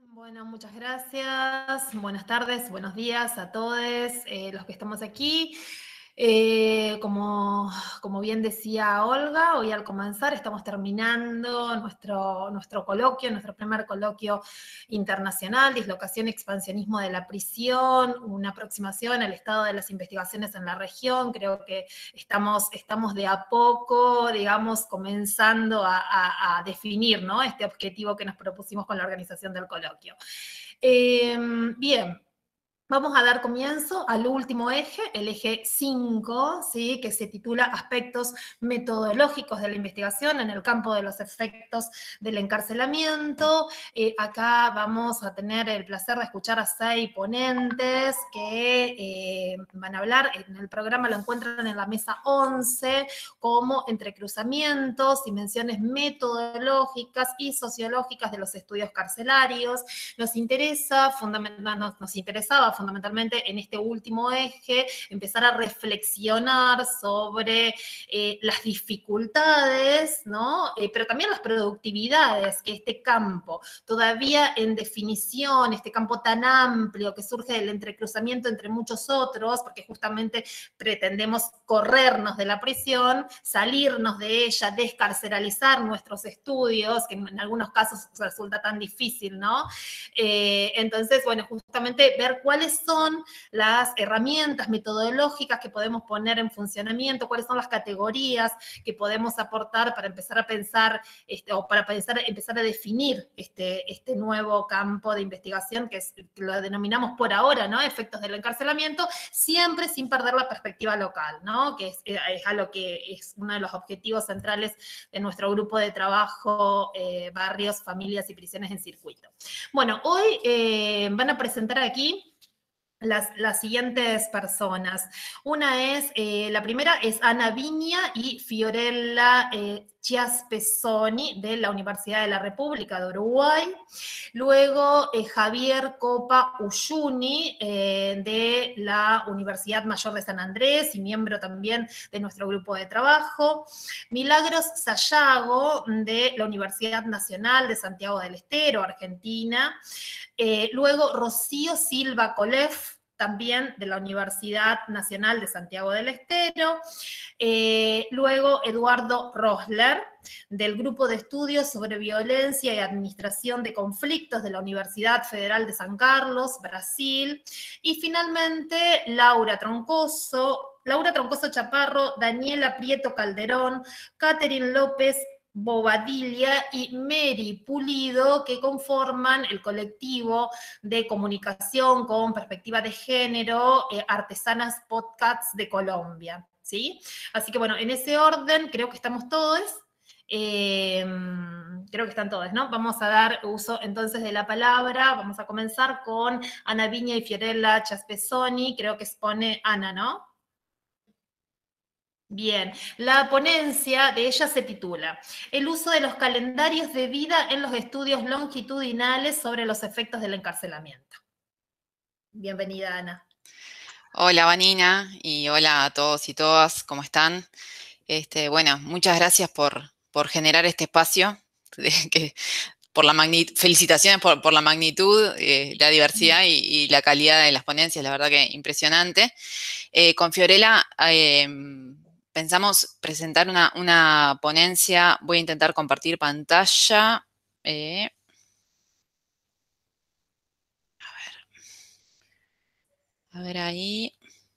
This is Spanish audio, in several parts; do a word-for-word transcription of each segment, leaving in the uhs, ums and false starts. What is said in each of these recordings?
Bueno, muchas gracias. Buenas tardes, buenos días a todos eh, los que estamos aquí. Eh, como, como bien decía Olga, hoy al comenzar estamos terminando nuestro, nuestro coloquio, nuestro primer coloquio internacional, dislocación y expansionismo de la prisión, una aproximación al estado de las investigaciones en la región. Creo que estamos, estamos de a poco, digamos, comenzando a, a, a definir, ¿no?, este objetivo que nos propusimos con la organización del coloquio. Eh, bien. Vamos a dar comienzo al último eje, el eje cinco, ¿sí?, que se titula Aspectos metodológicos de la investigación en el campo de los efectos del encarcelamiento. Eh, acá vamos a tener el placer de escuchar a seis ponentes que eh, van a hablar. En el programa lo encuentran en la mesa once, como entrecruzamientos, dimensiones metodológicas y sociológicas de los estudios carcelarios. Nos interesa, fundamental, nos, nos interesaba fundamentalmente en este último eje empezar a reflexionar sobre eh, las dificultades, ¿no?, eh, pero también las productividades que este campo, todavía en definición, este campo tan amplio que surge del entrecruzamiento entre muchos otros, porque justamente pretendemos corrernos de la prisión, salirnos de ella, descarceralizar nuestros estudios, que en algunos casos resulta tan difícil, ¿no? Eh, entonces, bueno, justamente ver cuáles son las herramientas metodológicas que podemos poner en funcionamiento, cuáles son las categorías que podemos aportar para empezar a pensar, este, o para pensar, empezar a definir este, este nuevo campo de investigación que, es, que lo denominamos por ahora, ¿no?, efectos del encarcelamiento, siempre sin perder la perspectiva local, ¿no?, que es, es algo que es uno de los objetivos centrales de nuestro grupo de trabajo, eh, Barrios, Familias y Prisiones en Circuito. Bueno, hoy eh, van a presentar aquí Las, las siguientes personas. Una es, eh, la primera es Ana Viña y Fiorella eh, Chiaspesoni de la Universidad de la República de Uruguay. Luego eh, Javier Copa Uyuni eh, de la Universidad Mayor de San Andrés y miembro también de nuestro grupo de trabajo. Milagros Sayago de la Universidad Nacional de Santiago del Estero, Argentina. Eh, luego Rocío Silva Colef, también de la Universidad Nacional de Santiago del Estero. Eh, luego Eduardo Rosler, del Grupo de Estudios sobre Violencia y Administración de Conflictos de la Universidad Federal de San Carlos, Brasil. Y finalmente Laura Troncoso, Laura Troncoso Chaparro, Daniela Prieto Calderón, Catherine López Bobadilla y Mary Pulido, que conforman el colectivo de comunicación con perspectiva de género, eh, Artesanas Podcasts de Colombia, ¿sí? Así que bueno, en ese orden creo que estamos todos. Eh, creo que están todos, ¿no? Vamos a dar uso entonces de la palabra. Vamos a comenzar con Ana Viña y Fiorella Chiaspesoni. Creo que expone Ana, ¿no? Bien, la ponencia de ella se titula El uso de los calendarios de vida en los estudios longitudinales sobre los efectos del encarcelamiento. Bienvenida, Ana. Hola, Vanina, y hola a todos y todas, ¿cómo están? Este, bueno, muchas gracias por, por generar este espacio, de, que, por la magnitud, felicitaciones por, por la magnitud, eh, la diversidad y, y la calidad de las ponencias, la verdad que impresionante. Eh, con Fiorella eh, pensamos presentar una, una ponencia, voy a intentar compartir pantalla. Eh, a ver, a ver ahí.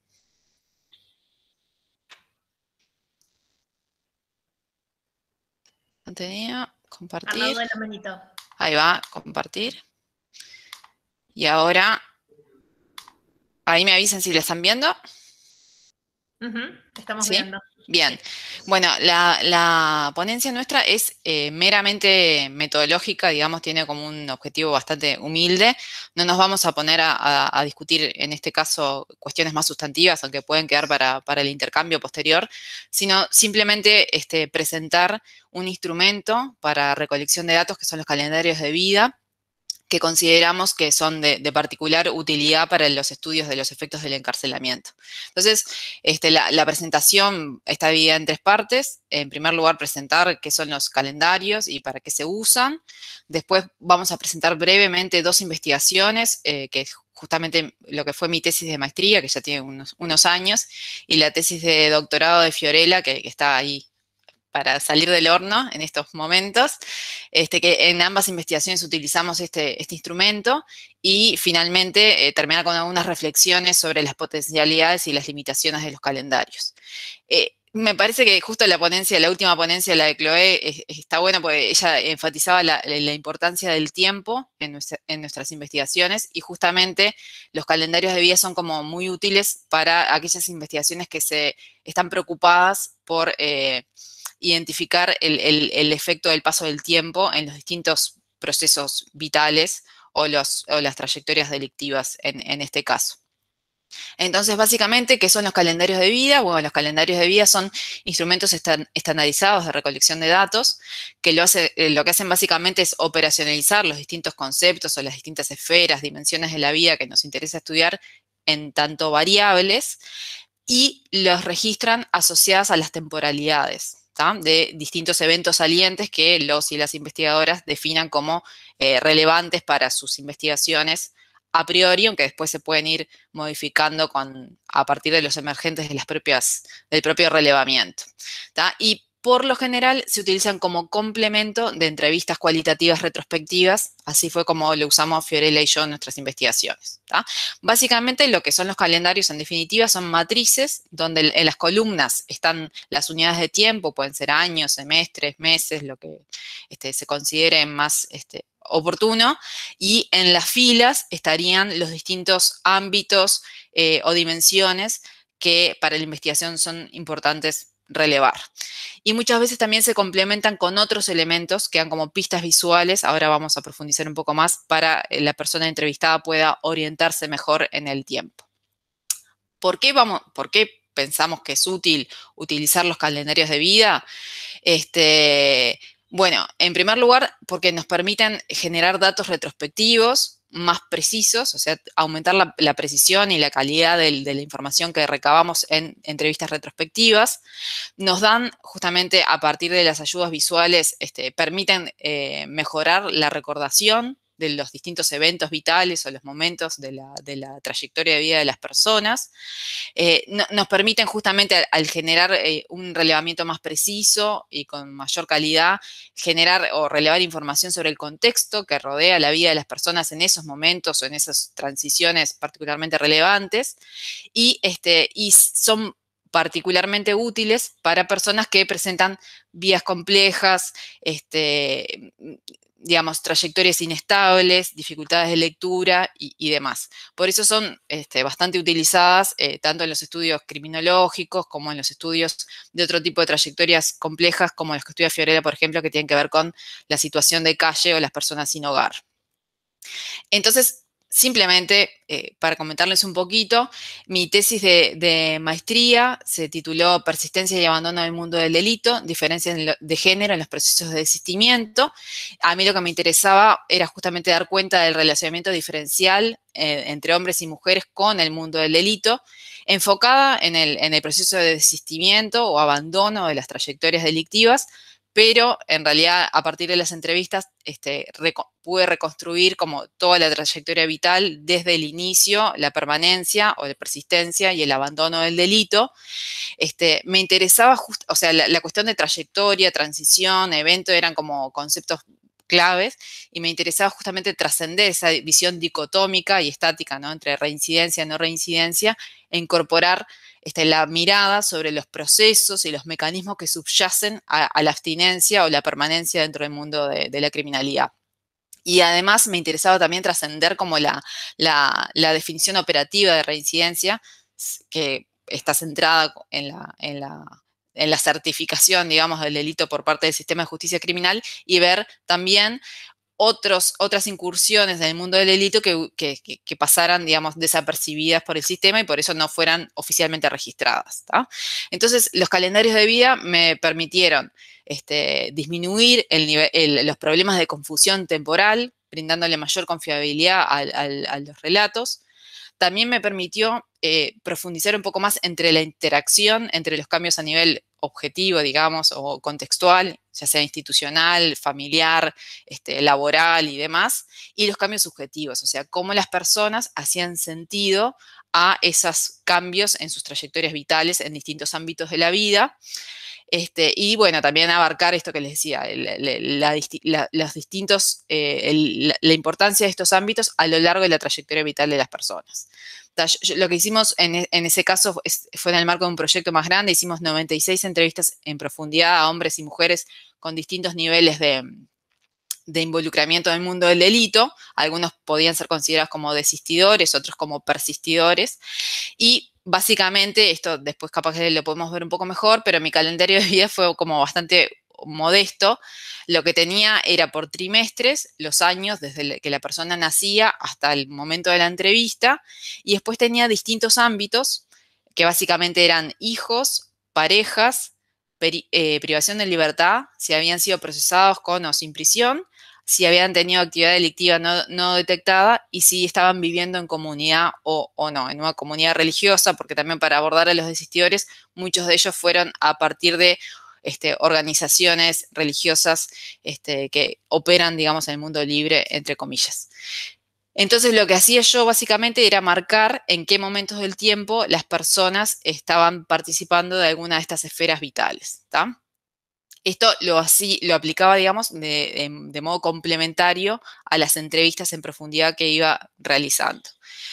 Contenido, compartir. Arnaldo de la manito. Ahí va, compartir. Y ahora, ahí me avisan si la están viendo. Uh-huh. Estamos ¿Sí? viendo. Bien. Sí. Bueno, la, la ponencia nuestra es eh, meramente metodológica, digamos, tiene como un objetivo bastante humilde. No nos vamos a poner a, a, a discutir, en este caso, cuestiones más sustantivas, aunque pueden quedar para, para el intercambio posterior, sino simplemente este, presentar un instrumento para recolección de datos, que son los calendarios de vida, que consideramos que son de, de particular utilidad para los estudios de los efectos del encarcelamiento. Entonces, este, la, la presentación está dividida en tres partes. En primer lugar, presentar qué son los calendarios y para qué se usan. Después vamos a presentar brevemente dos investigaciones, eh, que es justamente lo que fue mi tesis de maestría, que ya tiene unos, unos años, y la tesis de doctorado de Fiorella, que, que está ahí para salir del horno en estos momentos, este, que en ambas investigaciones utilizamos este, este instrumento, y finalmente eh, terminar con algunas reflexiones sobre las potencialidades y las limitaciones de los calendarios. Eh, me parece que justo la ponencia, la última ponencia, la de Chloé, es, está buena porque ella enfatizaba la, la importancia del tiempo en, nuestra, en nuestras investigaciones, y justamente los calendarios de vida son como muy útiles para aquellas investigaciones que se están preocupadas por eh, identificar el, el, el efecto del paso del tiempo en los distintos procesos vitales o, los, o las trayectorias delictivas en, en este caso. Entonces, básicamente, ¿qué son los calendarios de vida? Bueno, los calendarios de vida son instrumentos estan, estandarizados de recolección de datos que lo, hace, eh, lo que hacen básicamente es operacionalizar los distintos conceptos o las distintas esferas, dimensiones de la vida que nos interesa estudiar en tanto variables, y los registran asociadas a las temporalidades, ¿tá? De distintos eventos salientes que los y las investigadoras definan como eh, relevantes para sus investigaciones a priori, aunque después se pueden ir modificando con, a partir de los emergentes de las propias, del propio relevamiento, ¿tá? Y por lo general se utilizan como complemento de entrevistas cualitativas retrospectivas, así fue como lo usamos Fiorella y yo en nuestras investigaciones, ¿tá? Básicamente lo que son los calendarios en definitiva son matrices donde en las columnas están las unidades de tiempo, pueden ser años, semestres, meses, lo que este, se considere más este, oportuno, y en las filas estarían los distintos ámbitos eh, o dimensiones que para la investigación son importantes relevar. Y muchas veces también se complementan con otros elementos que dan como pistas visuales. Ahora vamos a profundizar un poco más para que la persona entrevistada pueda orientarse mejor en el tiempo. ¿Por qué, vamos, por qué pensamos que es útil utilizar los calendarios de vida? Este, bueno, en primer lugar, porque nos permiten generar datos retrospectivos más precisos, o sea, aumentar la, la precisión y la calidad del, de la información que recabamos en entrevistas retrospectivas. Nos dan, justamente a partir de las ayudas visuales, este, permiten eh, mejorar la recordación de los distintos eventos vitales o los momentos de la, de la trayectoria de vida de las personas. Eh, no, nos permiten justamente al, al generar eh, un relevamiento más preciso y con mayor calidad, generar o relevar información sobre el contexto que rodea la vida de las personas en esos momentos o en esas transiciones particularmente relevantes, y, este, y son particularmente útiles para personas que presentan vías complejas, este, digamos, trayectorias inestables, dificultades de lectura y, y demás. Por eso son este, bastante utilizadas eh, tanto en los estudios criminológicos como en los estudios de otro tipo de trayectorias complejas, como los que estudia Fiorella, por ejemplo, que tienen que ver con la situación de calle o las personas sin hogar. Entonces, simplemente, eh, para comentarles un poquito, mi tesis de, de maestría se tituló Persistencia y abandono del mundo del delito, diferencias de género en los procesos de desistimiento. A mí lo que me interesaba era justamente dar cuenta del relacionamiento diferencial eh, entre hombres y mujeres con el mundo del delito, enfocada en el, en el proceso de desistimiento o abandono de las trayectorias delictivas, pero en realidad a partir de las entrevistas este, reco- pude reconstruir como toda la trayectoria vital desde el inicio, la permanencia o la persistencia y el abandono del delito. Este, me interesaba, just, o sea, la, la cuestión de trayectoria, transición, evento eran como conceptos claves, y me interesaba justamente trascender esa visión dicotómica y estática, ¿no?, entre reincidencia y no reincidencia, e incorporar este, la mirada sobre los procesos y los mecanismos que subyacen a, a la abstinencia o la permanencia dentro del mundo de, de la criminalidad. Y además me interesaba también trascender como la, la, la definición operativa de reincidencia, que está centrada en la, en la en la certificación, digamos, del delito por parte del sistema de justicia criminal, y ver también otros, otras incursiones en el mundo del delito que, que, que pasaran, digamos, desapercibidas por el sistema y por eso no fueran oficialmente registradas, ¿tá? Entonces, los calendarios de vida me permitieron este, disminuir el nivel, el, los problemas de confusión temporal brindándole mayor confiabilidad a, a, a los relatos. También me permitió eh, profundizar un poco más entre la interacción, entre los cambios a nivel objetivo, digamos, o contextual, ya sea institucional, familiar, este, laboral y demás, y los cambios subjetivos, o sea, cómo las personas hacían sentido a esos cambios en sus trayectorias vitales en distintos ámbitos de la vida. Este, y bueno, también abarcar esto que les decía, la, la, la, los distintos, eh, el, la, la importancia de estos ámbitos a lo largo de la trayectoria vital de las personas. Lo que hicimos en, en ese caso fue en el marco de un proyecto más grande, hicimos noventa y seis entrevistas en profundidad a hombres y mujeres con distintos niveles de, de involucramiento en el mundo del delito. Algunos podían ser considerados como desistidores, otros como persistidores, y básicamente, esto después capaz que lo podemos ver un poco mejor, pero mi calendario de vida fue como bastante modesto. Lo que tenía era por trimestres los años desde que la persona nacía hasta el momento de la entrevista, y después tenía distintos ámbitos que básicamente eran hijos, parejas, peri, eh, privación de libertad, si habían sido procesados con o sin prisión, si habían tenido actividad delictiva no, no detectada y si estaban viviendo en comunidad o, o no, en una comunidad religiosa, porque también para abordar a los desistidores, muchos de ellos fueron a partir de este, organizaciones religiosas este, que operan, digamos, en el mundo libre, entre comillas. Entonces, lo que hacía yo básicamente era marcar en qué momentos del tiempo las personas estaban participando de alguna de estas esferas vitales, ¿está? Esto lo, así, lo aplicaba, digamos, de, de, de modo complementario a las entrevistas en profundidad que iba realizando.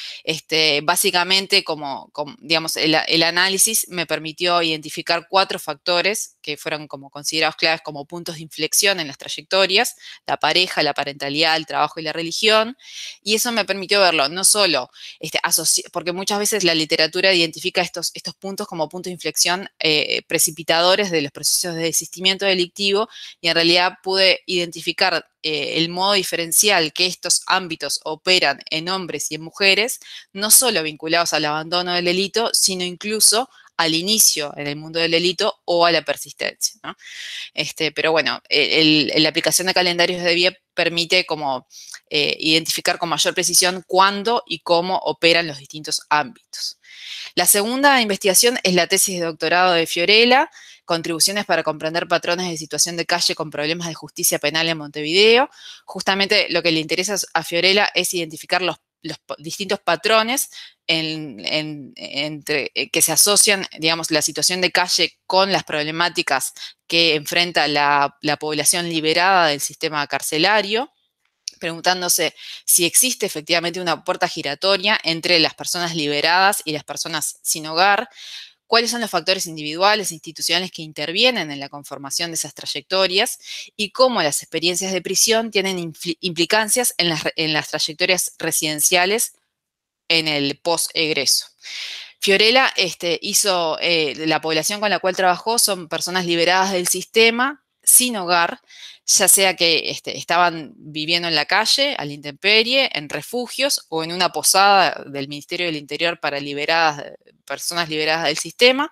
Este, básicamente, como, como digamos, el, el análisis me permitió identificar cuatro factores que fueron como considerados claves como puntos de inflexión en las trayectorias: la pareja, la parentalidad, el trabajo y la religión. Y eso me permitió verlo no solo, este, porque muchas veces la literatura identifica estos, estos puntos como puntos de inflexión eh, precipitadores de los procesos de desistimiento delictivo, y en realidad pude identificar Eh, el modo diferencial que estos ámbitos operan en hombres y en mujeres, no solo vinculados al abandono del delito, sino incluso al inicio en el mundo del delito o a la persistencia, ¿no? Este, pero bueno, el, el, la aplicación de calendarios de vida permite como eh, identificar con mayor precisión cuándo y cómo operan los distintos ámbitos. La segunda investigación es la tesis de doctorado de Fiorella, contribuciones para comprender patrones de situación de calle con problemas de justicia penal en Montevideo. Justamente lo que le interesa a Fiorella es identificar los, los distintos patrones en, en, entre, que se asocian, digamos, la situación de calle con las problemáticas que enfrenta la, la población liberada del sistema carcelario, preguntándose si existe efectivamente una puerta giratoria entre las personas liberadas y las personas sin hogar, cuáles son los factores individuales e institucionales que intervienen en la conformación de esas trayectorias y cómo las experiencias de prisión tienen implicancias en las, en las trayectorias residenciales en el post-egreso. Fiorella este, hizo, eh, la población con la cual trabajó son personas liberadas del sistema, sin hogar, ya sea que este, estaban viviendo en la calle, a la intemperie, en refugios o en una posada del Ministerio del Interior para liberadas, personas liberadas del sistema.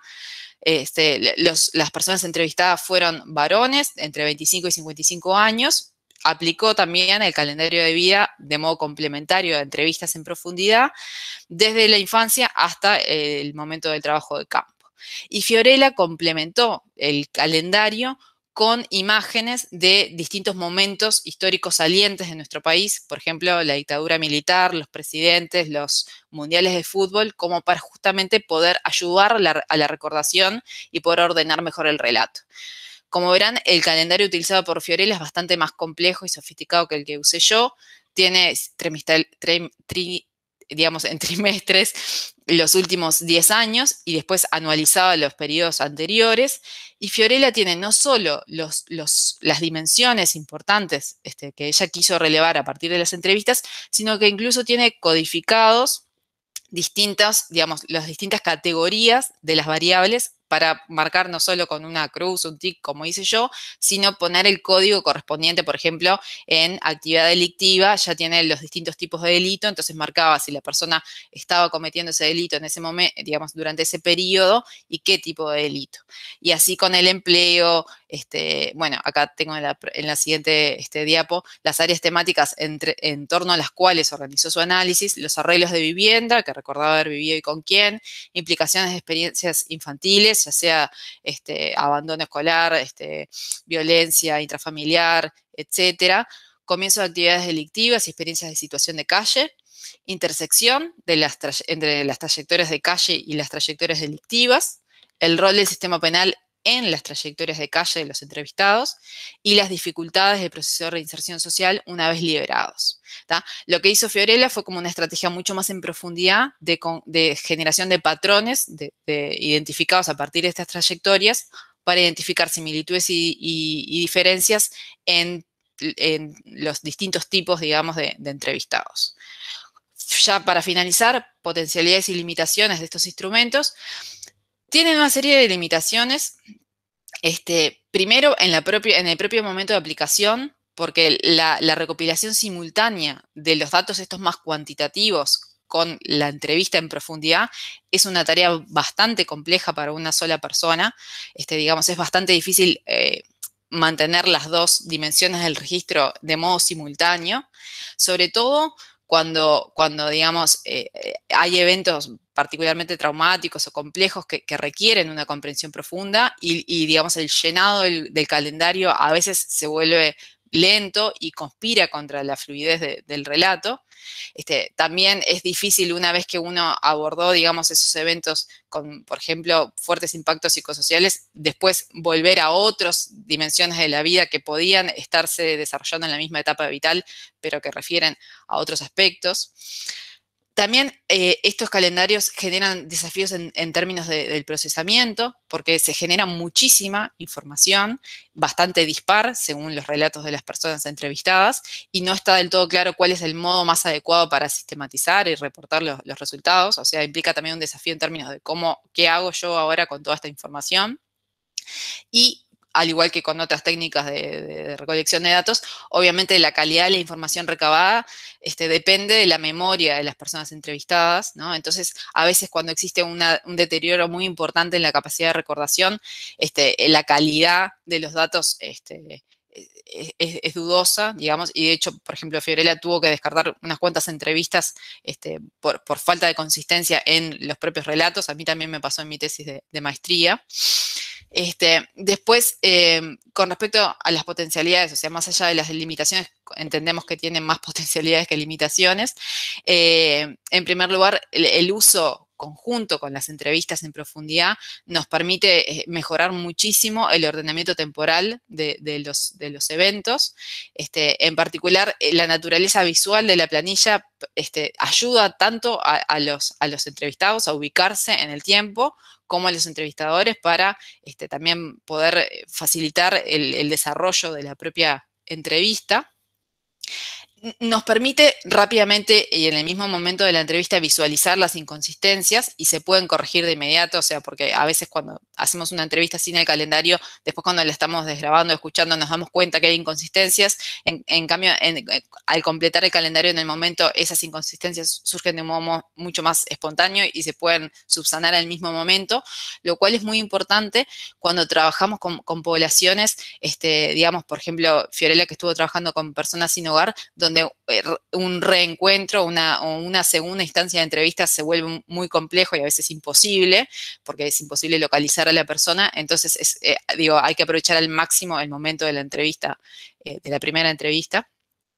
Este, los, las personas entrevistadas fueron varones entre veinticinco y cincuenta y cinco años. Aplicó también el calendario de vida de modo complementario a entrevistas en profundidad, desde la infancia hasta el momento del trabajo de campo. Y Fiorella complementó el calendario con imágenes de distintos momentos históricos salientes de nuestro país, por ejemplo, la dictadura militar, los presidentes, los mundiales de fútbol, como para justamente poder ayudar a la, a la recordación y poder ordenar mejor el relato. Como verán, el calendario utilizado por Fiorella es bastante más complejo y sofisticado que el que usé yo. Tiene trimestral, tri, tri, digamos, en trimestres los últimos diez años y después anualizado los periodos anteriores. Y Fiorella tiene no solo los, los, las dimensiones importantes este, que ella quiso relevar a partir de las entrevistas, sino que incluso tiene codificados distintas, digamos, las distintas categorías de las variables para marcar no solo con una cruz, un tic, como hice yo, sino poner el código correspondiente, por ejemplo, en actividad delictiva, ya tiene los distintos tipos de delito, entonces marcaba si la persona estaba cometiendo ese delito en ese momento, digamos, durante ese periodo y qué tipo de delito. Y así con el empleo, este, bueno, acá tengo en la, en la siguiente este, diapo las áreas temáticas entre, en torno a las cuales organizó su análisis, los arreglos de vivienda, que recordaba haber vivido y con quién, implicaciones de experiencias infantiles, ya sea este, abandono escolar, este, violencia intrafamiliar, etcétera, comienzo de actividades delictivas y experiencias de situación de calle, intersección de las entre las trayectorias de calle y las trayectorias delictivas, el rol del sistema penal en las trayectorias de calle de los entrevistados y las dificultades del proceso de reinserción social una vez liberados. ¿tá? Lo que hizo Fiorella fue como una estrategia mucho más en profundidad de, de generación de patrones de, de identificados a partir de estas trayectorias para identificar similitudes y, y, y diferencias en, en, los distintos tipos, digamos, de, de entrevistados. Ya para finalizar, potencialidades y limitaciones de estos instrumentos. Tienen una serie de limitaciones, este, primero en, la propia, en el propio momento de aplicación, porque la, la recopilación simultánea de los datos estos más cuantitativos con la entrevista en profundidad es una tarea bastante compleja para una sola persona. Este, digamos, es bastante difícil eh, mantener las dos dimensiones del registro de modo simultáneo, sobre todo cuando, cuando digamos, eh, hay eventos particularmente traumáticos o complejos que, que requieren una comprensión profunda y, y digamos, el llenado del, del calendario a veces se vuelve lento y conspira contra la fluidez de, del relato. Este, también es difícil una vez que uno abordó, digamos, esos eventos con, por ejemplo, fuertes impactos psicosociales, después volver a otras dimensiones de la vida que podían estarse desarrollando en la misma etapa vital, pero que refieren a otros aspectos. También eh, estos calendarios generan desafíos en, en términos de, del procesamiento, porque se genera muchísima información, bastante dispar según los relatos de las personas entrevistadas, y no está del todo claro cuál es el modo más adecuado para sistematizar y reportar los, los resultados. O sea, implica también un desafío en términos de cómo, qué hago yo ahora con toda esta información. Y al igual que con otras técnicas de, de, de recolección de datos, obviamente la calidad de la información recabada este, depende de la memoria de las personas entrevistadas, ¿no? Entonces, a veces cuando existe una, un deterioro muy importante en la capacidad de recordación, este, la calidad de los datos este, es, es, es dudosa, digamos, y de hecho, por ejemplo, Fiorella tuvo que descartar unas cuantas entrevistas este, por, por falta de consistencia en los propios relatos. A mí también me pasó en mi tesis de, de maestría. Este, después, eh, con respecto a las potencialidades, o sea, más allá de las limitaciones, entendemos que tienen más potencialidades que limitaciones. Eh, en primer lugar, el, el uso conjunto con las entrevistas en profundidad nos permite mejorar muchísimo el ordenamiento temporal de, de, los, de los eventos. Este, en particular, la naturaleza visual de la planilla este, ayuda tanto a, a, los, a los entrevistados a ubicarse en el tiempo, como a los entrevistadores para este, también poder facilitar el, el desarrollo de la propia entrevista. Nos permite rápidamente y en el mismo momento de la entrevista visualizar las inconsistencias y se pueden corregir de inmediato, o sea, porque a veces cuando hacemos una entrevista sin el calendario, después cuando la estamos desgrabando, escuchando, nos damos cuenta que hay inconsistencias. En, en cambio, en, al completar el calendario en el momento, esas inconsistencias surgen de un modo mucho más espontáneo y se pueden subsanar al mismo momento, lo cual es muy importante cuando trabajamos con, con poblaciones, este, digamos, por ejemplo, Fiorella que estuvo trabajando con personas sin hogar, donde donde un reencuentro una, o una segunda instancia de entrevistas se vuelve muy complejo y a veces imposible, porque es imposible localizar a la persona. Entonces, es, eh, digo, hay que aprovechar al máximo el momento de la entrevista, eh, de la primera entrevista.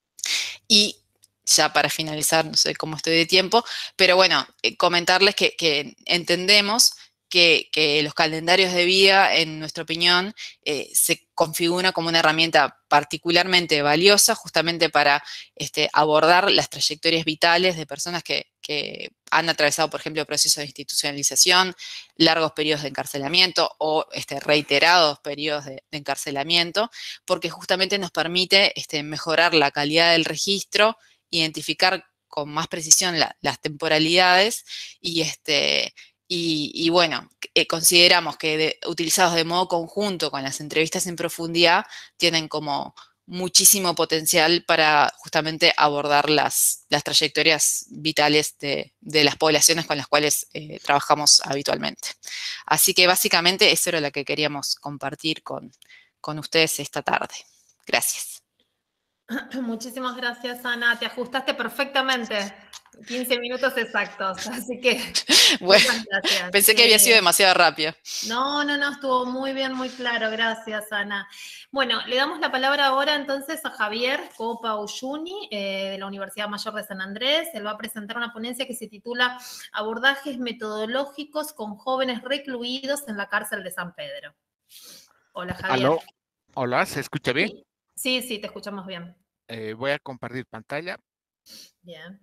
Y ya para finalizar, no sé cómo estoy de tiempo, pero bueno, eh, comentarles que, que entendemos Que, que los calendarios de vida, en nuestra opinión, eh, se configura como una herramienta particularmente valiosa justamente para este, abordar las trayectorias vitales de personas que, que han atravesado, por ejemplo, procesos de institucionalización, largos periodos de encarcelamiento o este, reiterados periodos de, de encarcelamiento, porque justamente nos permite este, mejorar la calidad del registro, identificar con más precisión la, las temporalidades y este Y, y bueno, eh, consideramos que de, utilizados de modo conjunto con las entrevistas en profundidad, tienen como muchísimo potencial para justamente abordar las, las trayectorias vitales de, de las poblaciones con las cuales eh, trabajamos habitualmente. Así que básicamente eso era lo que queríamos compartir con, con ustedes esta tarde. Gracias. Muchísimas gracias, Ana. Te ajustaste perfectamente. quince minutos exactos, así que bueno, muchas gracias. Pensé que había sido demasiado rápido. No, no, no, estuvo muy bien, muy claro. Gracias, Ana. Bueno, le damos la palabra ahora entonces a Javier Copa Uyuni, eh, de la Universidad Mayor de San Andrés. Él va a presentar una ponencia que se titula Abordajes metodológicos con jóvenes recluidos en la cárcel de San Pedro. Hola, Javier. ¿Aló? Hola, ¿se escucha bien? Sí, sí, te escuchamos bien. Eh, voy a compartir pantalla. Bien.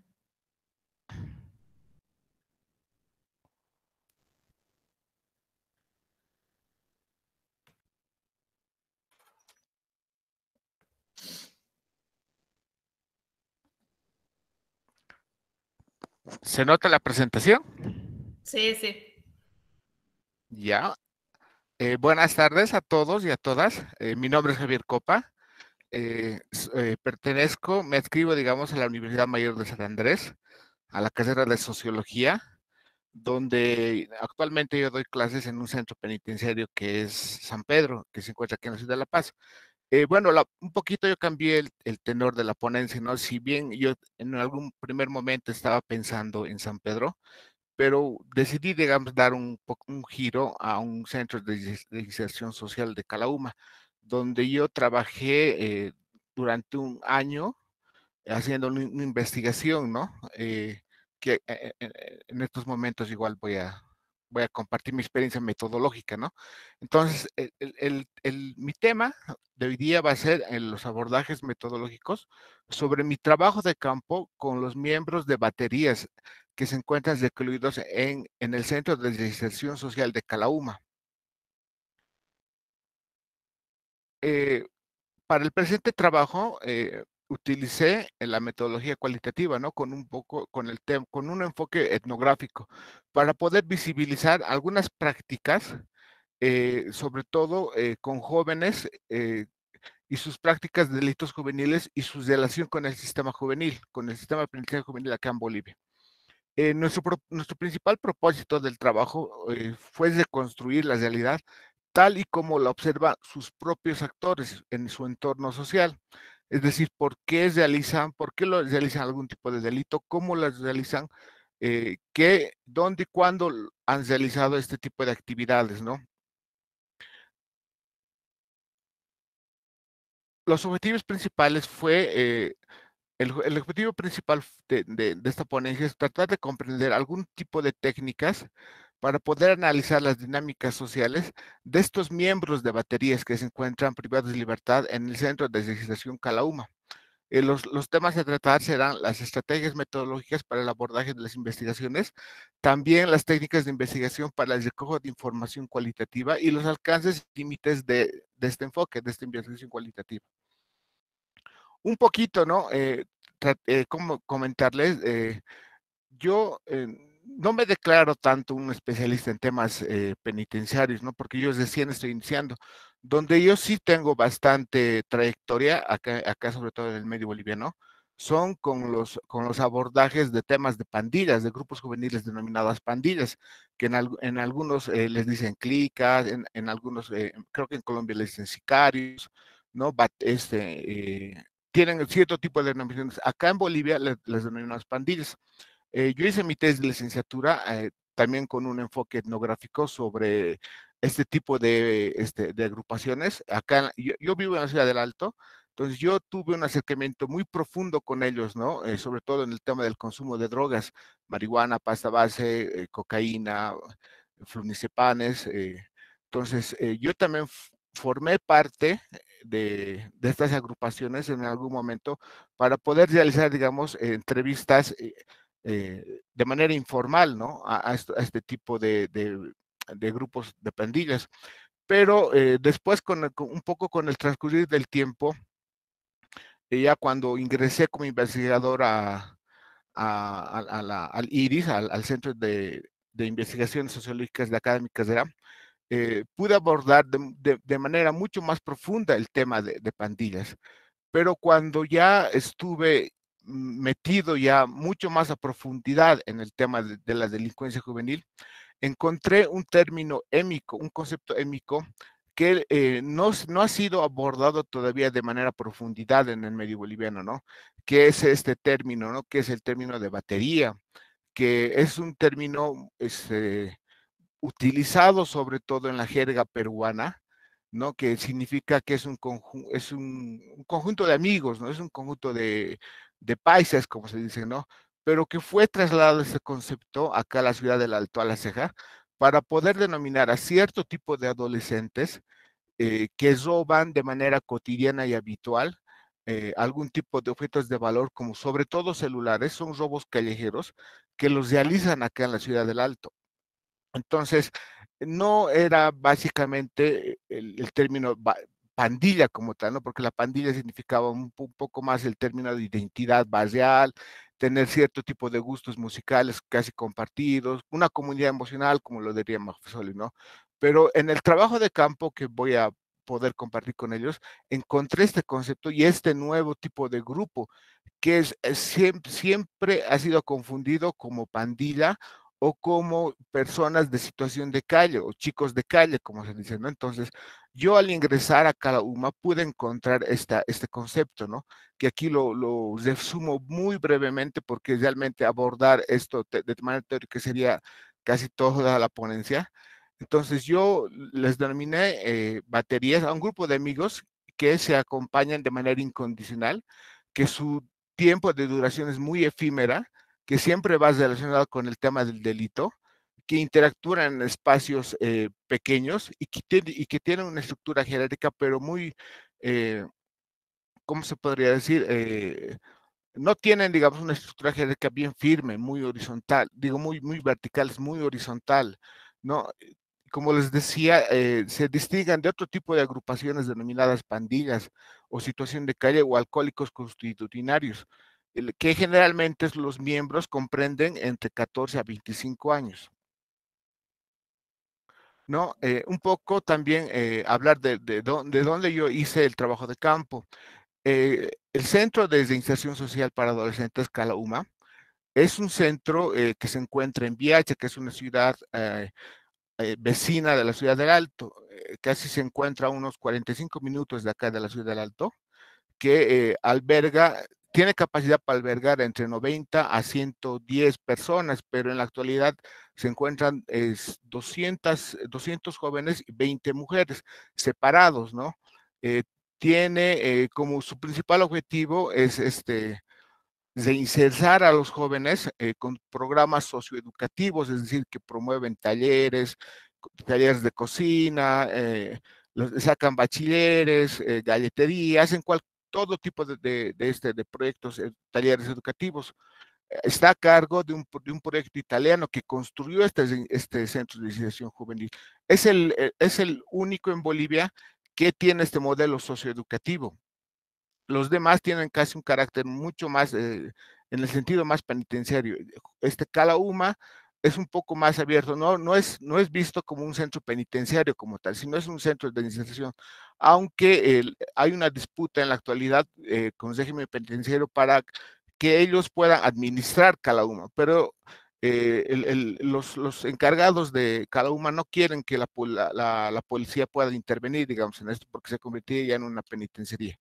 ¿Se nota la presentación? Sí, sí. Ya. Eh, buenas tardes a todos y a todas. Eh, mi nombre es Javier Copa. Eh, eh, pertenezco, me adscribo, digamos, a la Universidad Mayor de San Andrés, a la carrera de Sociología, donde actualmente yo doy clases en un centro penitenciario que es San Pedro, que se encuentra aquí en la ciudad de La Paz. Eh, bueno, la, un poquito yo cambié el, el tenor de la ponencia, ¿no? Si bien yo en algún primer momento estaba pensando en San Pedro, pero decidí, digamos, dar un, un giro a un centro de, de inserción social de Calauma, donde yo trabajé eh, durante un año haciendo una, una investigación, ¿no? Eh, que eh, eh, en estos momentos igual voy a, voy a compartir mi experiencia metodológica, ¿no? Entonces, el, el, el, mi tema de hoy día va a ser en los abordajes metodológicos sobre mi trabajo de campo con los miembros de baterías que se encuentran recluidos en, en el Centro de Inserción Social de Calauma. Eh, para el presente trabajo, eh, utilicé la metodología cualitativa, ¿no? Con un poco, con el tema, con un enfoque etnográfico, para poder visibilizar algunas prácticas, eh, sobre todo eh, con jóvenes eh, y sus prácticas de delitos juveniles y su relación con el sistema juvenil, con el sistema penitenciario juvenil acá en Bolivia. Eh, nuestro, nuestro principal propósito del trabajo eh, fue reconstruir la realidad tal y como la observan sus propios actores en su entorno social. Es decir, por qué realizan, por qué lo realizan algún tipo de delito, cómo las realizan, eh, qué, dónde y cuándo han realizado este tipo de actividades, ¿no? Los objetivos principales fue, eh, el, el, objetivo principal de, de, de esta ponencia es tratar de comprender algún tipo de técnicas para poder analizar las dinámicas sociales de estos miembros de baterías que se encuentran privados de libertad en el Centro de Legislación Calauma. Eh, los, los temas a tratar serán las estrategias metodológicas para el abordaje de las investigaciones, también las técnicas de investigación para el recojo de información cualitativa y los alcances y límites de, de este enfoque, de esta investigación cualitativa. Un poquito, ¿no? Eh, eh, como comentarles, eh, yo eh, no me declaro tanto un especialista en temas eh, penitenciarios, ¿no? Porque yo recién estoy iniciando. Donde yo sí tengo bastante trayectoria, acá, acá sobre todo en el medio boliviano, son con los, con los abordajes de temas de pandillas, de grupos juveniles denominadas pandillas, que en, al, en algunos eh, les dicen clicas, en, en algunos, eh, creo que en Colombia les dicen sicarios, ¿no? Bat, este, eh, tienen cierto tipo de denominaciones. Acá en Bolivia les, les denominamos pandillas. Eh, yo hice mi tesis de licenciatura eh, también con un enfoque etnográfico sobre este tipo de, este, de agrupaciones. Acá, yo, yo, vivo en la ciudad del Alto, entonces yo tuve un acercamiento muy profundo con ellos, ¿no? Eh, sobre todo en el tema del consumo de drogas, marihuana, pasta base, eh, cocaína, flunicepanes. Eh, entonces, eh, yo también formé parte de, de, estas agrupaciones en algún momento para poder realizar, digamos, eh, entrevistas eh, eh, de manera informal, ¿no? A, a, este, a este, tipo de, de, de, grupos de pandillas. Pero eh, después, con, con, un poco con el transcurrir del tiempo, eh, ya cuando ingresé como investigador a, a, a, a la, al IRIS, al, al Centro de, de Investigaciones Sociológicas de Académicas de la eh, pude abordar de, de, de, manera mucho más profunda el tema de, de pandillas. Pero cuando ya estuve metido ya mucho más a profundidad en el tema de, de la delincuencia juvenil, encontré un término émico, un concepto émico que eh, no, no ha sido abordado todavía de manera profundidad en el medio boliviano, ¿no? ¿Qué es este término, ¿no? ¿Qué es el término de batería? Que es un término este, utilizado sobre todo en la jerga peruana, ¿no? Que significa que es un, conju es un, un conjunto de amigos, ¿no? Es un conjunto de, de paisas, como se dice, ¿no? Pero que fue trasladado ese concepto acá a la ciudad del Alto a la Ceja para poder denominar a cierto tipo de adolescentes eh, que roban de manera cotidiana y habitual eh, algún tipo de objetos de valor, como sobre todo celulares, son robos callejeros que los realizan acá en la ciudad del Alto. Entonces, no era básicamente el, el término pandilla como tal, ¿no? Porque la pandilla significaba un, un, poco más el término de identidad barrial, tener cierto tipo de gustos musicales casi compartidos, una comunidad emocional, como lo diría Maffesoli, ¿no? Pero en el trabajo de campo que voy a poder compartir con ellos, encontré este concepto y este nuevo tipo de grupo que es, es siempre, siempre ha sido confundido como pandilla o como personas de situación de calle o chicos de calle, como se dice, ¿no? Entonces, yo al ingresar a Calauma pude encontrar esta, este concepto, ¿no? Que aquí lo, lo resumo muy brevemente porque realmente abordar esto de, de manera teórica sería casi toda la ponencia. Entonces, yo les denominé eh, baterías a un grupo de amigos que se acompañan de manera incondicional, que su tiempo de duración es muy efímera, que siempre va relacionado con el tema del delito, que interactúan en espacios eh, pequeños y que, tiene, y que tienen una estructura jerárquica, pero muy, eh, ¿cómo se podría decir? Eh, no tienen, digamos, una estructura jerárquica bien firme, muy horizontal, digo, muy, muy vertical, es muy horizontal, ¿no? Como les decía, eh, se distinguen de otro tipo de agrupaciones denominadas pandillas o situación de calle o alcohólicos constitucionarios, que generalmente los miembros comprenden entre catorce a veinticinco años. ¿No? Eh, un poco también eh, hablar de, de, de, dónde yo hice el trabajo de campo. Eh, el Centro de Inserción Social para Adolescentes Calauma es un centro eh, que se encuentra en Viacha, que es una ciudad eh, eh, vecina de la ciudad del Alto, eh, casi se encuentra a unos cuarenta y cinco minutos de acá de la ciudad del Alto, que eh, alberga, tiene capacidad para albergar entre noventa a ciento diez personas, pero en la actualidad se encuentran eh, doscientos, doscientos jóvenes y veinte mujeres separados, ¿no? Eh, tiene eh, como su principal objetivo es este de insertar a los jóvenes eh, con programas socioeducativos, es decir, que promueven talleres, talleres de cocina, eh, los, sacan bachilleres, eh, galletería, hacen cual, todo tipo de, de, de, este, de proyectos, eh, talleres educativos. Está a cargo de un, de un proyecto italiano que construyó este, este centro de iniciación juvenil. Es el, es el único en Bolivia que tiene este modelo socioeducativo. Los demás tienen casi un carácter mucho más, eh, en el sentido más penitenciario. Este Calauma es un poco más abierto, no, no, es, no es visto como un centro penitenciario como tal, sino es un centro de iniciación, aunque eh, hay una disputa en la actualidad eh, con el régimen penitenciario para que ellos puedan administrar Calauma, pero eh, el, el, los, los, encargados de Calauma no quieren que la, la, la policía pueda intervenir, digamos, en esto, porque se convertiría ya en una penitenciaría.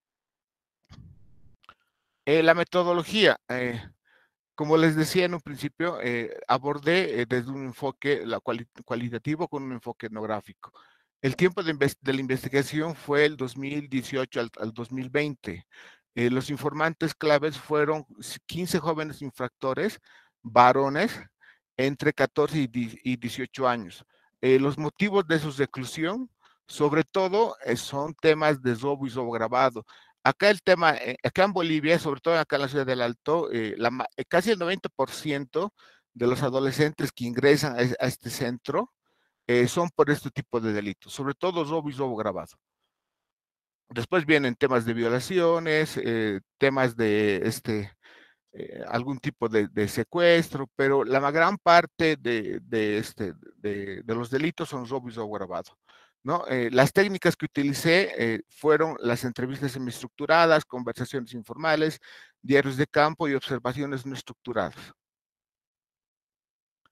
Eh, la metodología, eh, como les decía en un principio, eh, abordé eh, desde un enfoque la cuali cualitativo con un enfoque etnográfico. El tiempo de, de la investigación fue el dos mil dieciocho al, al dos mil veinte. Eh, los informantes claves fueron quince jóvenes infractores, varones, entre catorce y dieciocho años. Eh, los motivos de su reclusión, sobre todo, eh, son temas de robo y robo grabado. Acá el tema, eh, acá en Bolivia, sobre todo acá en la ciudad del Alto, eh, la, eh, casi el noventa por ciento de los adolescentes que ingresan a, a este centro eh, son por este tipo de delitos, sobre todo robo y robo grabado. Después vienen temas de violaciones, eh, temas de este, eh, algún tipo de, de, secuestro, pero la gran parte de, de, este, de, de los delitos son robo y robo grabado. ¿No? Eh, las técnicas que utilicé eh, fueron las entrevistas semiestructuradas, conversaciones informales, diarios de campo y observaciones no estructuradas.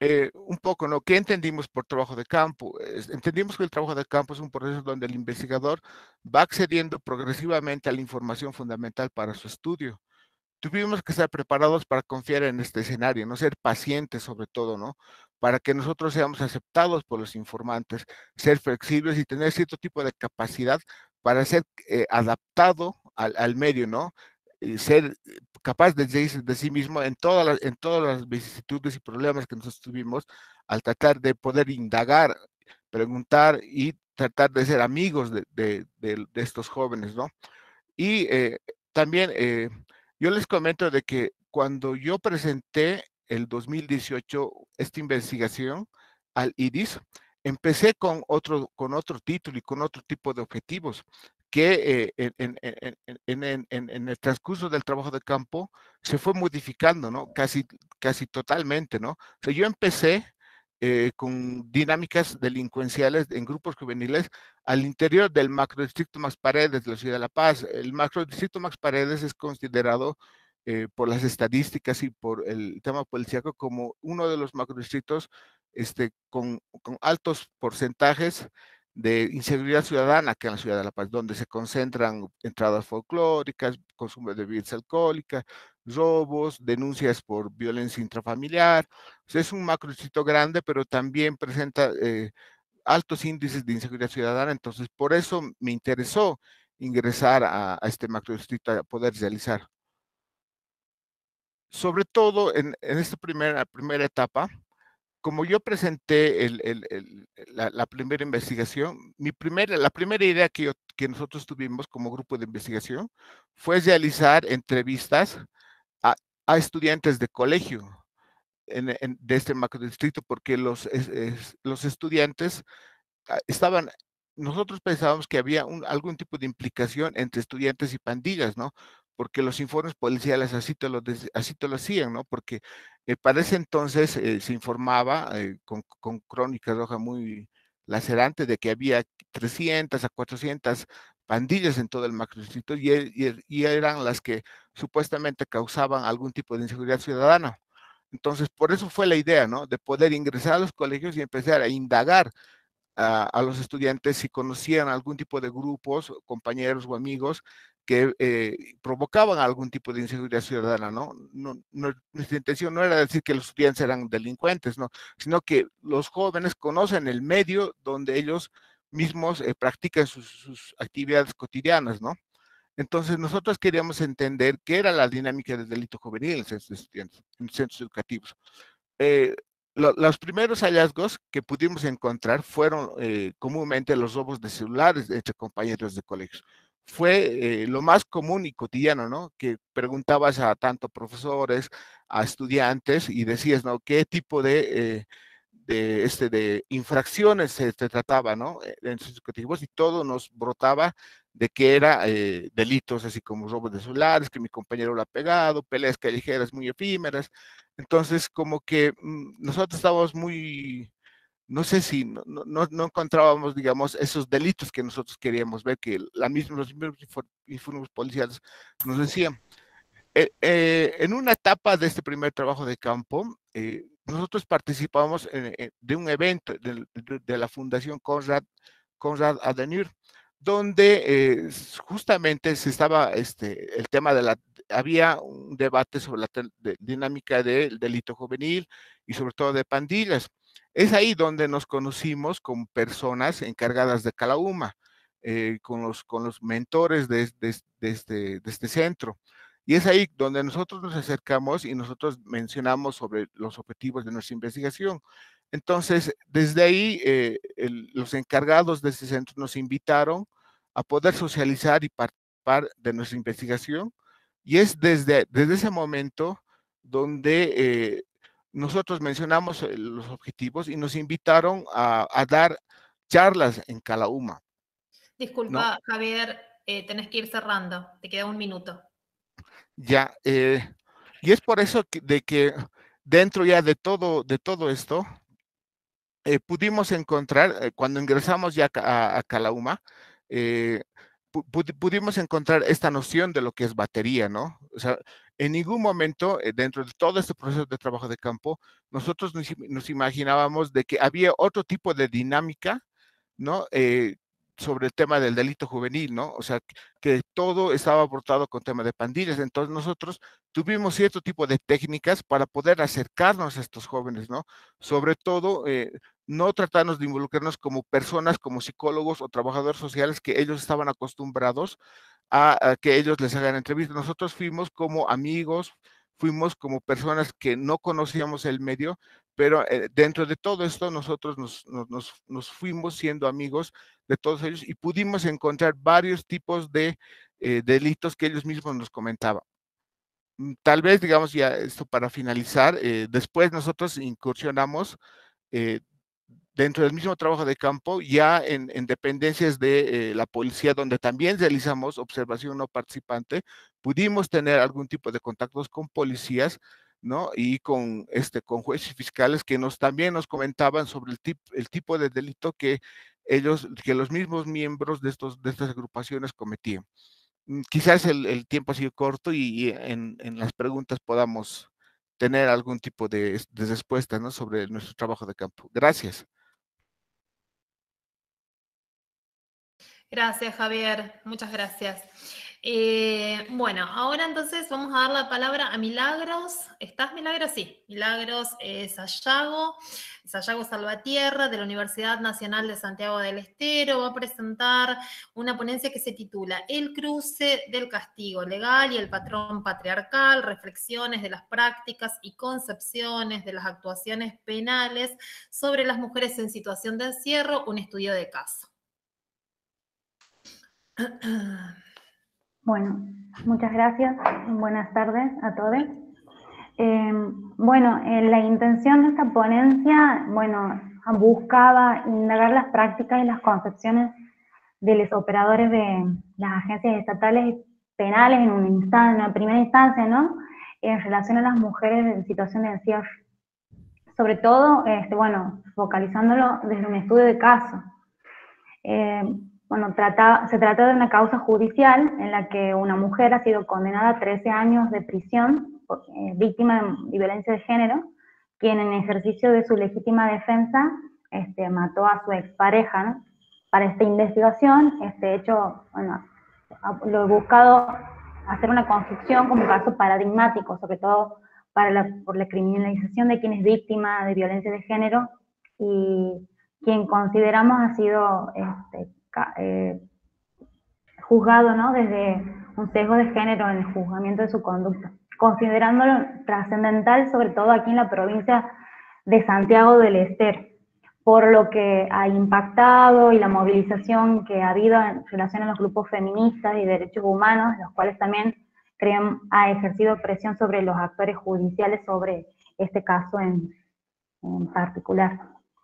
eh, un poco, ¿no? ¿Qué entendimos por trabajo de campo? Es- entendimos que el trabajo de campo es un proceso donde el investigador va accediendo progresivamente a la información fundamental para su estudio. Tuvimos que estar preparados para confiar en este escenario, no ser pacientes sobre todo, ¿no? Para que nosotros seamos aceptados por los informantes, ser flexibles y tener cierto tipo de capacidad para ser eh, adaptado al, al medio, ¿no? Y ser eh, capaz de, de, de sí mismo en todas, las, en todas las vicisitudes y problemas que nosotros tuvimos al tratar de poder indagar, preguntar y tratar de ser amigos de, de, de, de estos jóvenes, ¿no? Y eh, también eh, yo les comento de que cuando yo presenté el dos mil dieciocho esta investigación al I D I S, empecé con otro, con otro título y con otro tipo de objetivos que eh, en, en, en, en, en, en el transcurso del trabajo de campo se fue modificando, ¿no? Casi, casi totalmente, ¿no? O sea, yo empecé eh, con dinámicas delincuenciales en grupos juveniles al interior del macrodistrito Max Paredes de la ciudad de La Paz. El macrodistrito Max Paredes es considerado eh, por las estadísticas y por el tema policíaco como uno de los macrodistritos este, con, con altos porcentajes de inseguridad ciudadana que en la ciudad de La Paz, donde se concentran entradas folclóricas, consumo de bebidas alcohólicas, robos, denuncias por violencia intrafamiliar. O sea, es un macrodistrito grande, pero también presenta eh, altos índices de inseguridad ciudadana, entonces por eso me interesó ingresar a, a este macrodistrito a poder realizar. Sobre todo en, en esta primera, primera etapa, como yo presenté el, el, el, la, la, primera investigación, mi primera, la primera idea que, yo, que nosotros tuvimos como grupo de investigación fue realizar entrevistas a, a estudiantes de colegio en, en, de este macrodistrito, porque los, es, es, los estudiantes estaban, nosotros pensábamos que había un, algún tipo de implicación entre estudiantes y pandillas, ¿no? Porque los informes policiales así te lo, así te lo hacían, ¿no? Porque eh, para ese entonces eh, se informaba eh, con, con crónicas rojas muy lacerantes de que había trescientas a cuatrocientas pandillas en todo el macrodistrito y, y, y eran las que supuestamente causaban algún tipo de inseguridad ciudadana. Entonces, por eso fue la idea, ¿no? De poder ingresar a los colegios y empezar a indagar a, a los estudiantes si conocían algún tipo de grupos, compañeros o amigos que eh, provocaban algún tipo de inseguridad ciudadana, ¿no? No, no, nuestra intención no era decir que los estudiantes eran delincuentes, ¿no? Sino que los jóvenes conocen el medio donde ellos mismos eh, practican sus, sus actividades cotidianas, ¿no? Entonces, nosotros queríamos entender qué era la dinámica del delito juvenil en centros, estudiantes, en centros educativos. Eh, lo, los primeros hallazgos que pudimos encontrar fueron eh, comúnmente los robos de celulares entre compañeros de colegio. Fue eh, lo más común y cotidiano, ¿no? Que preguntabas a tanto profesores, a estudiantes y decías, ¿no? ¿Qué tipo de, eh, de, este, de infracciones se, se trataba, ¿no? En sus educativos y todo nos brotaba de que era eh, delitos así como robos de celulares, que mi compañero lo ha pegado, peleas callejeras muy efímeras. Entonces, como que mmm, nosotros estábamos muy, no sé si no, no, no, encontrábamos, digamos, esos delitos que nosotros queríamos ver, que la misma, los mismos informes policiales nos decían. Eh, eh, en una etapa de este primer trabajo de campo, eh, nosotros participamos en, en, de un evento de, de, de la Fundación Konrad, Konrad Adenauer, donde eh, justamente se estaba este, el tema de la, había un debate sobre la de, dinámica del delito juvenil y sobre todo de pandillas. Es ahí donde nos conocimos con personas encargadas de Calauma, eh, con, los, con los mentores de, de, de, este, de este centro. Y es ahí donde nosotros nos acercamos y nosotros mencionamos sobre los objetivos de nuestra investigación. Entonces, desde ahí, eh, el, los encargados de este centro nos invitaron a poder socializar y participar de nuestra investigación. Y es desde, desde ese momento donde eh, nosotros mencionamos los objetivos y nos invitaron a, a dar charlas en Calauma. Disculpa, ¿no? Javier, eh, tenés que ir cerrando, te queda un minuto. Ya, eh, y es por eso que, de que dentro ya de todo, de todo esto, eh, pudimos encontrar, eh, cuando ingresamos ya a, a Calauma, eh, pudimos encontrar esta noción de lo que es batería, ¿no? O sea, en ningún momento eh, dentro de todo este proceso de trabajo de campo, nosotros nos, nos imaginábamos de que había otro tipo de dinámica, ¿no? Eh, sobre el tema del delito juvenil, ¿no? O sea, que, que todo estaba abortado con tema de pandillas. Entonces nosotros tuvimos cierto tipo de técnicas para poder acercarnos a estos jóvenes, ¿no? Sobre todo, eh, no tratarnos de involucrarnos como personas, como psicólogos o trabajadores sociales que ellos estaban acostumbrados a, a que ellos les hagan entrevistas. Nosotros fuimos como amigos, fuimos como personas que no conocíamos el medio, pero eh, dentro de todo esto nosotros nos, nos, nos, fuimos siendo amigos de todos ellos y pudimos encontrar varios tipos de eh, delitos que ellos mismos nos comentaban. Tal vez, digamos, ya esto para finalizar, eh, después nosotros incursionamos eh, dentro del mismo trabajo de campo, ya en, en dependencias de eh, la policía, donde también realizamos observación no participante, pudimos tener algún tipo de contactos con policías, ¿no? Y con, este, con jueces y fiscales que nos, también nos comentaban sobre el, tip, el tipo de delito que ellos, que los mismos miembros de, estos, de estas agrupaciones cometían. Quizás el, el tiempo ha sido corto y, y en, en las preguntas podamos tener algún tipo de, de respuesta, ¿no? Sobre nuestro trabajo de campo. Gracias. Gracias, Javier. Muchas gracias. Eh, bueno, ahora entonces vamos a dar la palabra a Milagros. ¿Estás, Milagros? Sí. Milagros eh, Sayago, Sayago Salvatierra, de la Universidad Nacional de Santiago del Estero. Va a presentar una ponencia que se titula El cruce del castigo legal y el patrón patriarcal, reflexiones de las prácticas y concepciones de las actuaciones penales sobre las mujeres en situación de encierro, un estudio de caso. Bueno, muchas gracias. Buenas tardes a todos. Eh, bueno, eh, la intención de esta ponencia, bueno, buscaba indagar las prácticas y las concepciones de los operadores de las agencias estatales penales en una, instancia, en una primera instancia, ¿no? En relación a las mujeres en situación de encierro. Sobre todo, este, bueno, focalizándolo desde un estudio de caso. Eh, Bueno, trata, se trata de una causa judicial en la que una mujer ha sido condenada a trece años de prisión, por, eh, víctima de, de violencia de género, quien en ejercicio de su legítima defensa este, mató a su expareja, ¿no? Para esta investigación, este hecho, bueno, lo he buscado hacer una construcción como caso paradigmático, sobre todo para la, por la criminalización de quien es víctima de violencia de género y quien consideramos ha sido este, Eh, juzgado, ¿no? Desde un sesgo de género en el juzgamiento de su conducta, considerándolo trascendental, sobre todo aquí en la provincia de Santiago del Estero, por lo que ha impactado y la movilización que ha habido en relación a los grupos feministas y derechos humanos, los cuales también creen ha ejercido presión sobre los actores judiciales sobre este caso en, en particular.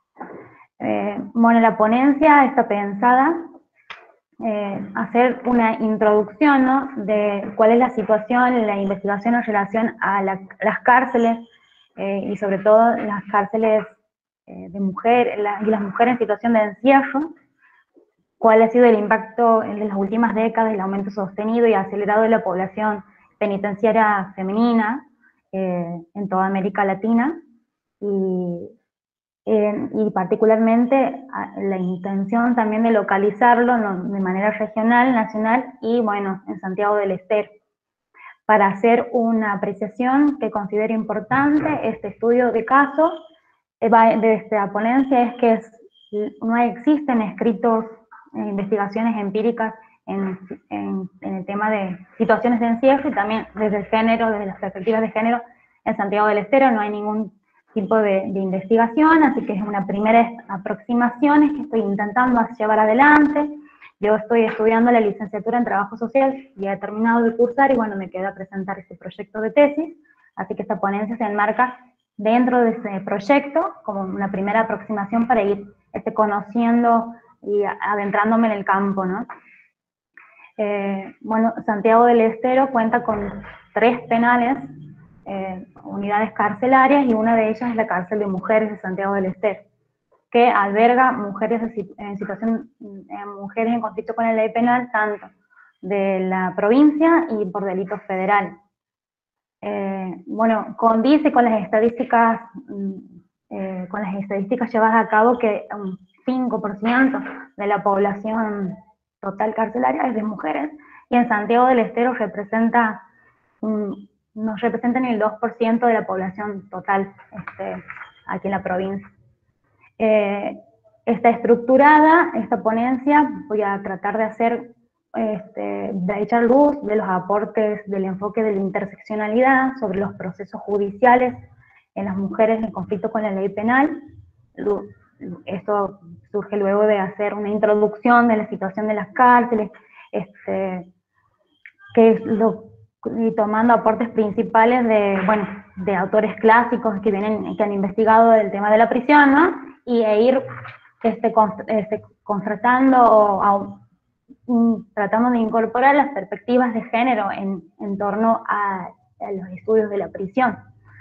Eh, bueno, la ponencia está pensada eh, hacer una introducción, ¿no? De cuál es la situación, la investigación en relación a la, las cárceles eh, y sobre todo las cárceles eh, de mujeres la, y las mujeres en situación de encierro, cuál ha sido el impacto en las últimas décadas, el aumento sostenido y acelerado de la población penitenciaria femenina eh, en toda América Latina y Eh, y particularmente la intención también de localizarlo ¿no? de manera regional, nacional y bueno, en Santiago del Estero, para hacer una apreciación que considero importante. Este estudio de casos eh, de esta ponencia es que es, no existen escritos, eh, investigaciones empíricas en, en, en el tema de situaciones de encierro y también desde el género, desde las perspectivas de género en Santiago del Estero no hay ningún tipo de, de investigación, así que es una primera aproximación que estoy intentando llevar adelante. Yo estoy estudiando la licenciatura en Trabajo Social, ya he terminado de cursar y bueno, me queda presentar este proyecto de tesis, así que esta ponencia se enmarca dentro de ese proyecto como una primera aproximación para ir este, conociendo y adentrándome en el campo, ¿no? Eh, bueno, Santiago del Estero cuenta con tres penales, Eh, unidades carcelarias y una de ellas es la cárcel de mujeres de Santiago del Estero. que alberga mujeres en situación, en mujeres en conflicto con la ley penal, tanto de la provincia y por delitos federales. Eh, bueno, condice con las estadísticas, eh, con las estadísticas llevadas a cabo que un cinco por ciento de la población total carcelaria es de mujeres, y en Santiago del Estero representa, um, nos representa ni el dos por ciento de la población total este, aquí en la provincia. Eh, está estructurada esta ponencia, voy a tratar de hacer, este, de echar luz de los aportes del enfoque de la interseccionalidad sobre los procesos judiciales en las mujeres en conflicto con la ley penal. Esto surge luego de hacer una introducción de la situación de las cárceles, este, que es lo, y tomando aportes principales de, bueno, de autores clásicos que, vienen, que han investigado el tema de la prisión, ¿no? Y e ir este, este, contratando o a, um, tratando de incorporar las perspectivas de género en, en torno a, a los estudios de la prisión.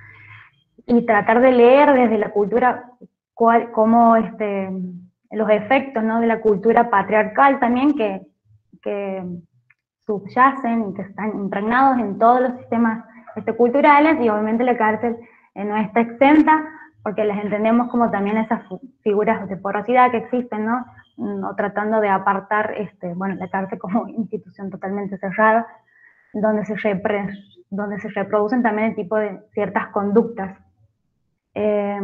Y tratar de leer desde la cultura cuál, cómo este, los efectos, ¿no?, de la cultura patriarcal también que, que subyacen y que están impregnados en todos los sistemas este, culturales, y obviamente la cárcel eh, no está exenta, porque las entendemos como también esas figuras de porosidad que existen, ¿no? No tratando de apartar, este, bueno, la cárcel como institución totalmente cerrada, donde se, repre, donde se reproducen también el tipo de ciertas conductas. Eh,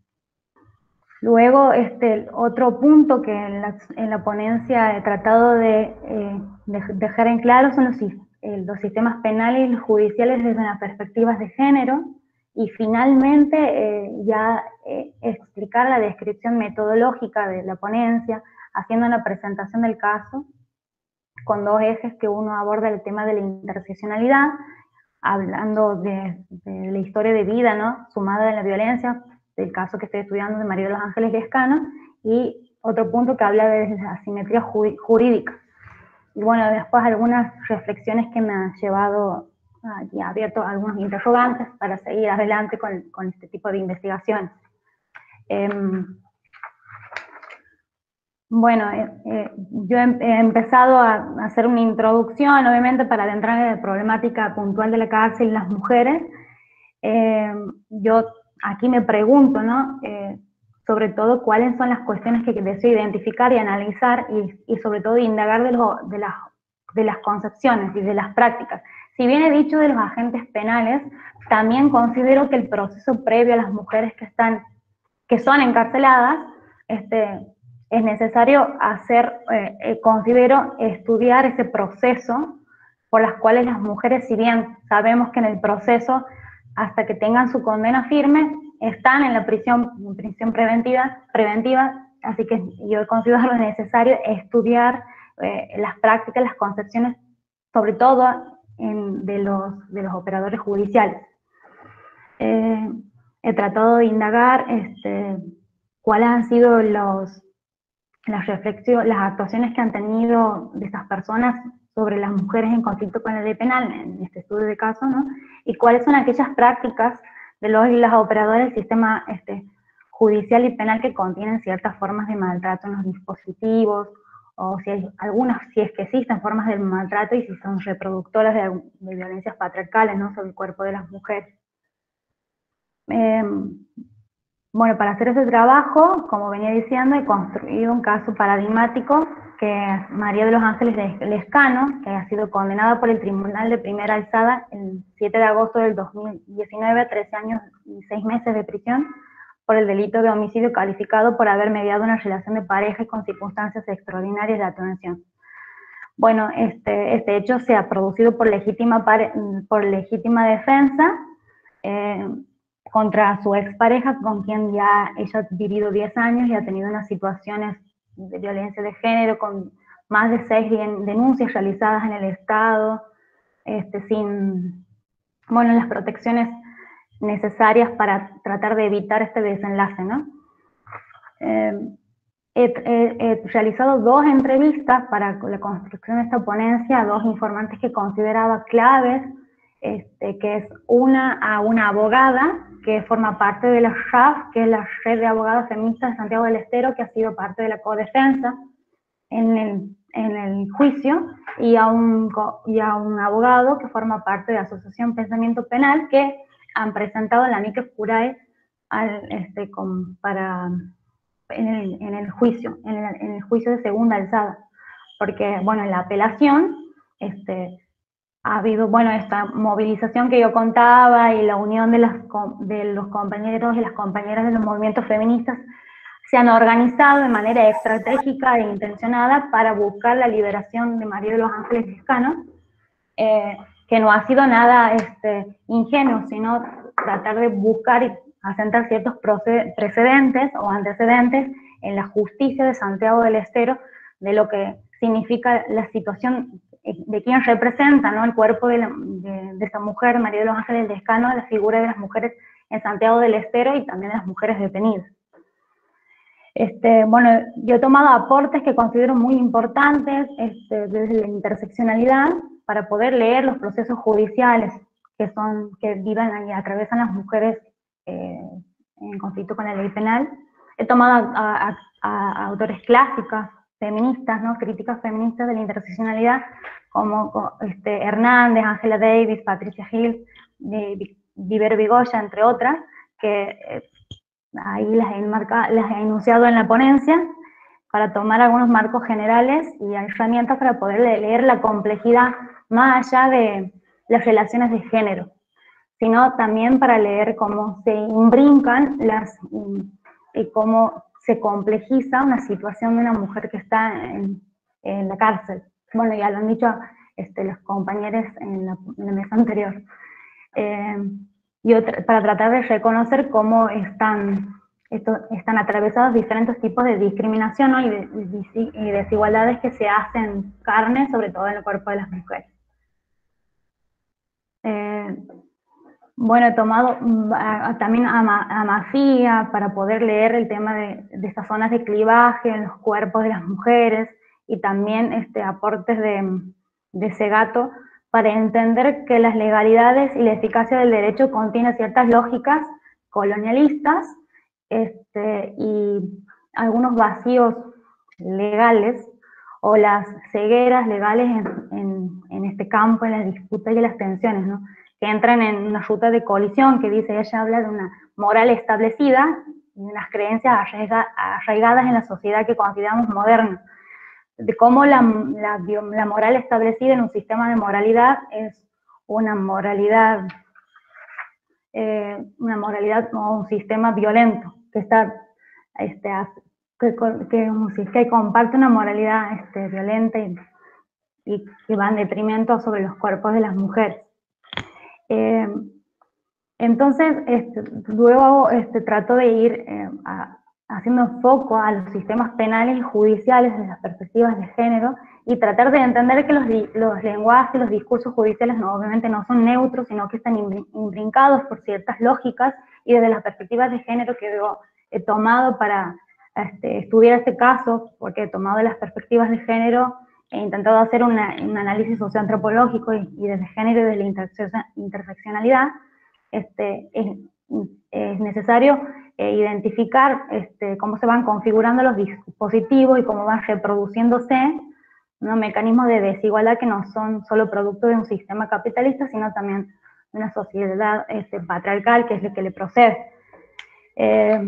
luego, este, otro punto que en la, en la ponencia he tratado de, eh, de dejar en claro son los, eh, los sistemas penales y los judiciales desde las perspectivas de género, y finalmente eh, ya eh, explicar la descripción metodológica de la ponencia, haciendo una presentación del caso, con dos ejes que uno aborda el tema de la interseccionalidad, hablando de, de la historia de vida, ¿no?, sumada de la violencia, del caso que estoy estudiando de María de los Ángeles Lescano, y otro punto que habla de la asimetría jurídica. Y bueno, después algunas reflexiones que me han llevado ah, y abierto algunos interrogantes para seguir adelante con, con este tipo de investigaciones. Eh, Bueno, eh, eh, yo he, he empezado a hacer una introducción, obviamente, para adentrar en la problemática puntual de la cárcel y las mujeres. Eh, yo aquí me pregunto, ¿no?, eh, sobre todo cuáles son las cuestiones que deseo identificar y analizar, y, y sobre todo indagar de, lo, de, las, de las concepciones y de las prácticas. Si bien he dicho de los agentes penales, también considero que el proceso previo a las mujeres que, están, que son encarceladas, este, es necesario hacer, eh, eh, considero, estudiar ese proceso por las cuales las mujeres, si bien sabemos que en el proceso, hasta que tengan su condena firme, están en la prisión, en prisión preventiva, preventiva, así que yo considero necesario estudiar eh, las prácticas, las concepciones, sobre todo en, de, los, de los operadores judiciales. Eh, he tratado de indagar este, cuáles han sido los las reflexiones, las actuaciones que han tenido de estas personas sobre las mujeres en conflicto con la ley penal, en este estudio de caso, ¿no? Y cuáles son aquellas prácticas de los y las operadoras del sistema este, judicial y penal que contienen ciertas formas de maltrato en los dispositivos, o si hay algunas, si es que existen formas de maltrato y si son reproductoras de, de violencias patriarcales, ¿no?, sobre el cuerpo de las mujeres. Eh, Bueno, para hacer ese trabajo, como venía diciendo, he construido un caso paradigmático que es María de los Ángeles Lescano, que ha sido condenada por el Tribunal de Primera Alzada el siete de agosto del dos mil diecinueve a trece años y seis meses de prisión por el delito de homicidio calificado por haber mediado una relación de pareja con circunstancias extraordinarias de atenuación. Bueno, este, este hecho se ha producido por legítima, por legítima defensa, eh, contra su expareja, con quien ya ella ha vivido diez años y ha tenido unas situaciones de violencia de género, con más de seis denuncias realizadas en el Estado, este, sin, bueno, las protecciones necesarias para tratar de evitar este desenlace, ¿no? Eh, he, he, he realizado dos entrevistas para la construcción de esta ponencia a dos informantes que consideraba claves este, que es una a una abogada que forma parte de la R A F, que es la Red de Abogadas Feministas de Santiago del Estero, que ha sido parte de la codefensa en el, en el juicio, y a, un, y a un abogado que forma parte de la Asociación Pensamiento Penal, que han presentado la amicus curiae al, este, con, para, en, el, en el juicio, en el, en el juicio de segunda alzada. Porque, bueno, en la apelación, este, ha habido, bueno, esta movilización que yo contaba y la unión de, las, de los compañeros y las compañeras de los movimientos feministas se han organizado de manera estratégica e intencionada para buscar la liberación de María de los Ángeles Lescano, eh, que no ha sido nada este, ingenuo, sino tratar de buscar y asentar ciertos precedentes o antecedentes en la justicia de Santiago del Estero de lo que significa la situación de quien representa, ¿no?, el cuerpo de, la, de, de esa mujer, María de los Ángeles Lescano, la figura de las mujeres en Santiago del Estero y también de las mujeres detenidas. Este, bueno, yo he tomado aportes que considero muy importantes este, desde la interseccionalidad para poder leer los procesos judiciales que, son, que viven y atraviesan las mujeres eh, en conflicto con la ley penal. He tomado a, a, a autores clásicas, feministas, ¿no?, críticas feministas de la interseccionalidad, como este, Hernández, Angela Davis, Patricia Hill, Vivero Vigoya, entre otras, que eh, ahí las he, enmarcado, las he enunciado en la ponencia, para tomar algunos marcos generales y herramientas para poder leer la complejidad más allá de las relaciones de género, sino también para leer cómo se imbrincan las, y cómo se complejiza una situación de una mujer que está en, en la cárcel. Bueno, ya lo han dicho este, los compañeros en la, en la mesa anterior. Eh, y otra, para tratar de reconocer cómo están, esto, están atravesados diferentes tipos de discriminación, ¿no?, y, de, y desigualdades que se hacen carne, sobre todo en el cuerpo de las mujeres. Eh, Bueno, he tomado uh, también a, a Mafía para poder leer el tema de, de estas zonas de clivaje en los cuerpos de las mujeres, y también este, aportes de, de Segato para entender que las legalidades y la eficacia del derecho contienen ciertas lógicas colonialistas este, y algunos vacíos legales o las cegueras legales en, en, en este campo, en las disputas y las tensiones, ¿no?, que entran en una ruta de colisión que dice, ella habla de una moral establecida y unas creencias arraiga, arraigadas en la sociedad que consideramos moderna, de cómo la, la, la moral establecida en un sistema de moralidad es una moralidad, eh, una moralidad o un sistema violento, que está, este, que, que, que comparte una moralidad este, violenta y, y que va en detrimento sobre los cuerpos de las mujeres. Eh, entonces, este, luego este, trato de ir eh, a, haciendo foco a los sistemas penales y judiciales desde las perspectivas de género y tratar de entender que los, los lenguajes y los discursos judiciales no, obviamente no son neutros, sino que están imbrincados por ciertas lógicas, y desde las perspectivas de género que yo he tomado para este, estudiar este caso, porque he tomado las perspectivas de género, he intentado hacer una, un análisis socioantropológico y, y desde género y desde la interseccionalidad, este, es, es necesario eh, identificar este, cómo se van configurando los dispositivos y cómo van reproduciéndose unos mecanismos de desigualdad que no son solo producto de un sistema capitalista, sino también de una sociedad este, patriarcal, que es lo que le procede. Eh,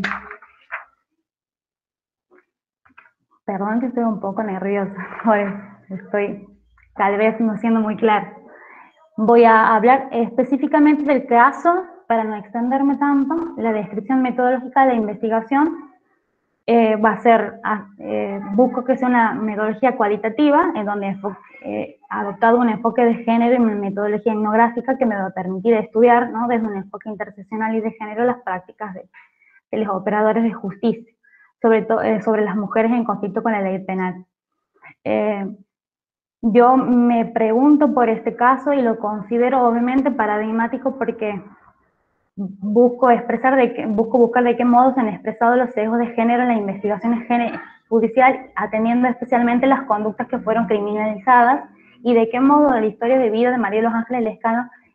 perdón que estoy un poco nerviosa, por eso estoy tal vez no siendo muy clara. Voy a hablar específicamente del caso, para no extenderme tanto. La descripción metodológica de la investigación eh, va a ser, eh, busco que sea una metodología cualitativa, en donde he eh, adoptado un enfoque de género y una metodología etnográfica que me va a permitir estudiar, ¿no?, desde un enfoque interseccional y de género las prácticas de, de los operadores de justicia, sobre, to, eh, sobre las mujeres en conflicto con la ley penal. Eh, Yo me pregunto por este caso y lo considero obviamente paradigmático porque busco expresar de que, busco buscar de qué modo se han expresado los sesgos de género en la investigación judicial, atendiendo especialmente las conductas que fueron criminalizadas, y de qué modo la historia de vida de María de los Ángeles Lescano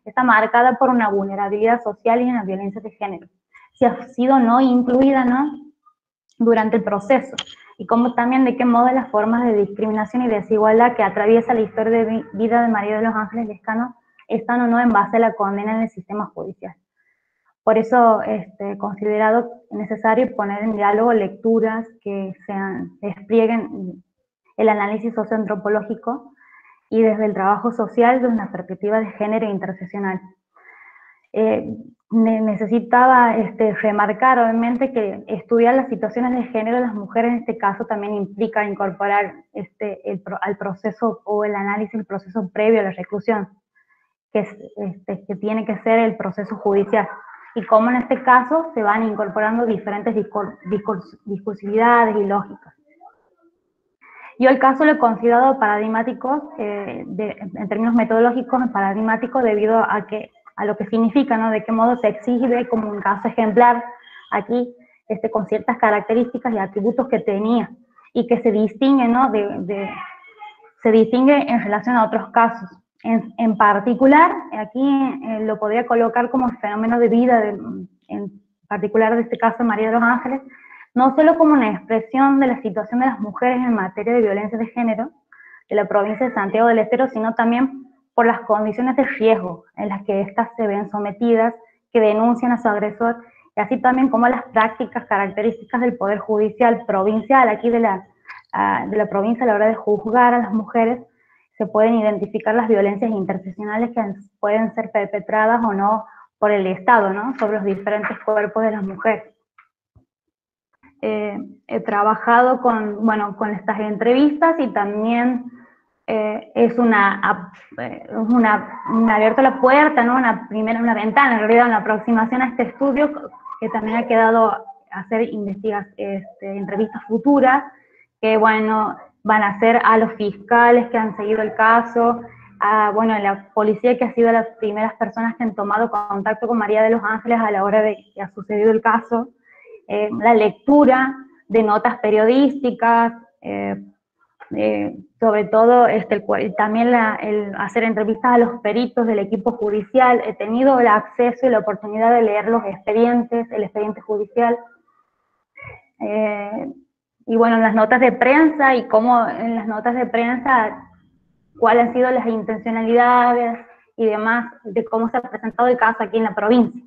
está marcada por una vulnerabilidad social y una violencia de género. Si ha sido o no incluida, ¿no?, durante el proceso, y cómo también de qué modo las formas de discriminación y desigualdad que atraviesa la historia de vida de María de los Ángeles Lescano están o no en base a la condena en el sistema judicial. Por eso este, he considerado necesario poner en diálogo lecturas que sean, desplieguen el análisis socioantropológico y desde el trabajo social desde una perspectiva de género interseccional. Eh, necesitaba este, remarcar, obviamente, que estudiar las situaciones de género de las mujeres en este caso también implica incorporar este, el, al proceso o el análisis, el proceso previo a la reclusión, que, es, este, que tiene que ser el proceso judicial. Y cómo en este caso se van incorporando diferentes discurs, discurs, discursividades y lógicas. Yo el caso lo he considerado paradigmático, eh, de, en términos metodológicos, paradigmático debido a, que, a lo que significa, ¿no?, de qué modo se exhibe como un caso ejemplar aquí, este, con ciertas características y atributos que tenía, y que se distingue, ¿no?, de, de, se distingue en relación a otros casos. En, en particular, aquí eh, lo podría colocar como fenómeno de vida, de, en particular de este caso de María de los Ángeles, no solo como una expresión de la situación de las mujeres en materia de violencia de género de la provincia de Santiago del Estero, sino también por las condiciones de riesgo en las que éstas se ven sometidas, que denuncian a su agresor, y así también como las prácticas características del Poder Judicial provincial, aquí de la, uh, de la provincia a la hora de juzgar a las mujeres, se pueden identificar las violencias interseccionales que pueden ser perpetradas o no por el Estado, ¿no?, sobre los diferentes cuerpos de las mujeres. Eh, he trabajado con, bueno, con estas entrevistas y también eh, es una, eh, una, una abierto la puerta, ¿no?, una primera, una ventana, en realidad, una aproximación a este estudio, que también ha quedado a hacer investigaciones, este, entrevistas futuras, que, bueno, van a ser a los fiscales que han seguido el caso, a, bueno, a la policía, que ha sido las primeras personas que han tomado contacto con María de los Ángeles a la hora de que ha sucedido el caso, eh, la lectura de notas periodísticas, eh, eh, sobre todo este, el, también la, el hacer entrevistas a los peritos del equipo judicial. He tenido el acceso y la oportunidad de leer los expedientes, el expediente judicial, eh, y bueno, las notas de prensa, y cómo en las notas de prensa, cuáles han sido las intencionalidades y demás, de cómo se ha presentado el caso aquí en la provincia.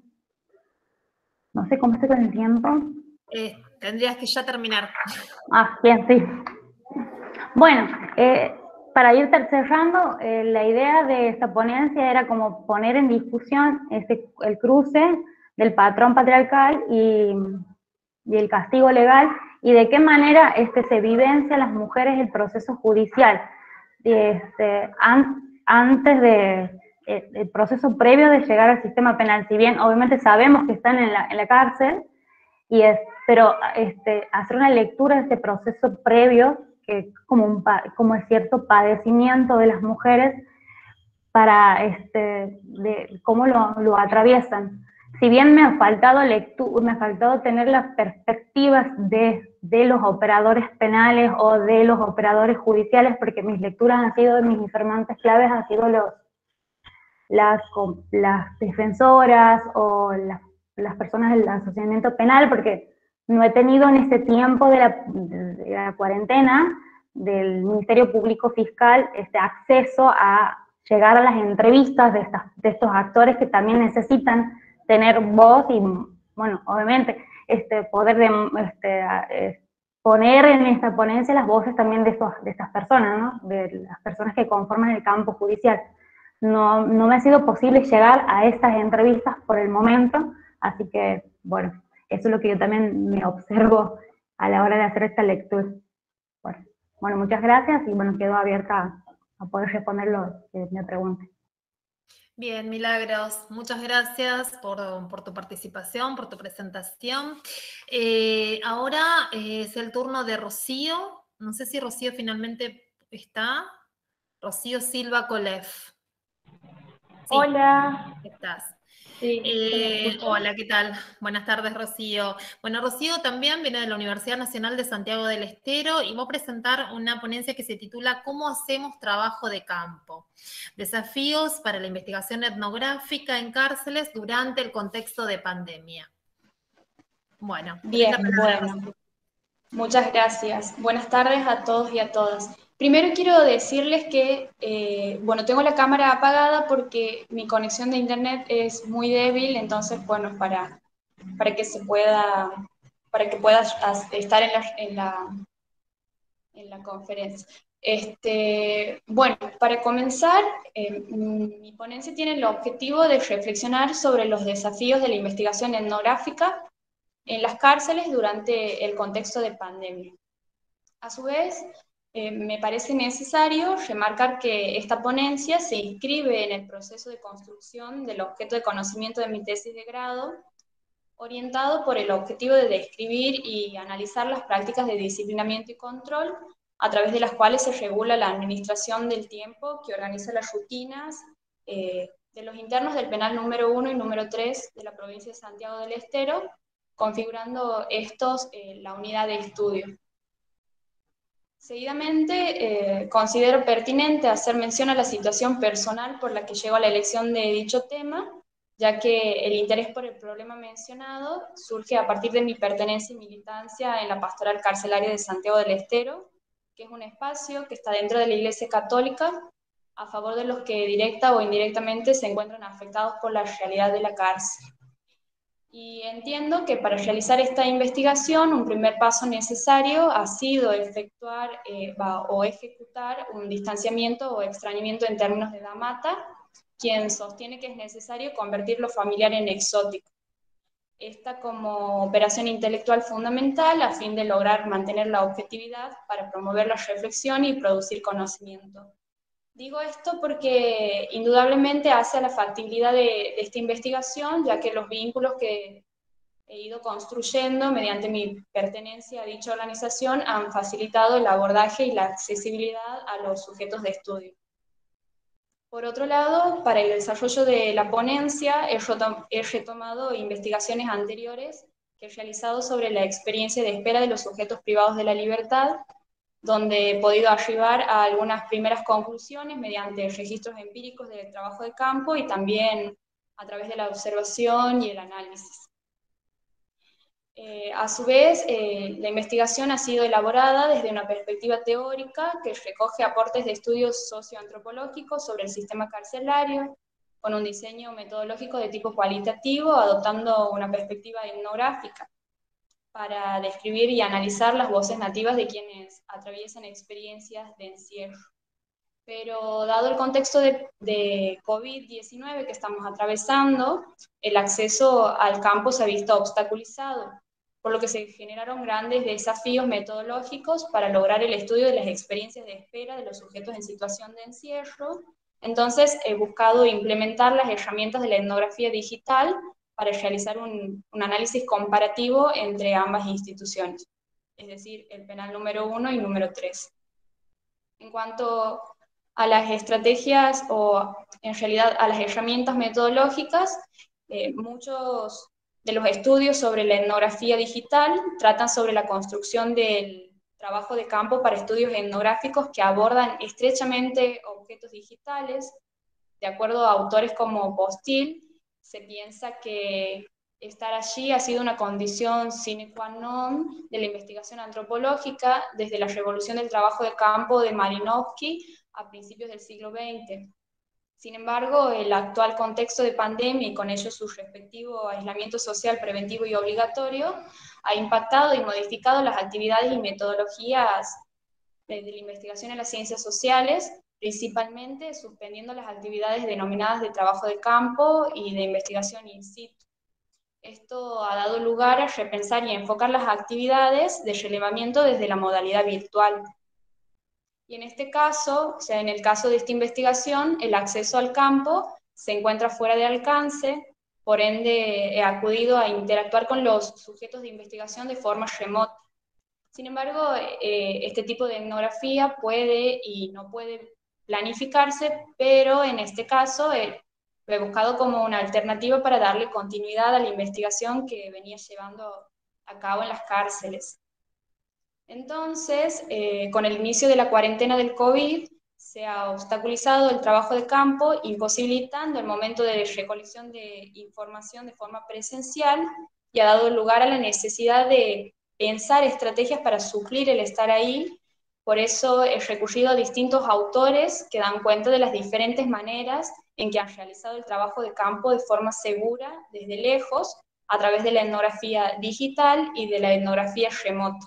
No sé cómo estoy con el tiempo. Eh, tendrías que ya terminar. Ah, bien, sí. Bueno, eh, para ir cerrando, eh, la idea de esta ponencia era como poner en discusión este, el cruce del patrón patriarcal y, y el castigo legal, y de qué manera este, se vivencia a las mujeres el proceso judicial, este, an, antes de, eh, el proceso previo de llegar al sistema penal. Si bien obviamente sabemos que están en la, en la cárcel, y es, pero este, hacer una lectura de este proceso previo, que como, un, como es cierto padecimiento de las mujeres, para este, de cómo lo, lo atraviesan. Si bien me ha faltado lectura, me ha faltado tener las perspectivas de, de los operadores penales o de los operadores judiciales, porque mis lecturas han sido, mis informantes claves han sido los, las, las defensoras o las, las personas del asociamiento penal, porque no he tenido en este tiempo de la, de la cuarentena del Ministerio Público Fiscal este acceso a llegar a las entrevistas de, estas, de estos actores que también necesitan tener voz y, bueno, obviamente, este, poder de, este, eh, poner en esta ponencia las voces también de, estos, de estas personas, ¿no?, de las personas que conforman el campo judicial. No, no me ha sido posible llegar a estas entrevistas por el momento, así que, bueno, eso es lo que yo también me observo a la hora de hacer esta lectura. Bueno, bueno muchas gracias y, bueno, quedo abierta a, a poder responder lo que me pregunten. Bien, Milagros, muchas gracias por, por tu participación, por tu presentación. Eh, ahora eh, es el turno de Rocío. No sé si Rocío finalmente está. Rocío Silva Colef. Sí, hola. estás. Sí, Eh, hola, ¿qué tal? Buenas tardes, Rocío. Bueno, Rocío también viene de la Universidad Nacional de Santiago del Estero y va a presentar una ponencia que se titula ¿Cómo hacemos trabajo de campo? Desafíos para la investigación etnográfica en cárceles durante el contexto de pandemia. Bueno, tenés bien, la palabra, bueno, Rocío. muchas gracias. Buenas tardes a todos y a todas. Primero quiero decirles que, eh, bueno, tengo la cámara apagada porque mi conexión de internet es muy débil, entonces, bueno, para, para que se pueda, para que puedas estar en la, en la, en la conferencia. Este, bueno, para comenzar, eh, mi ponencia tiene el objetivo de reflexionar sobre los desafíos de la investigación etnográfica en las cárceles durante el contexto de pandemia. A su vez, eh, me parece necesario remarcar que esta ponencia se inscribe en el proceso de construcción del objeto de conocimiento de mi tesis de grado, orientado por el objetivo de describir y analizar las prácticas de disciplinamiento y control a través de las cuales se regula la administración del tiempo que organiza las rutinas eh, de los internos del penal número uno y número tres de la provincia de Santiago del Estero, configurando estos eh, la unidad de estudio. Seguidamente, eh, considero pertinente hacer mención a la situación personal por la que llego a la elección de dicho tema, ya que el interés por el problema mencionado surge a partir de mi pertenencia y militancia en la Pastoral Carcelaria de Santiago del Estero, que es un espacio que está dentro de la Iglesia Católica a favor de los que directa o indirectamente se encuentran afectados por la realidad de la cárcel. Y entiendo que para realizar esta investigación un primer paso necesario ha sido efectuar eh, o ejecutar un distanciamiento o extrañamiento en términos de Damata, quien sostiene que es necesario convertir lo familiar en exótico. Esta como operación intelectual fundamental a fin de lograr mantener la objetividad para promover la reflexión y producir conocimiento. Digo esto porque indudablemente hace a la factibilidad de, de esta investigación, ya que los vínculos que he ido construyendo mediante mi pertenencia a dicha organización han facilitado el abordaje y la accesibilidad a los sujetos de estudio. Por otro lado, para el desarrollo de la ponencia he retomado investigaciones anteriores que he realizado sobre la experiencia de espera de los sujetos privados de la libertad, donde he podido arribar a algunas primeras conclusiones mediante registros empíricos del trabajo de campo y también a través de la observación y el análisis. Eh, a su vez, eh, la investigación ha sido elaborada desde una perspectiva teórica que recoge aportes de estudios socioantropológicos sobre el sistema carcelario, con un diseño metodológico de tipo cualitativo, adoptando una perspectiva etnográfica para describir y analizar las voces nativas de quienes atraviesan experiencias de encierro. Pero dado el contexto de, de COVID diecinueve que estamos atravesando, el acceso al campo se ha visto obstaculizado, por lo que se generaron grandes desafíos metodológicos para lograr el estudio de las experiencias de espera de los sujetos en situación de encierro. Entonces he buscado implementar las herramientas de la etnografía digital para realizar un, un análisis comparativo entre ambas instituciones, es decir, el penal número uno y número tres. En cuanto a las estrategias o en realidad a las herramientas metodológicas, eh, muchos de los estudios sobre la etnografía digital tratan sobre la construcción del trabajo de campo para estudios etnográficos que abordan estrechamente objetos digitales. De acuerdo a autores como Postil, se piensa que estar allí ha sido una condición sine qua non de la investigación antropológica desde la revolución del trabajo de campo de Malinowski a principios del siglo veinte. Sin embargo, el actual contexto de pandemia y con ello su respectivo aislamiento social preventivo y obligatorio ha impactado y modificado las actividades y metodologías de la investigación en las ciencias sociales, principalmente suspendiendo las actividades denominadas de trabajo de campo y de investigación in situ. Esto ha dado lugar a repensar y enfocar las actividades de relevamiento desde la modalidad virtual. Y en este caso, o sea, en el caso de esta investigación, el acceso al campo se encuentra fuera de alcance, por ende he acudido a interactuar con los sujetos de investigación de forma remota. Sin embargo, eh, este tipo de etnografía puede y no puede planificarse, pero en este caso el, fue buscado como una alternativa para darle continuidad a la investigación que venía llevando a cabo en las cárceles. Entonces, eh, con el inicio de la cuarentena del COVID, se ha obstaculizado el trabajo de campo, imposibilitando el momento de recolección de información de forma presencial, y ha dado lugar a la necesidad de pensar estrategias para suplir el estar ahí. Por eso he recurrido a distintos autores que dan cuenta de las diferentes maneras en que han realizado el trabajo de campo de forma segura, desde lejos, a través de la etnografía digital y de la etnografía remota.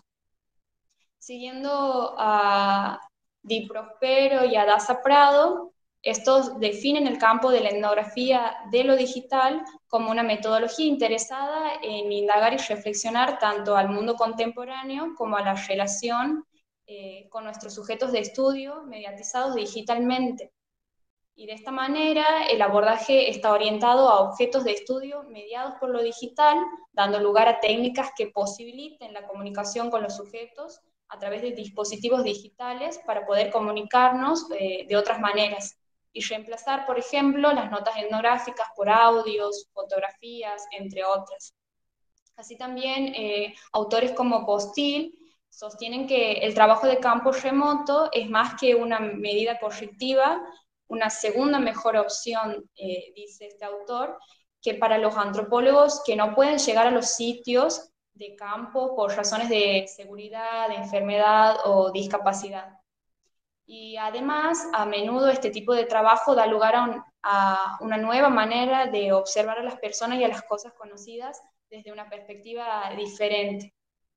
Siguiendo a Di Prospero y a Daza Prado, estos definen el campo de la etnografía de lo digital como una metodología interesada en indagar y reflexionar tanto al mundo contemporáneo como a la relación eh, con nuestros sujetos de estudio mediatizados digitalmente. Y de esta manera el abordaje está orientado a objetos de estudio mediados por lo digital, dando lugar a técnicas que posibiliten la comunicación con los sujetos a través de dispositivos digitales para poder comunicarnos eh, de otras maneras y reemplazar, por ejemplo, las notas etnográficas por audios, fotografías, entre otras. Así también, eh, autores como Postil sostienen que el trabajo de campo remoto es más que una medida correctiva, una segunda mejor opción, eh, dice este autor, que para los antropólogos que no pueden llegar a los sitios de campo por razones de seguridad, de enfermedad o discapacidad. Y además, a menudo este tipo de trabajo da lugar a, un, a una nueva manera de observar a las personas y a las cosas conocidas desde una perspectiva diferente.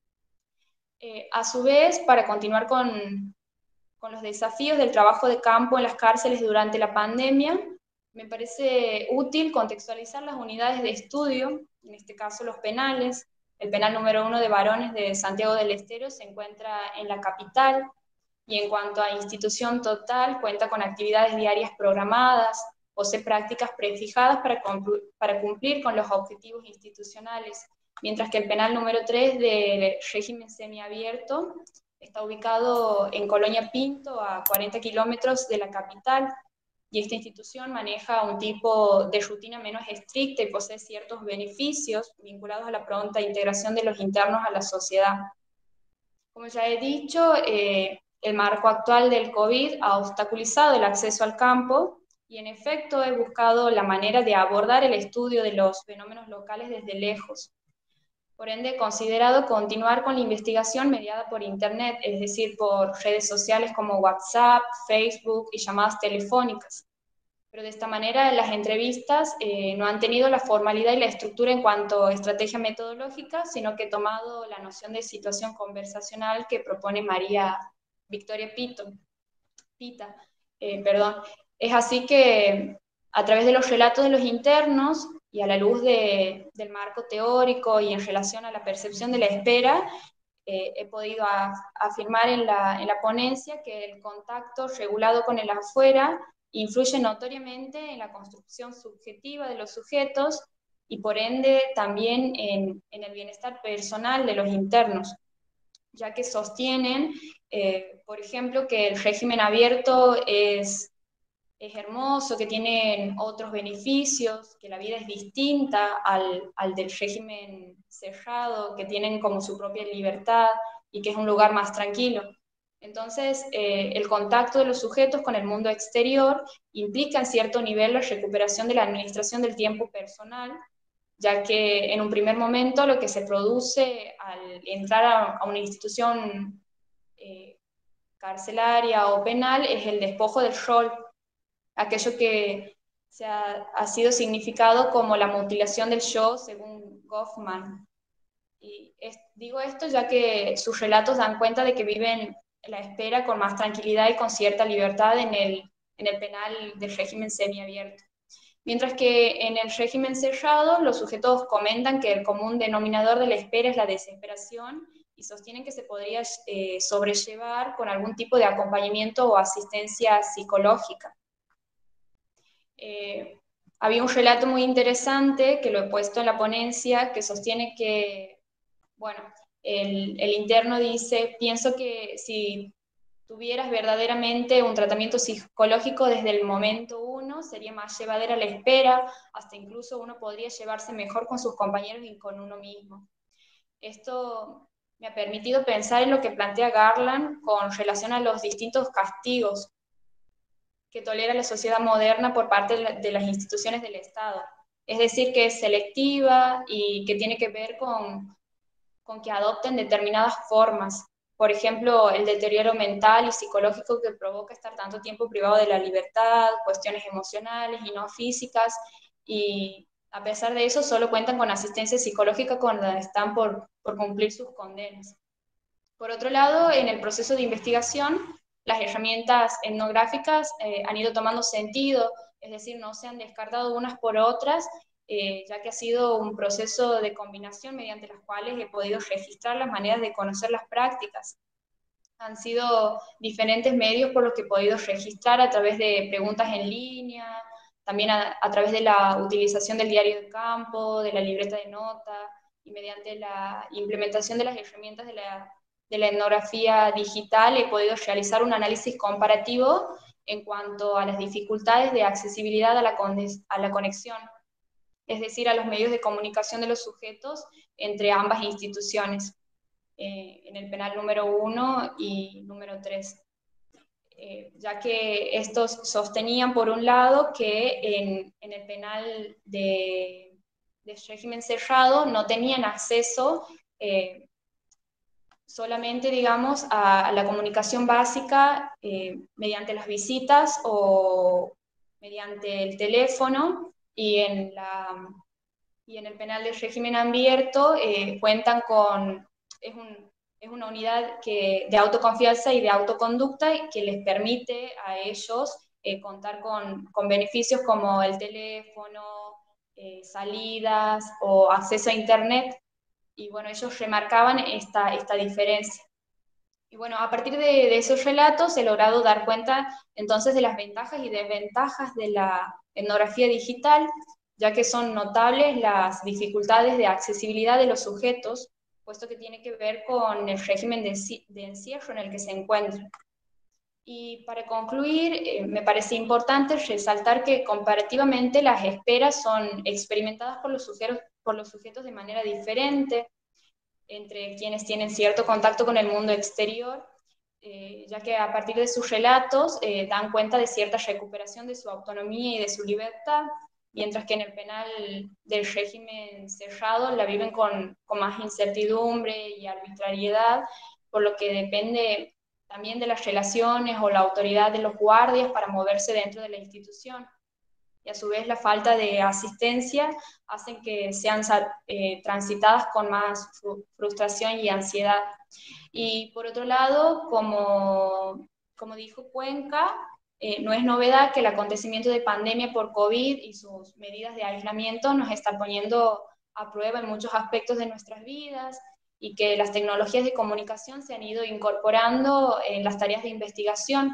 Eh, a su vez, para continuar con, con los desafíos del trabajo de campo en las cárceles durante la pandemia, me parece útil contextualizar las unidades de estudio, en este caso los penales. El penal número uno de varones de Santiago del Estero se encuentra en la capital, y en cuanto a institución total, cuenta con actividades diarias programadas, posee prácticas prefijadas para, para cumplir con los objetivos institucionales, mientras que el penal número tres del régimen semiabierto está ubicado en Colonia Pinto, a cuarenta kilómetros de la capital, y esta institución maneja un tipo de rutina menos estricta y posee ciertos beneficios vinculados a la pronta integración de los internos a la sociedad. Como ya he dicho, eh, el marco actual del COVID ha obstaculizado el acceso al campo, y en efecto he buscado la manera de abordar el estudio de los fenómenos locales desde lejos. Por ende, he considerado continuar con la investigación mediada por Internet, es decir, por redes sociales como WhatsApp, Facebook y llamadas telefónicas. Pero de esta manera las entrevistas eh, no han tenido la formalidad y la estructura en cuanto a estrategia metodológica, sino que he tomado la noción de situación conversacional que propone María Victoria Pito, Pita. Eh, perdón. Es así que a través de los relatos de los internos y a la luz de, del marco teórico y en relación a la percepción de la espera, eh, he podido a, afirmar en la, en la ponencia que el contacto regulado con el afuera influye notoriamente en la construcción subjetiva de los sujetos y por ende también en, en el bienestar personal de los internos, ya que sostienen, eh, por ejemplo, que el régimen abierto es, es hermoso, que tienen otros beneficios, que la vida es distinta al, al del régimen cerrado, que tienen como su propia libertad y que es un lugar más tranquilo. Entonces, eh, el contacto de los sujetos con el mundo exterior implica en cierto nivel la recuperación de la administración del tiempo personal, ya que en un primer momento lo que se produce al entrar a, a una institución eh, carcelaria o penal es el despojo del rol, aquello que se ha, ha sido significado como la mutilación del yo según Goffman. Y es, digo esto ya que sus relatos dan cuenta de que viven la espera con más tranquilidad y con cierta libertad en el, en el penal del régimen semiabierto. Mientras que en el régimen cerrado, los sujetos comentan que el común denominador de la espera es la desesperación y sostienen que se podría eh, sobrellevar con algún tipo de acompañamiento o asistencia psicológica. Eh, había un relato muy interesante que lo he puesto en la ponencia que sostiene que, bueno, el, el interno dice, pienso que si tuvieras verdaderamente un tratamiento psicológico desde el momento uno, menos, sería más llevadera la espera, hasta incluso uno podría llevarse mejor con sus compañeros y con uno mismo. Esto me ha permitido pensar en lo que plantea Garland con relación a los distintos castigos que tolera la sociedad moderna por parte de las instituciones del Estado. Es decir, que es selectiva y que tiene que ver con, con que adopten determinadas formas. Por ejemplo, el deterioro mental y psicológico que provoca estar tanto tiempo privado de la libertad, cuestiones emocionales y no físicas, y a pesar de eso solo cuentan con asistencia psicológica cuando están por, por cumplir sus condenas. Por otro lado, en el proceso de investigación, las herramientas etnográficas eh, han ido tomando sentido, es decir, no se han descartado unas por otras, eh, ya que ha sido un proceso de combinación mediante las cuales he podido registrar las maneras de conocer las prácticas. Han sido diferentes medios por los que he podido registrar a través de preguntas en línea, también a, a través de la utilización del diario de campo, de la libreta de nota, y mediante la implementación de las herramientas de la, de la etnografía digital he podido realizar un análisis comparativo en cuanto a las dificultades de accesibilidad a la, a la conexión, es decir, a los medios de comunicación de los sujetos entre ambas instituciones, eh, en el penal número uno y número tres. Eh, ya que estos sostenían, por un lado, que en, en el penal de, de régimen cerrado no tenían acceso eh, solamente, digamos, a, a la comunicación básica eh, mediante las visitas o mediante el teléfono, y en, la, y en el penal del régimen abierto eh, cuentan con... Es un, es una unidad que, de autoconfianza y de autoconducta que les permite a ellos eh, contar con, con beneficios como el teléfono, eh, salidas o acceso a internet, y bueno, ellos remarcaban esta, esta diferencia. Y bueno, a partir de, de esos relatos he logrado dar cuenta entonces de las ventajas y desventajas de la etnografía digital, ya que son notables las dificultades de accesibilidad de los sujetos, puesto que tiene que ver con el régimen de, de encierro en el que se encuentran. Y para concluir, eh, me parece importante resaltar que comparativamente las esperas son experimentadas por los sujetos, por los sujetos de manera diferente, entre quienes tienen cierto contacto con el mundo exterior, eh, ya que a partir de sus relatos eh, dan cuenta de cierta recuperación de su autonomía y de su libertad, mientras que en el penal del régimen cerrado la viven con, con más incertidumbre y arbitrariedad, por lo que depende también de las relaciones o la autoridad de los guardias para moverse dentro de la institución. Y a su vez la falta de asistencia hacen que sean eh, transitadas con más frustración y ansiedad. Y por otro lado, como, como dijo Cuenca, eh, no es novedad que el acontecimiento de pandemia por COVID y sus medidas de aislamiento nos están poniendo a prueba en muchos aspectos de nuestras vidas, y que las tecnologías de comunicación se han ido incorporando en las tareas de investigación.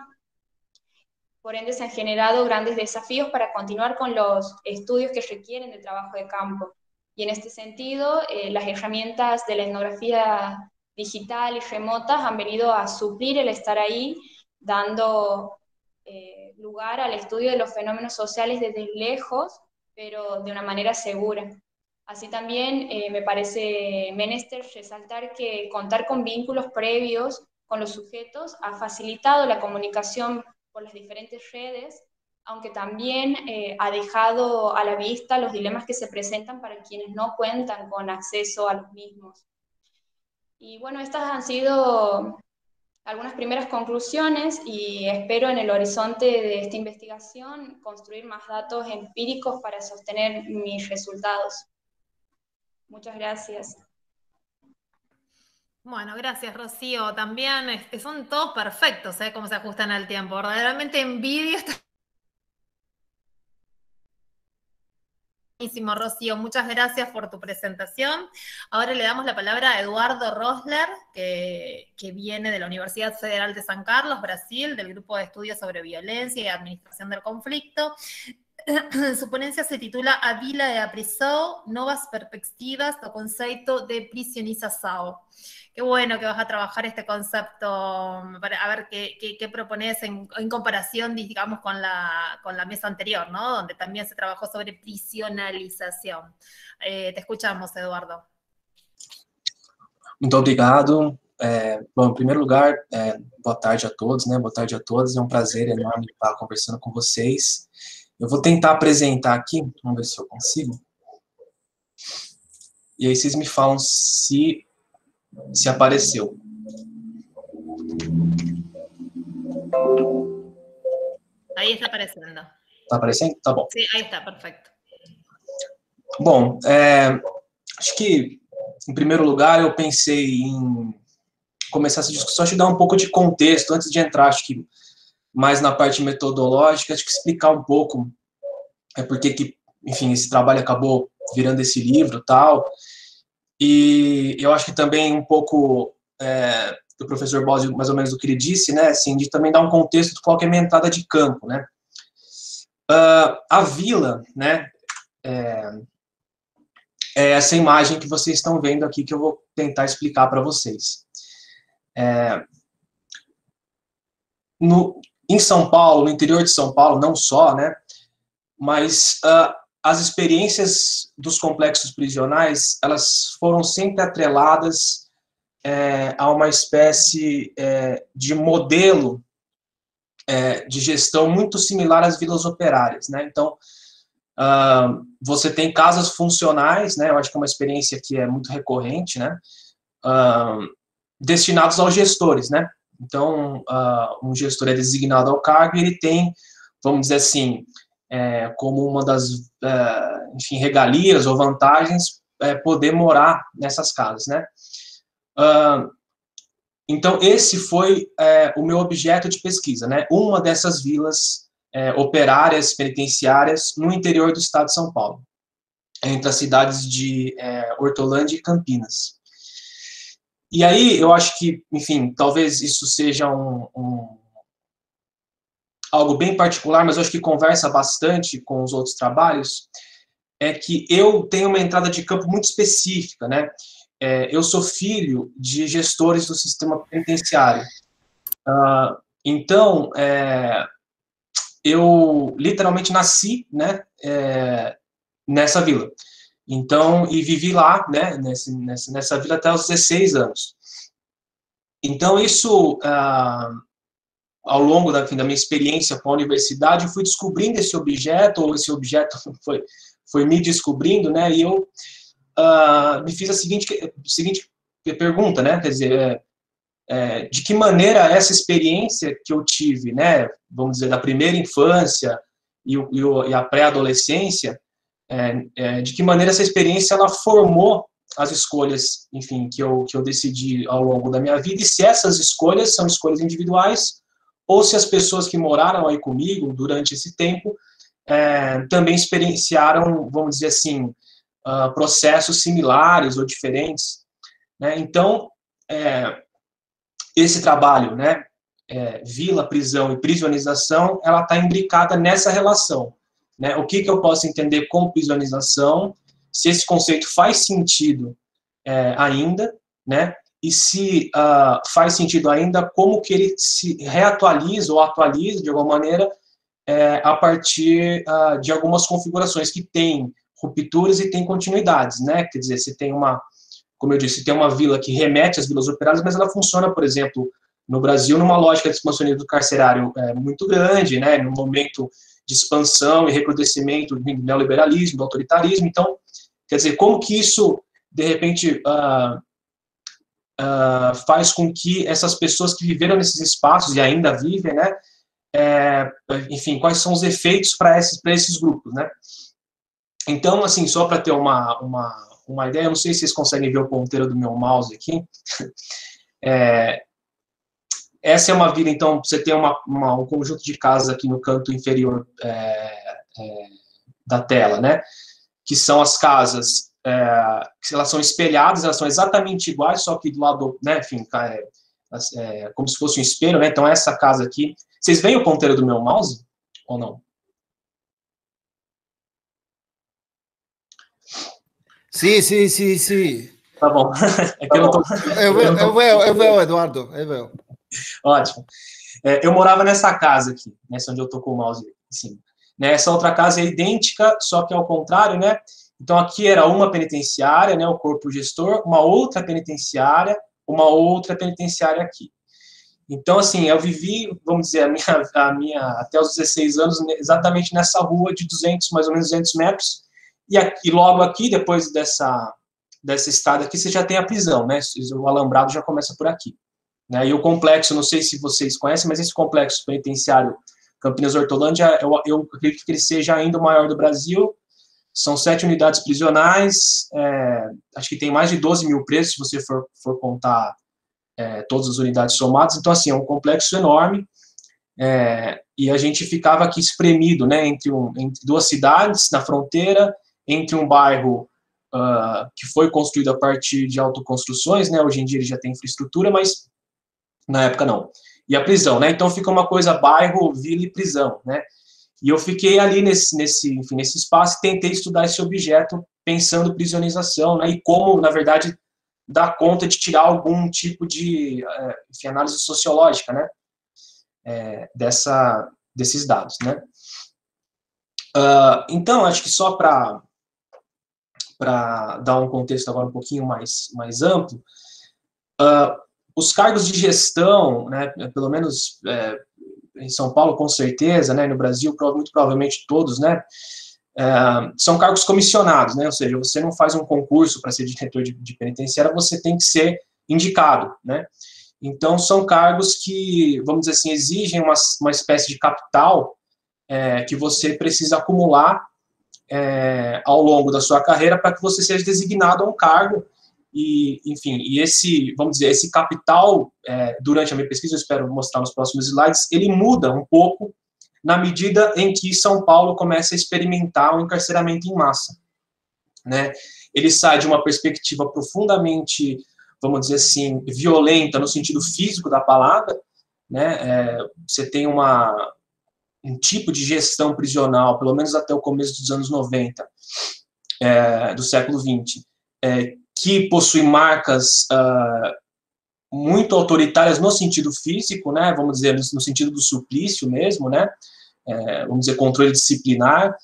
Por ende, se han generado grandes desafíos para continuar con los estudios que requieren de trabajo de campo. Y en este sentido, eh, las herramientas de la etnografía digital y remotas han venido a suplir el estar ahí, dando eh, lugar al estudio de los fenómenos sociales desde lejos, pero de una manera segura. Así también eh, me parece menester resaltar que contar con vínculos previos con los sujetos ha facilitado la comunicación por las diferentes redes, aunque también eh, ha dejado a la vista los dilemas que se presentan para quienes no cuentan con acceso a los mismos. Y bueno, estas han sido algunas primeras conclusiones, y espero en el horizonte de esta investigación construir más datos empíricos para sostener mis resultados. Muchas gracias. Bueno, gracias, Rocío. También es, son todos perfectos, ¿eh? Cómo se ajustan al tiempo. Verdaderamente envidio esta... Buenísimo, Rocío. Muchas gracias por tu presentación. Ahora le damos la palabra a Eduardo Rosler, que, que viene de la Universidad Federal de San Carlos, Brasil, del Grupo de Estudios sobre Violencia y Administración del Conflicto. su ponencia se titula A Vila e a Prisão, Novas Perspectivas do Conceito de Prisionização. Qué bueno que vas a trabajar este concepto, para, a ver qué, qué, qué propones en, en comparación, digamos, con la, con la mesa anterior, ¿no? Donde también se trabajó sobre prisionalización. Eh, te escuchamos, Eduardo. Muito obrigado. É, bom, em primeiro lugar, é, boa tarde a todos, né? Boa tarde a todos. É um prazer enorme estar conversando com vocês. Eu vou tentar apresentar aqui, vamos ver se eu consigo. E aí vocês me falam se, se apareceu. Aí está aparecendo. Está aparecendo? Tá bom. Sim, aí está, perfeito. Bom, é, acho que, em primeiro lugar, eu pensei em começar essa discussão, acho que dar um pouco de contexto, antes de entrar, acho que mais na parte metodológica, acho que explicar um pouco é porque que, enfim, esse trabalho acabou virando esse livro e tal, e eu acho que também um pouco é, do professor Bose, mais ou menos do que ele disse, né, assim, de também dar um contexto de qual que é a minha entrada de campo, né. Uh, a vila, né, é, é essa imagem que vocês estão vendo aqui, que eu vou tentar explicar para vocês. É, no, em São Paulo, no interior de São Paulo, não só, né, mas uh, as experiências dos complexos prisionais, elas foram sempre atreladas é, a uma espécie é, de modelo é, de gestão muito similar às vilas operárias, né, então, uh, você tem casas funcionais, né, eu acho que é uma experiência que é muito recorrente, né, uh, destinados aos gestores, né? Então, uh, um gestor é designado ao cargo e ele tem, vamos dizer assim, é, como uma das, uh, enfim, regalias ou vantagens, é, poder morar nessas casas, né? Uh, então, esse foi é, o meu objeto de pesquisa, né? Uma dessas vilas é, operárias, penitenciárias, no interior do estado de São Paulo, entre as cidades de é, Hortolândia e Campinas. E aí, eu acho que, enfim, talvez isso seja um, um, algo bem particular, mas eu acho que conversa bastante com os outros trabalhos, é que eu tenho uma entrada de campo muito específica, né? É, eu sou filho de gestores do sistema penitenciário. Uh, então, é, eu literalmente nasci, né, é, nessa vila. Então, e vivi lá, né, nesse, nessa, nessa vila até os dezesseis anos. Então, isso, ah, ao longo da, enfim, da minha experiência com a universidade, eu fui descobrindo esse objeto, ou esse objeto foi, foi me descobrindo, né, e eu ah, me fiz a seguinte, a seguinte pergunta, né, quer dizer, é, é, de que maneira essa experiência que eu tive, né, vamos dizer, da primeira infância e, o, e a pré-adolescência, É, é, de que maneira essa experiência ela formou as escolhas, enfim, que eu, que eu decidi ao longo da minha vida, e se essas escolhas são escolhas individuais, ou se as pessoas que moraram aí comigo durante esse tempo é, também experienciaram, vamos dizer assim, uh, processos similares ou diferentes, né? Então, é, esse trabalho, né, é, vila, prisão e prisionização, ela está imbricada nessa relação. Né, o que, que eu posso entender como prisionização, se esse conceito faz sentido é, ainda, né, e se uh, faz sentido ainda, como que ele se reatualiza ou atualiza, de alguma maneira, é, a partir uh, de algumas configurações que têm rupturas e têm continuidades, né, quer dizer, você tem uma, como eu disse, tem uma vila que remete às vilas operárias, mas ela funciona, por exemplo, no Brasil, numa lógica de expansionismo carcerário é, muito grande, né, no momento de expansão e recrudescimento do neoliberalismo, do autoritarismo. Então, quer dizer, como que isso, de repente, uh, uh, faz com que essas pessoas que viveram nesses espaços e ainda vivem, né, é, enfim, quais são os efeitos para esses, para esses grupos, né? Então, assim, só para ter uma, uma, uma ideia, eu não sei se vocês conseguem ver o ponteiro do meu mouse aqui, é, essa é uma vila, então, você tem uma, uma, um conjunto de casas aqui no canto inferior é, é, da tela, né? Que são as casas, é, que elas são espelhadas, elas são exatamente iguais, só que do lado, né, enfim, é, é, como se fosse um espelho, né? Então, essa casa aqui... Vocês veem o ponteiro do meu mouse? Ou não? Sim, sim, sim, sim. Tá bom. É que eu não tô... Eu vejo, eu vejo, eu vejo, Eduardo, eu vejo. Ótimo. É, eu morava nessa casa aqui, nessa onde eu tô com o mouse em cima. Né, essa outra casa é idêntica, só que ao contrário, né? Então, aqui era uma penitenciária, né, o corpo gestor, uma outra penitenciária, uma outra penitenciária aqui. Então, assim, eu vivi, vamos dizer, a minha, a minha, até os dezesseis anos, exatamente nessa rua de duzentos, mais ou menos duzentos metros, e, aqui, logo aqui, depois dessa, dessa estrada aqui, você já tem a prisão, né? O alambrado já começa por aqui. Né? E o complexo, não sei se vocês conhecem, mas esse complexo penitenciário Campinas Hortolândia, eu, eu acredito que ele seja ainda o maior do Brasil. São sete unidades prisionais, é, acho que tem mais de doze mil presos, se você for, for contar é, todas as unidades somadas. Então, assim, é um complexo enorme, é, e a gente ficava aqui espremido, né, entre, um, entre duas cidades, na fronteira, entre um bairro uh, que foi construído a partir de autoconstruções, né, hoje em dia ele já tem infraestrutura, mas na época não. E a prisão, né, então fica uma coisa bairro, vila e prisão, né. E eu fiquei ali nesse, nesse, enfim, nesse espaço e tentei estudar esse objeto pensando prisionalização, né, e como, na verdade, dar conta de tirar algum tipo de enfim, análise sociológica, né, é, dessa, desses dados, né. Uh, então, acho que só para para dar um contexto agora um pouquinho mais, mais amplo, uh, os cargos de gestão, né, pelo menos... É, em São Paulo, com certeza, né, no Brasil, muito provavelmente todos, né, é, são cargos comissionados, né, ou seja, você não faz um concurso para ser diretor de, de penitenciária, você tem que ser indicado, né, então são cargos que, vamos dizer assim, exigem uma, uma espécie de capital é, que você precisa acumular é, ao longo da sua carreira para que você seja designado a um cargo. E, enfim, e esse, vamos dizer, esse capital, é, durante a minha pesquisa, eu espero mostrar nos próximos slides, ele muda um pouco na medida em que São Paulo começa a experimentar o encarceramento em massa, né? Ele sai de uma perspectiva profundamente, vamos dizer assim, violenta no sentido físico da palavra, né? É, você tem uma, um tipo de gestão prisional, pelo menos até o começo dos anos noventa, é, do século vinte, é, que possui marcas uh, muito autoritárias no sentido físico, né, vamos dizer, no sentido do suplício mesmo, né, é, vamos dizer, controle disciplinar,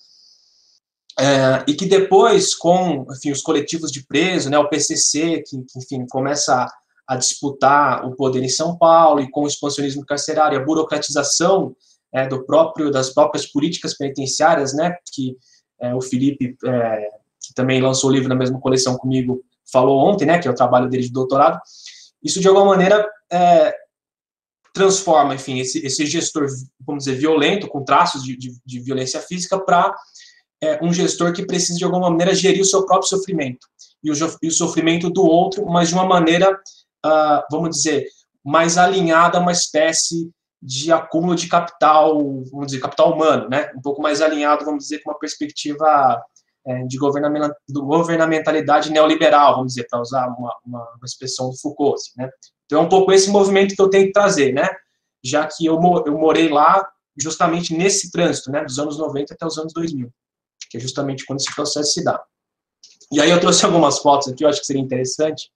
é, e que depois, com, enfim, os coletivos de preso, né, o P C C, que, que enfim, começa a, a disputar o poder em São Paulo, e com o expansionismo carcerário, a burocratização é, do próprio, das próprias políticas penitenciárias, né, que é, o Felipe, é, que também lançou o livro na mesma coleção comigo, falou ontem, né, que é o trabalho dele de doutorado, isso de alguma maneira é, transforma, enfim, esse, esse gestor, vamos dizer, violento, com traços de, de, de violência física, para é, um gestor que precisa de alguma maneira gerir o seu próprio sofrimento, e o, e o sofrimento do outro, mas de uma maneira, uh, vamos dizer, mais alinhada a uma espécie de acúmulo de capital, vamos dizer, capital humano, né, um pouco mais alinhado, vamos dizer, com uma perspectiva de governamentalidade neoliberal, vamos dizer, para usar uma, uma, uma expressão do Foucault, assim, né? Então é um pouco esse movimento que eu tenho que trazer, né? Já que eu, eu morei lá justamente nesse trânsito, né? Dos anos noventa até os anos dois mil, que é justamente quando esse processo se dá. E aí eu trouxe algumas fotos aqui, eu acho que seria interessante,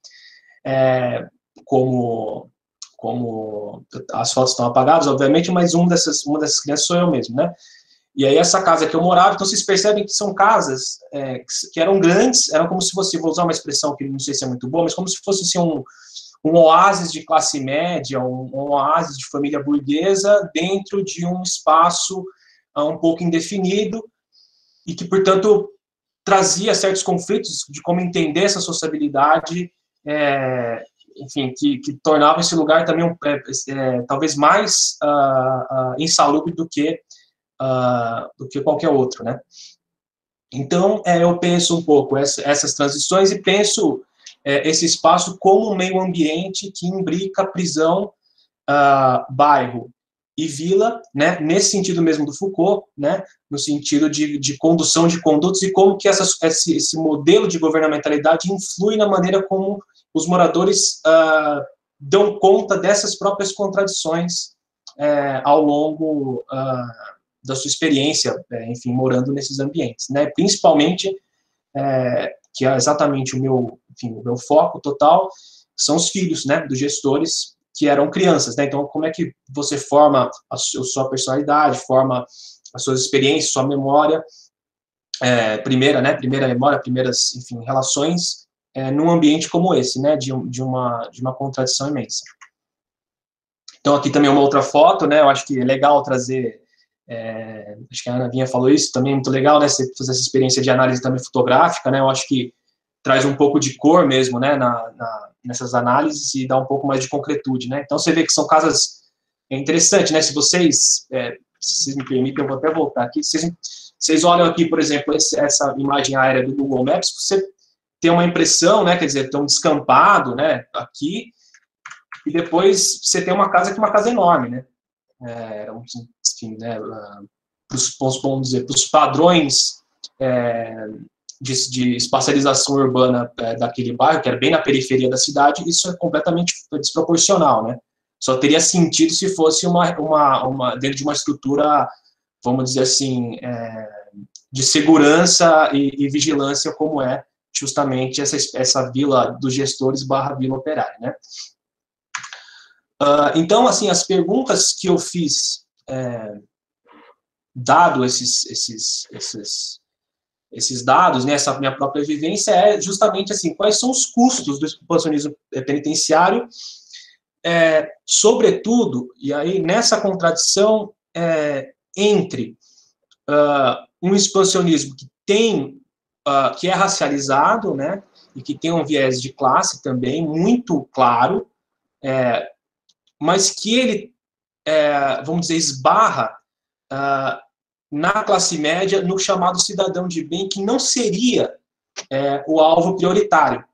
é, como, como as fotos estão apagadas, obviamente, mas uma dessas, uma dessas crianças sou eu mesmo, né? E aí essa casa que eu morava, então vocês percebem que são casas é, que, que eram grandes, eram como se fosse, vou usar uma expressão que não sei se é muito boa, mas como se fosse assim, um, um oásis de classe média, um, um oásis de família burguesa dentro de um espaço uh, um pouco indefinido e que, portanto, trazia certos conflitos de como entender essa sociabilidade, é, enfim, que, que tornava esse lugar também um, é, é, talvez mais uh, uh, insalubre do que Uh, do que qualquer outro, né? Então, é, eu penso um pouco essa, essas transições e penso é, esse espaço como um meio ambiente que imbrica prisão, uh, bairro e vila, né? Nesse sentido mesmo do Foucault, né? No sentido de, de condução de condutos e como que essa, esse, esse modelo de governamentalidade influi na maneira como os moradores uh, dão conta dessas próprias contradições uh, ao longo uh, da sua experiência, é, enfim, morando nesses ambientes, né? Principalmente é, que é exatamente o meu, enfim, o meu foco total, são os filhos, né, dos gestores que eram crianças, né? Então, como é que você forma a sua personalidade, forma as suas experiências, sua memória, é, primeira, né, primeira memória, primeiras, enfim, relações, é, num ambiente como esse, né, de, de, uma, de uma contradição imensa. Então, aqui também uma outra foto, né, eu acho que é legal trazer, é, acho que a Ana Vinha falou isso, também é muito legal, né, você fazer essa experiência de análise também fotográfica, né, eu acho que traz um pouco de cor mesmo, né, na, na, nessas análises e dá um pouco mais de concretude, né. Então, você vê que são casas, é interessante, né, se vocês, é, se vocês me permitem, eu vou até voltar aqui, vocês, vocês olham aqui, por exemplo, esse, essa imagem aérea do Google Maps, você tem uma impressão, né, quer dizer, tem um descampado, né, aqui, e depois você tem uma casa que é uma casa enorme, né, é, enfim, né, pros, vamos dizer, para os padrões é, de, de espacialização urbana é, daquele bairro, que era bem na periferia da cidade, isso é completamente desproporcional, né, só teria sentido se fosse uma, uma, uma dentro de uma estrutura, vamos dizer assim, é, de segurança e, e vigilância, como é justamente essa, essa vila dos gestores barra vila operária, né. Uh, então, assim, as perguntas que eu fiz, é, dado esses, esses, esses, esses dados, né, essa minha própria vivência, é justamente assim, quais são os custos do expansionismo penitenciário, é, sobretudo, e aí nessa contradição é, entre uh, um expansionismo que tem, uh, que é racializado, né, e que tem um viés de classe também muito claro, é, mas que ele, é, vamos dizer, esbarra uh, na classe média, no chamado cidadão de bem, que não seria é, o alvo prioritário.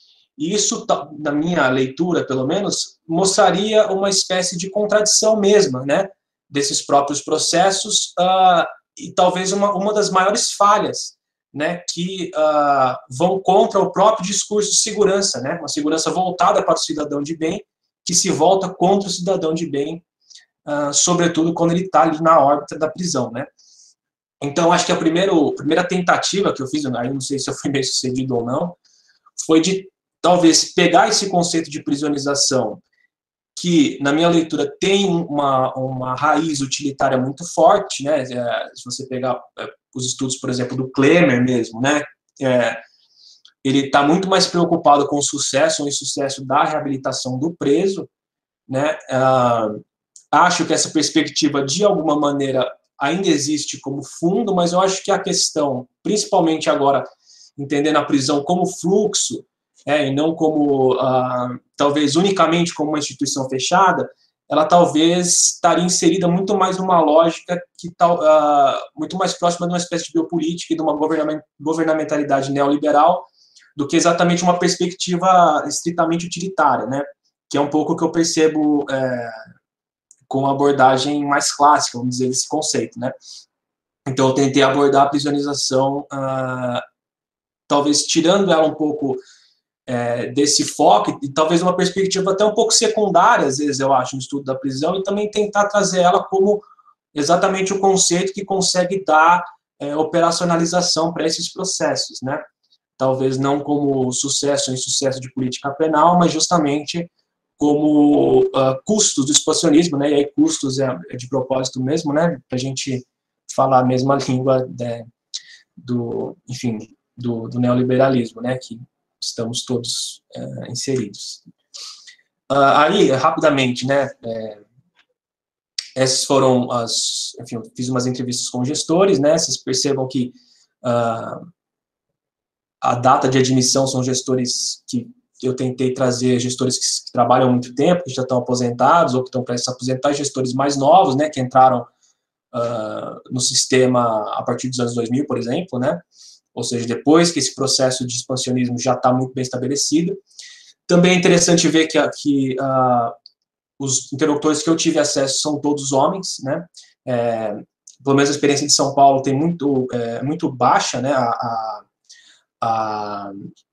E isso, na minha leitura, pelo menos, mostraria uma espécie de contradição mesma, né, desses próprios processos, uh, e talvez uma, uma das maiores falhas, né, que uh, vão contra o próprio discurso de segurança, né, uma segurança voltada para o cidadão de bem, que se volta contra o cidadão de bem, uh, sobretudo quando ele está ali na órbita da prisão, né. Então, acho que a, primeiro, a primeira tentativa que eu fiz, aí não sei se eu fui bem sucedido ou não, foi de, talvez, pegar esse conceito de prisionização, que, na minha leitura, tem uma, uma raiz utilitária muito forte, né, é, se você pegar é, os estudos, por exemplo, do Klemer mesmo, né, é, ele está muito mais preocupado com o sucesso ou insucesso da reabilitação do preso, né, uh, acho que essa perspectiva, de alguma maneira, ainda existe como fundo, mas eu acho que a questão, principalmente agora, entendendo a prisão como fluxo, é, e não como, uh, talvez, unicamente como uma instituição fechada, ela talvez estaria inserida muito mais numa lógica que tal, uh, muito mais próxima de uma espécie de biopolítica e de uma governamentalidade neoliberal, do que exatamente uma perspectiva estritamente utilitária, né? Que é um pouco o que eu percebo é, com a abordagem mais clássica, vamos dizer, desse conceito, né? Então, eu tentei abordar a prisionização, uh, talvez tirando ela um pouco é, desse foco, e talvez uma perspectiva até um pouco secundária, às vezes, eu acho, no estudo da prisão, e também tentar trazer ela como exatamente o conceito que consegue dar é, operacionalização para esses processos, né? Talvez não como sucesso ou insucesso de política penal, mas justamente como uh, custos do expansionismo, né, e aí custos é, é de propósito mesmo, né, para a gente falar a mesma língua de, do, enfim, do, do neoliberalismo, né, que estamos todos é, inseridos. Uh, aí, rapidamente, né, é, essas foram as, enfim, eu fiz umas entrevistas com gestores, né, vocês percebam que uh, a data de admissão são gestores que eu tentei trazer, gestores que, que trabalham há muito tempo, que já estão aposentados ou que estão prestes a aposentar, gestores mais novos, né, que entraram uh, no sistema a partir dos anos dois mil, por exemplo, né, ou seja, depois que esse processo de expansionismo já está muito bem estabelecido. Também é interessante ver que, que uh, os interlocutores que eu tive acesso são todos homens, né, é, pelo menos a experiência de São Paulo tem muito, é, muito baixa, né, a, a A,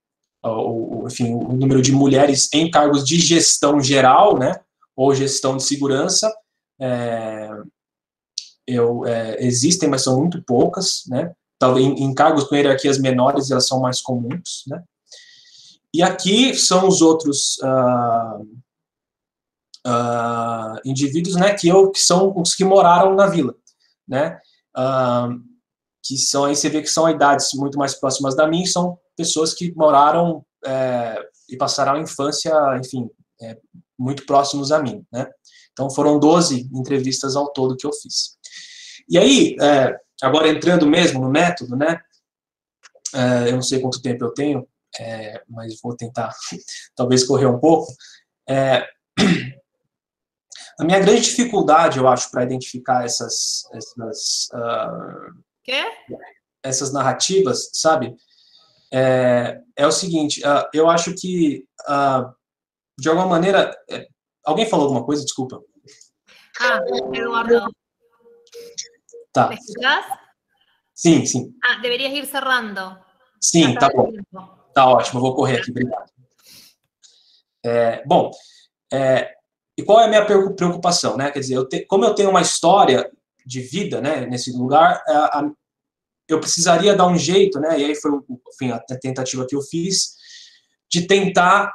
o, enfim, o número de mulheres em cargos de gestão geral, né, ou gestão de segurança, é, eu, é, existem, mas são muito poucas, né, talvez em, em cargos com hierarquias menores, elas são mais comuns, né? E aqui são os outros uh, uh, indivíduos, né, que, eu, que são os que moraram na vila, né? Uh, que são, aí você vê que são idades muito mais próximas da minha, são pessoas que moraram é, e passaram a infância, enfim, é, muito próximos a mim, né? Então, foram doze entrevistas ao todo que eu fiz. E aí, é, agora entrando mesmo no método, né? É, eu não sei quanto tempo eu tenho, é, mas vou tentar, talvez, correr um pouco. É, a minha grande dificuldade, eu acho, para identificar essas... essas uh, ¿Qué? essas narrativas, sabe? É, é o seguinte, uh, eu acho que, uh, de alguma maneira... É, alguém falou alguma coisa? Desculpa. Ah, Eduardo. Tá. ¿Me escuchás? Sim, sim. Ah, deberías ir cerrando. Sim, Já tá tá bom. tempo. Tá ótimo, eu vou correr aqui, obrigado. É, bom, é, e qual é a minha preocupação, né? Quer dizer, eu te, como eu tenho uma história de vida, né, nesse lugar, a, a, eu precisaria dar um jeito, né? E aí foi, enfim, a tentativa que eu fiz de tentar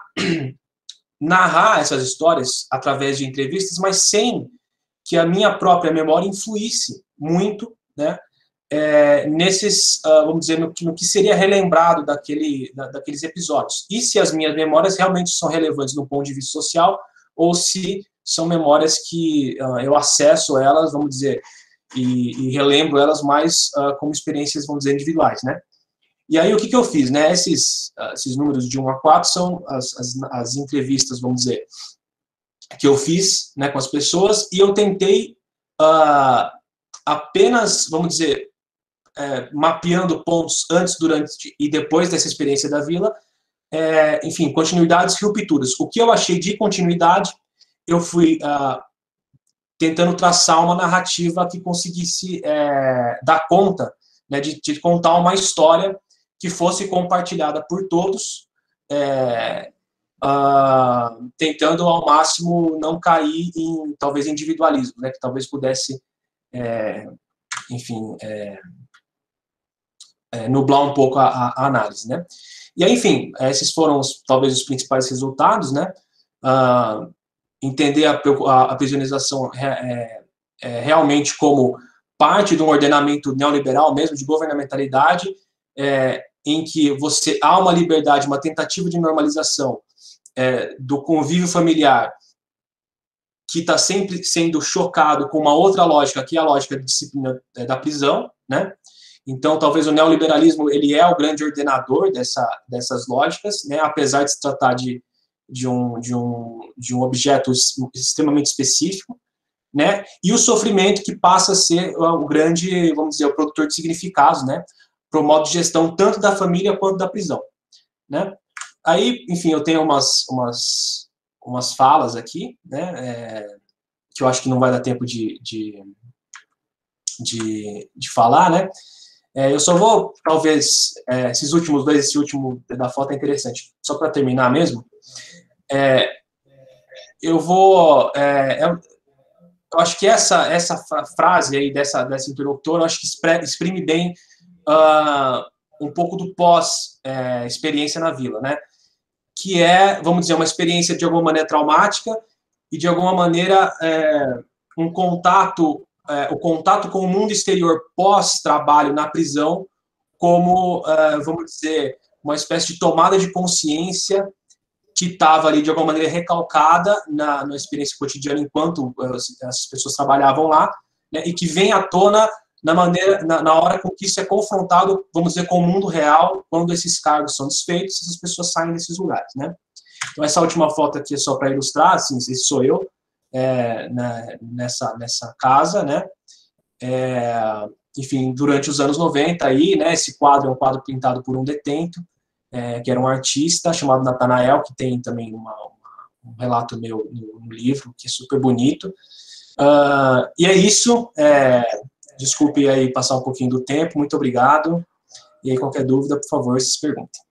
narrar essas histórias através de entrevistas, mas sem que a minha própria memória influísse muito, né? É, nesses, uh, vamos dizer, no, no que seria relembrado daquele, da, daqueles episódios. E se as minhas memórias realmente são relevantes no ponto de vista social, ou se são memórias que uh, eu acesso elas, vamos dizer, e, e relembro elas mais uh, como experiências, vamos dizer, individuais, né? E aí, o que, que eu fiz, né? Esses, uh, esses números de um a quatro são as, as, as entrevistas, vamos dizer, que eu fiz, né, com as pessoas, e eu tentei uh, apenas, vamos dizer, É, mapeando pontos antes, durante e depois dessa experiência da vila, é, enfim, continuidades e rupturas. O que eu achei de continuidade, eu fui ah, tentando traçar uma narrativa que conseguisse é, dar conta, né, de, de contar uma história que fosse compartilhada por todos, é, ah, tentando ao máximo não cair em, talvez, individualismo, né, que talvez pudesse, é, enfim, é, É, nublar um pouco a, a, análise, né? E aí, enfim, esses foram os, talvez os principais resultados, né? Uh, entender a, a, a prisionerização é, é, realmente como parte de um ordenamento neoliberal mesmo, de governamentalidade, é, em que você há uma liberdade, uma tentativa de normalização é, do convívio familiar que está sempre sendo chocado com uma outra lógica, que é a lógica de disciplina da prisão, né? Então, talvez o neoliberalismo ele é o grande ordenador dessa, dessas lógicas, né? Apesar de se tratar de, de, um, de, um, de um objeto extremamente específico, né? E o sofrimento que passa a ser o grande, vamos dizer, o produtor de significados, né? Para o modo de gestão tanto da família quanto da prisão, né? Aí, enfim, eu tenho umas, umas, umas falas aqui, né? É, que eu acho que não vai dar tempo de, de, de, de falar, né? É, eu só vou, talvez, é, esses últimos dois, esse último da foto é interessante, só para terminar mesmo, é, eu vou, é, eu, eu acho que essa, essa frase aí dessa, dessa interlocutora, eu acho que exprime bem uh, um pouco do pós-experiência é, na vila, né? Que é, vamos dizer, uma experiência de alguma maneira traumática e de alguma maneira é, um contato É, o contato com o mundo exterior pós-trabalho na prisão como, é, vamos dizer, uma espécie de tomada de consciência que estava ali, de alguma maneira, recalcada na, na experiência cotidiana enquanto as pessoas trabalhavam lá, né, e que vem à tona na, maneira, na, na hora com que isso é confrontado, vamos dizer, com o mundo real, quando esses cargos são desfeitos, essas pessoas saem desses lugares, né? Então, essa última foto aqui é só para ilustrar, assim, esse sou eu, É, né, nessa, nessa casa, né, é, enfim, durante os anos noventa, aí, né, esse quadro é um quadro pintado por um detento, é, que era um artista chamado Natanael, que tem também uma, uma, um relato meu no, no livro, que é super bonito, uh, e é isso, é, desculpe aí passar um pouquinho do tempo, muito obrigado, e aí qualquer dúvida, por favor, se perguntem.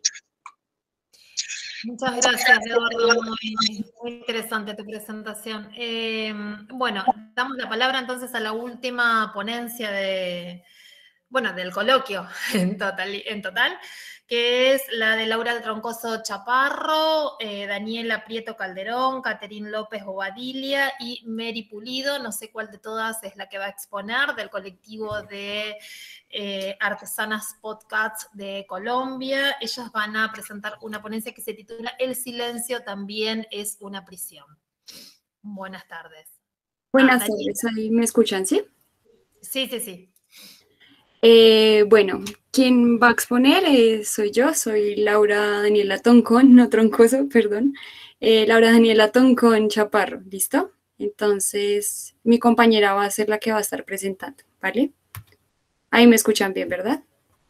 Muchas gracias, Eduardo. Muy, muy interesante tu presentación. Eh, bueno, damos la palabra entonces a la última ponencia de, bueno, del coloquio en total, en total, que es la de Laura Troncoso Chaparro, eh, Daniela Prieto Calderón, Caterín López Bobadilla y Mary Pulido. No sé cuál de todas es la que va a exponer, del colectivo de eh, Artesanas Podcasts de Colombia. Ellas van a presentar una ponencia que se titula El silencio también es una prisión. Buenas tardes. Buenas ah, tardes, ¿ahí me escuchan, sí? Sí, sí, sí. Eh, bueno, quien va a exponer eh, soy yo, soy Laura Daniela Toncón, no Troncoso, perdón, eh, Laura Daniela Toncón Chaparro, ¿listo? Entonces, mi compañera va a ser la que va a estar presentando, ¿vale? Ahí me escuchan bien, ¿verdad?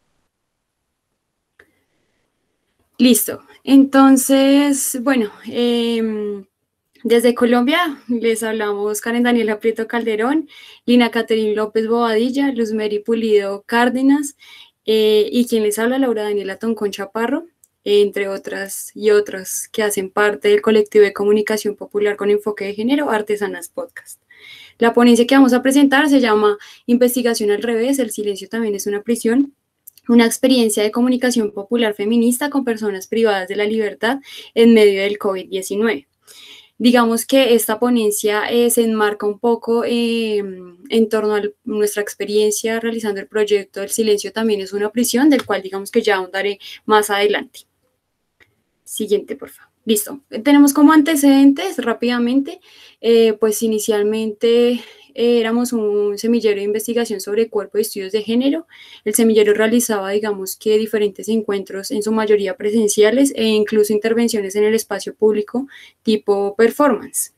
Listo, entonces, bueno, eh, desde Colombia les hablamos Karen Daniela Prieto Calderón, Lina Caterín López Bobadilla, Luz Mary Pulido Cárdenas, eh, y quien les habla, Laura Daniela Toncón Chaparro, entre otras y otros que hacen parte del colectivo de comunicación popular con enfoque de género, Artesanas Podcast. La ponencia que vamos a presentar se llama Investigación al revés, el silencio también es una prisión. Una experiencia de comunicación popular feminista con personas privadas de la libertad en medio del COVID diecinueve. Digamos que esta ponencia eh, se enmarca un poco eh, en torno a nuestra experiencia realizando el proyecto El silencio también es una prisión, del cual digamos que ya ahondaré más adelante. Siguiente, por favor. Listo. Tenemos como antecedentes rápidamente, eh, pues inicialmente eh, éramos un semillero de investigación sobre cuerpo y estudios de género. El semillero realizaba, digamos que diferentes encuentros, en su mayoría presenciales e incluso intervenciones en el espacio público tipo performance.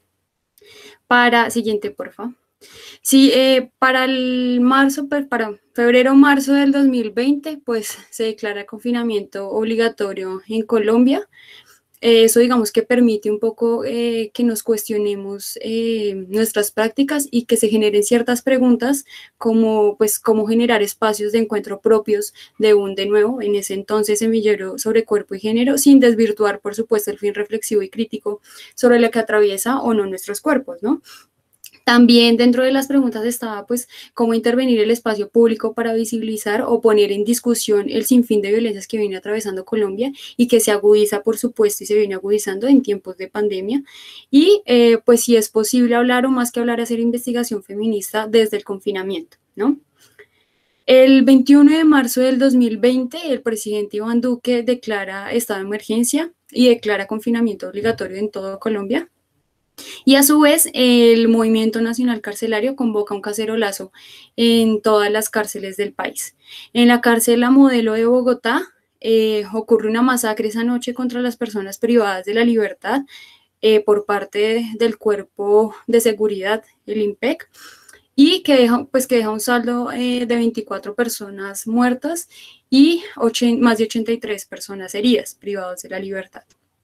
Para, siguiente, por favor. Sí, eh, para el marzo, para febrero-marzo del dos mil veinte, pues se declara confinamiento obligatorio en Colombia. Eso digamos que permite un poco eh, que nos cuestionemos eh, nuestras prácticas y que se generen ciertas preguntas como pues cómo generar espacios de encuentro propios de un, de nuevo, en ese entonces semillero sobre cuerpo y género, sin desvirtuar por supuesto el fin reflexivo y crítico sobre lo que atraviesa o no nuestros cuerpos, ¿no? También dentro de las preguntas estaba pues cómo intervenir el espacio público para visibilizar o poner en discusión el sinfín de violencias que viene atravesando Colombia y que se agudiza por supuesto y se viene agudizando en tiempos de pandemia y eh, pues si es posible hablar o más que hablar hacer investigación feminista desde el confinamiento, ¿no? El veintiuno de marzo del dos mil veinte el presidente Iván Duque declara estado de emergencia y declara confinamiento obligatorio en todo Colombia. Y a su vez, el Movimiento Nacional Carcelario convoca un cacerolazo en todas las cárceles del país. En la cárcel La Modelo de Bogotá eh, ocurre una masacre esa noche contra las personas privadas de la libertad eh, por parte del Cuerpo de Seguridad, el IMPEC, y que deja, pues, que deja un saldo eh, de veinticuatro personas muertas y más de ochenta y tres personas heridas, privadas de la libertad.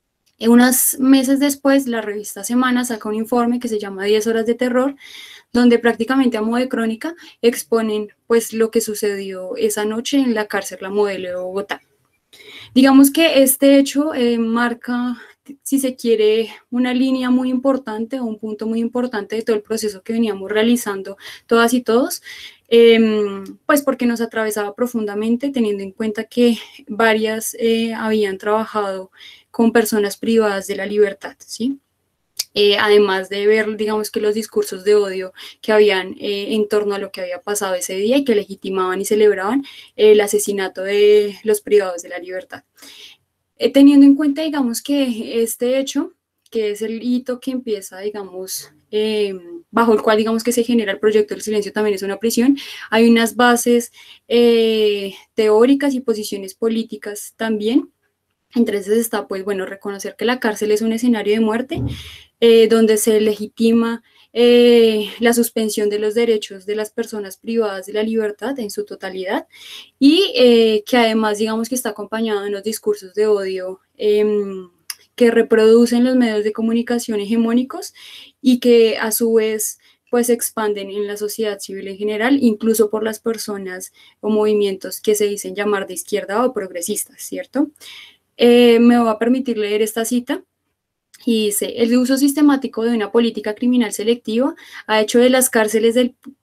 Unos meses después, la revista Semana saca un informe que se llama diez horas de terror, donde prácticamente a modo de crónica exponen pues, lo que sucedió esa noche en la cárcel La Modelo de Bogotá. Digamos que este hecho eh, marca, si se quiere, una línea muy importante o un punto muy importante de todo el proceso que veníamos realizando todas y todos, eh, pues porque nos atravesaba profundamente, teniendo en cuenta que varias eh, habían trabajado con personas privadas de la libertad, ¿sí? Eh, además de ver, digamos que los discursos de odio que habían eh, en torno a lo que había pasado ese día y que legitimaban y celebraban eh, el asesinato de los privados de la libertad. Eh, teniendo en cuenta, digamos, que este hecho, que es el hito que empieza, digamos, eh, bajo el cual, digamos, que se genera el proyecto del silencio también es una prisión, hay unas bases eh, teóricas y posiciones políticas también. Entre esas está, pues, bueno, reconocer que la cárcel es un escenario de muerte, eh, donde se legitima eh, la suspensión de los derechos de las personas privadas de la libertad en su totalidad, y eh, que además, digamos, que está acompañado en los discursos de odio eh, que reproducen los medios de comunicación hegemónicos y que a su vez pues se expanden en la sociedad civil en general, incluso por las personas o movimientos que se dicen llamar de izquierda o progresistas, ¿cierto? Eh, me voy a permitir leer esta cita y dice: el uso sistemático de una política criminal selectiva ha hecho de las cárceles del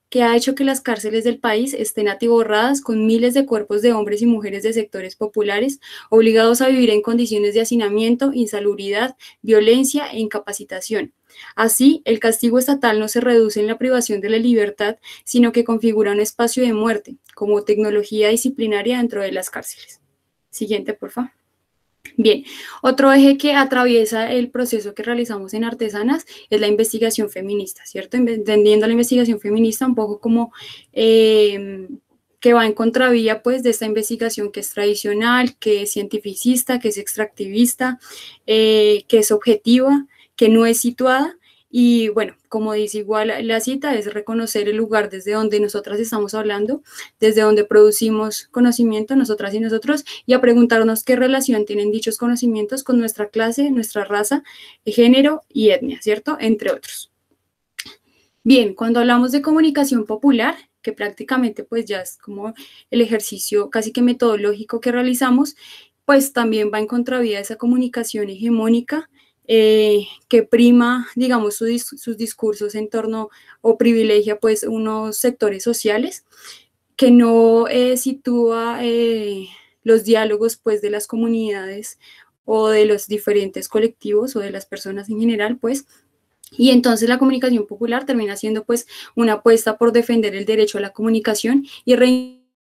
que ha hecho que las cárceles del país estén atiborradas con miles de cuerpos de hombres y mujeres de sectores populares, obligados a vivir en condiciones de hacinamiento, insalubridad, violencia e incapacitación. Así, el castigo estatal no se reduce en la privación de la libertad, sino que configura un espacio de muerte, como tecnología disciplinaria dentro de las cárceles. Siguiente, por favor. Bien, otro eje que atraviesa el proceso que realizamos en Artesanas es la investigación feminista, ¿cierto? Entendiendo la investigación feminista un poco como eh, que va en contravía, pues, de esta investigación que es tradicional, que es cientificista, que es extractivista, eh, que es objetiva, que no es situada. Y bueno, como dice igual la cita, es reconocer el lugar desde donde nosotras estamos hablando, desde donde producimos conocimiento, nosotras y nosotros, y a preguntarnos qué relación tienen dichos conocimientos con nuestra clase, nuestra raza, género y etnia, ¿cierto? Entre otros. Bien, cuando hablamos de comunicación popular, que prácticamente pues ya es como el ejercicio casi que metodológico que realizamos, pues también va en contravía esa comunicación hegemónica, Eh, que prima, digamos, su dis sus discursos en torno o privilegia, pues, unos sectores sociales, que no eh, sitúa eh, los diálogos, pues, de las comunidades o de los diferentes colectivos o de las personas en general, pues, y entonces la comunicación popular termina siendo, pues, una apuesta por defender el derecho a la comunicación y re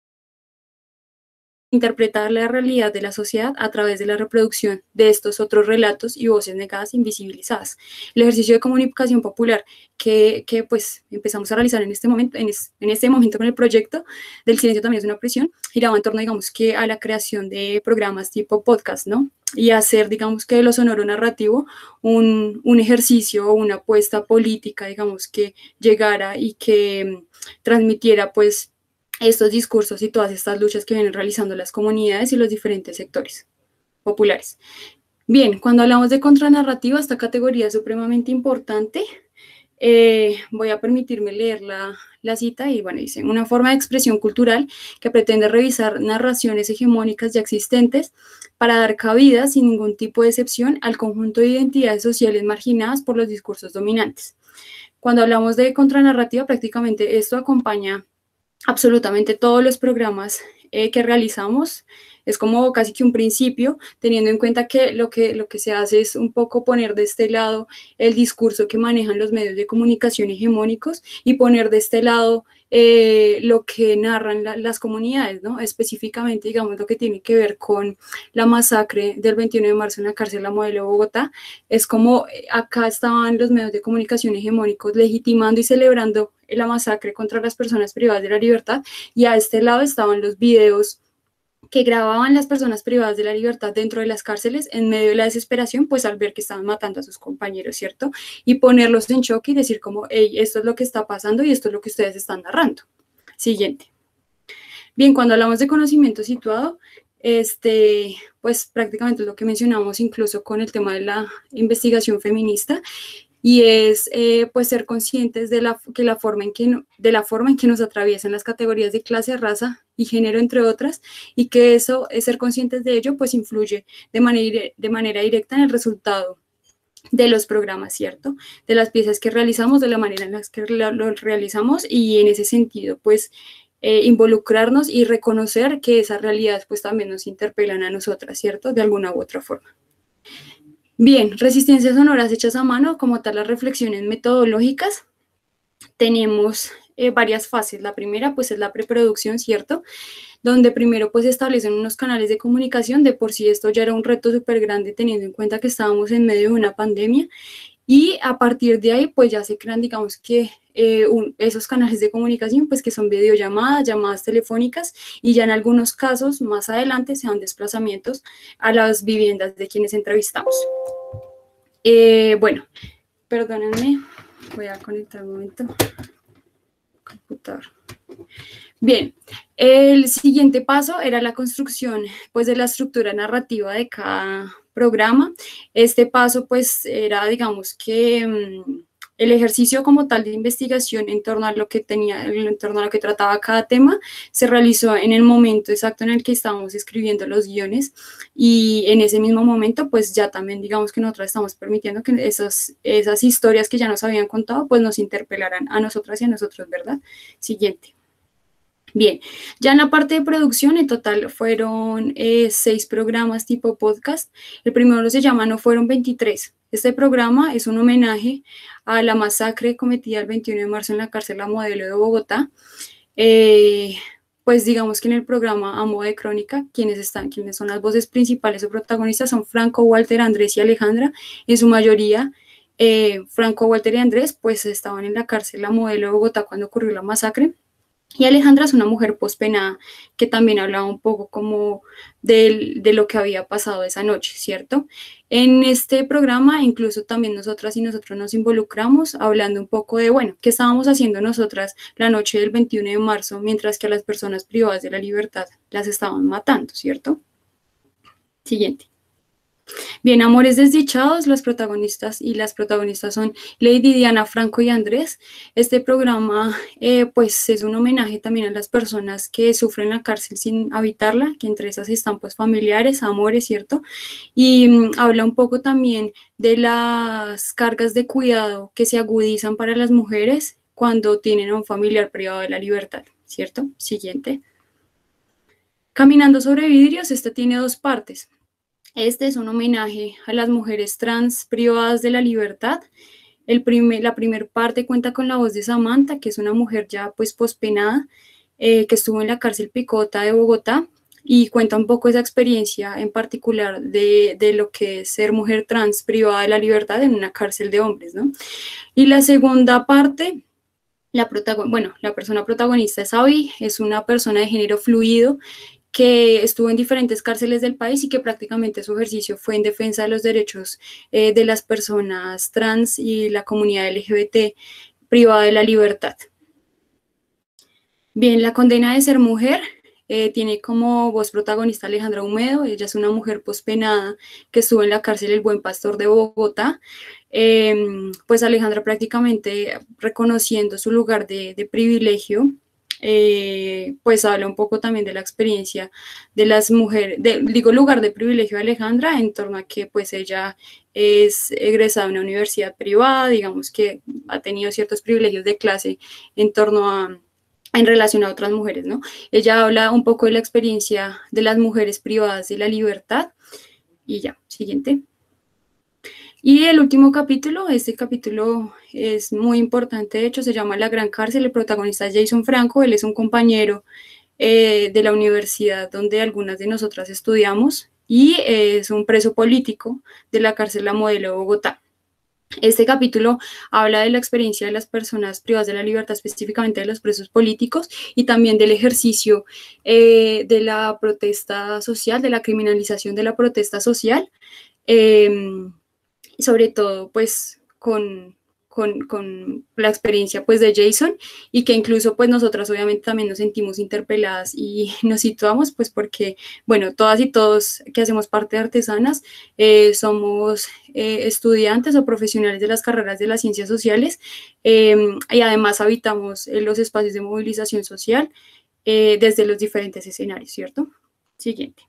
interpretar la realidad de la sociedad a través de la reproducción de estos otros relatos y voces negadas invisibilizadas. El ejercicio de comunicación popular que, que pues empezamos a realizar en este momento, en, es, en este momento con el proyecto del silencio también es una prisión, giraba en torno, digamos, que a la creación de programas tipo podcast, ¿no? Y hacer, digamos, que de lo sonoro narrativo un, un ejercicio o una apuesta política, digamos, que llegara y que um, transmitiera, pues, estos discursos y todas estas luchas que vienen realizando las comunidades y los diferentes sectores populares. Bien, cuando hablamos de contranarrativa, esta categoría es supremamente importante. Eh, voy a permitirme leer la, la cita y bueno, dice, una forma de expresión cultural que pretende revisar narraciones hegemónicas ya existentes para dar cabida sin ningún tipo de excepción al conjunto de identidades sociales marginadas por los discursos dominantes. Cuando hablamos de contranarrativa, prácticamente esto acompaña absolutamente todos los programas eh, que realizamos. Es como casi que un principio, teniendo en cuenta que lo, que lo que se hace es un poco poner de este lado el discurso que manejan los medios de comunicación hegemónicos y poner de este lado eh, lo que narran la, las comunidades, ¿no? Específicamente, digamos, lo que tiene que ver con la masacre del veintiuno de marzo en la cárcel La Modelo de Bogotá. Es como acá estaban los medios de comunicación hegemónicos legitimando y celebrando la masacre contra las personas privadas de la libertad, y a este lado estaban los videos que grababan las personas privadas de la libertad dentro de las cárceles en medio de la desesperación, pues al ver que estaban matando a sus compañeros, ¿cierto? Y ponerlos en shock y decir como, hey, esto es lo que está pasando y esto es lo que ustedes están narrando. Siguiente. Bien, cuando hablamos de conocimiento situado, este, pues prácticamente es lo que mencionamos incluso con el tema de la investigación feminista, y es eh, pues ser conscientes de la, que la forma en que no, de la forma en que nos atraviesan las categorías de clase, raza y género, entre otras, y que eso, ser conscientes de ello, pues influye de manera, de manera directa en el resultado de los programas, ¿cierto? De las piezas que realizamos, de la manera en la que lo, lo realizamos, y en ese sentido, pues, eh, involucrarnos y reconocer que esas realidades, pues, también nos interpelan a nosotras, ¿cierto? De alguna u otra forma. Bien, resistencias sonoras hechas a mano, como tal las reflexiones metodológicas, tenemos eh, varias fases. La primera, pues, es la preproducción, ¿cierto? Donde primero, pues, se establecen unos canales de comunicación. De por sí esto ya era un reto súper grande, teniendo en cuenta que estábamos en medio de una pandemia, y a partir de ahí, pues, ya se crean, digamos, que eh, un, esos canales de comunicación, pues, que son videollamadas, llamadas telefónicas, y ya en algunos casos, más adelante, se dan desplazamientos a las viviendas de quienes entrevistamos. Eh, bueno, perdónenme, voy a conectar un momento. Computador. Bien, el siguiente paso era la construcción, pues, de la estructura narrativa de cada programa. Este paso, pues, era, digamos, que el ejercicio como tal de investigación en torno a lo que tenía, en torno a lo que trataba cada tema, se realizó en el momento exacto en el que estábamos escribiendo los guiones, y en ese mismo momento, pues ya también digamos que nosotros estamos permitiendo que esas, esas historias que ya nos habían contado, pues nos interpelaran a nosotras y a nosotros, ¿verdad? Siguiente. Bien, ya en la parte de producción, en total fueron eh, seis programas tipo podcast. El primero se llama No Fueron veintitrés. Este programa es un homenaje a la masacre cometida el veintiuno de marzo en la cárcel La Modelo de Bogotá. Eh, pues digamos que en el programa, a modo de crónica, quienes están, quienes son las voces principales o protagonistas son Franco, Walter, Andrés y Alejandra. En su mayoría, eh, Franco, Walter y Andrés pues estaban en la cárcel La Modelo de Bogotá cuando ocurrió la masacre. Y Alejandra es una mujer pospenada que también hablaba un poco como de, de lo que había pasado esa noche, ¿cierto? En este programa incluso también nosotras y nosotros nos involucramos hablando un poco de, bueno, qué estábamos haciendo nosotras la noche del veintiuno de marzo, mientras que a las personas privadas de la libertad las estaban matando, ¿cierto? Siguiente. Bien, Amores Desdichados, los protagonistas y las protagonistas son Lady, Diana, Franco y Andrés. Este programa eh, pues es un homenaje también a las personas que sufren la cárcel sin habitarla, que entre esas están pues familiares, amores, ¿cierto? Y um, habla un poco también de las cargas de cuidado que se agudizan para las mujeres cuando tienen a un familiar privado de la libertad, ¿cierto? Siguiente. Caminando sobre vidrios, este tiene dos partes. Este es un homenaje a las mujeres trans privadas de la libertad. El primer, la primera parte cuenta con la voz de Samantha, que es una mujer ya pues pospenada, eh, que estuvo en la cárcel Picota de Bogotá, y cuenta un poco esa experiencia en particular de, de lo que es ser mujer trans privada de la libertad en una cárcel de hombres, ¿no? Y la segunda parte, la, protagon- bueno, la persona protagonista es Abby, es una persona de género fluido, que estuvo en diferentes cárceles del país y que prácticamente su ejercicio fue en defensa de los derechos eh, de las personas trans y la comunidad L G B T privada de la libertad. Bien, La condena de ser mujer eh, tiene como voz protagonista Alejandra Humedo. Ella es una mujer pospenada que estuvo en la cárcel El Buen Pastor de Bogotá. Eh, pues Alejandra prácticamente reconociendo su lugar de, de privilegio, Eh, pues habla un poco también de la experiencia de las mujeres, de, digo lugar de privilegio de Alejandra, en torno a que pues ella es egresada de una universidad privada, digamos que ha tenido ciertos privilegios de clase en torno a, en relación a otras mujeres, ¿no? Ella habla un poco de la experiencia de las mujeres privadas de la libertad, y ya, siguiente. Y el último capítulo, este capítulo es muy importante, de hecho se llama La Gran Cárcel. El protagonista es Jason Franco, él es un compañero eh, de la universidad donde algunas de nosotras estudiamos, y eh, es un preso político de la cárcel La Modelo de Bogotá. Este capítulo habla de la experiencia de las personas privadas de la libertad, específicamente de los presos políticos, y también del ejercicio eh, de la protesta social, de la criminalización de la protesta social, eh, sobre todo pues con, con, con la experiencia pues de Jason, y que incluso pues nosotras obviamente también nos sentimos interpeladas y nos situamos pues porque, bueno, todas y todos que hacemos parte de Artesanas eh, somos eh, estudiantes o profesionales de las carreras de las ciencias sociales, eh, y además habitamos en los espacios de movilización social eh, desde los diferentes escenarios, ¿cierto? Siguiente.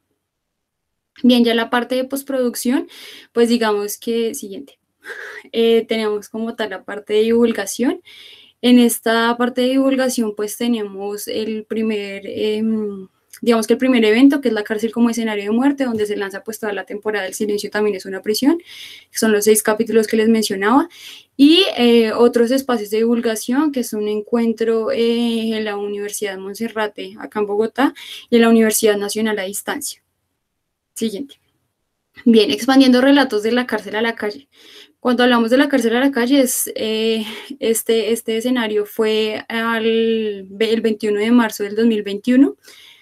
Bien, ya la parte de postproducción, pues digamos que, siguiente, eh, tenemos como tal la parte de divulgación. En esta parte de divulgación, pues tenemos el primer, eh, digamos que el primer evento, que es la cárcel como escenario de muerte, donde se lanza pues toda la temporada El silencio también es una prisión, que son los seis capítulos que les mencionaba, y eh, otros espacios de divulgación, que es un encuentro eh, en la Universidad de Monserrate, acá en Bogotá, y en la Universidad Nacional a Distancia. Siguiente. Bien, expandiendo relatos de la cárcel a la calle. Cuando hablamos de la cárcel a la calle, es, eh, este, este escenario fue al, el veintiuno de marzo del dos mil veintiuno,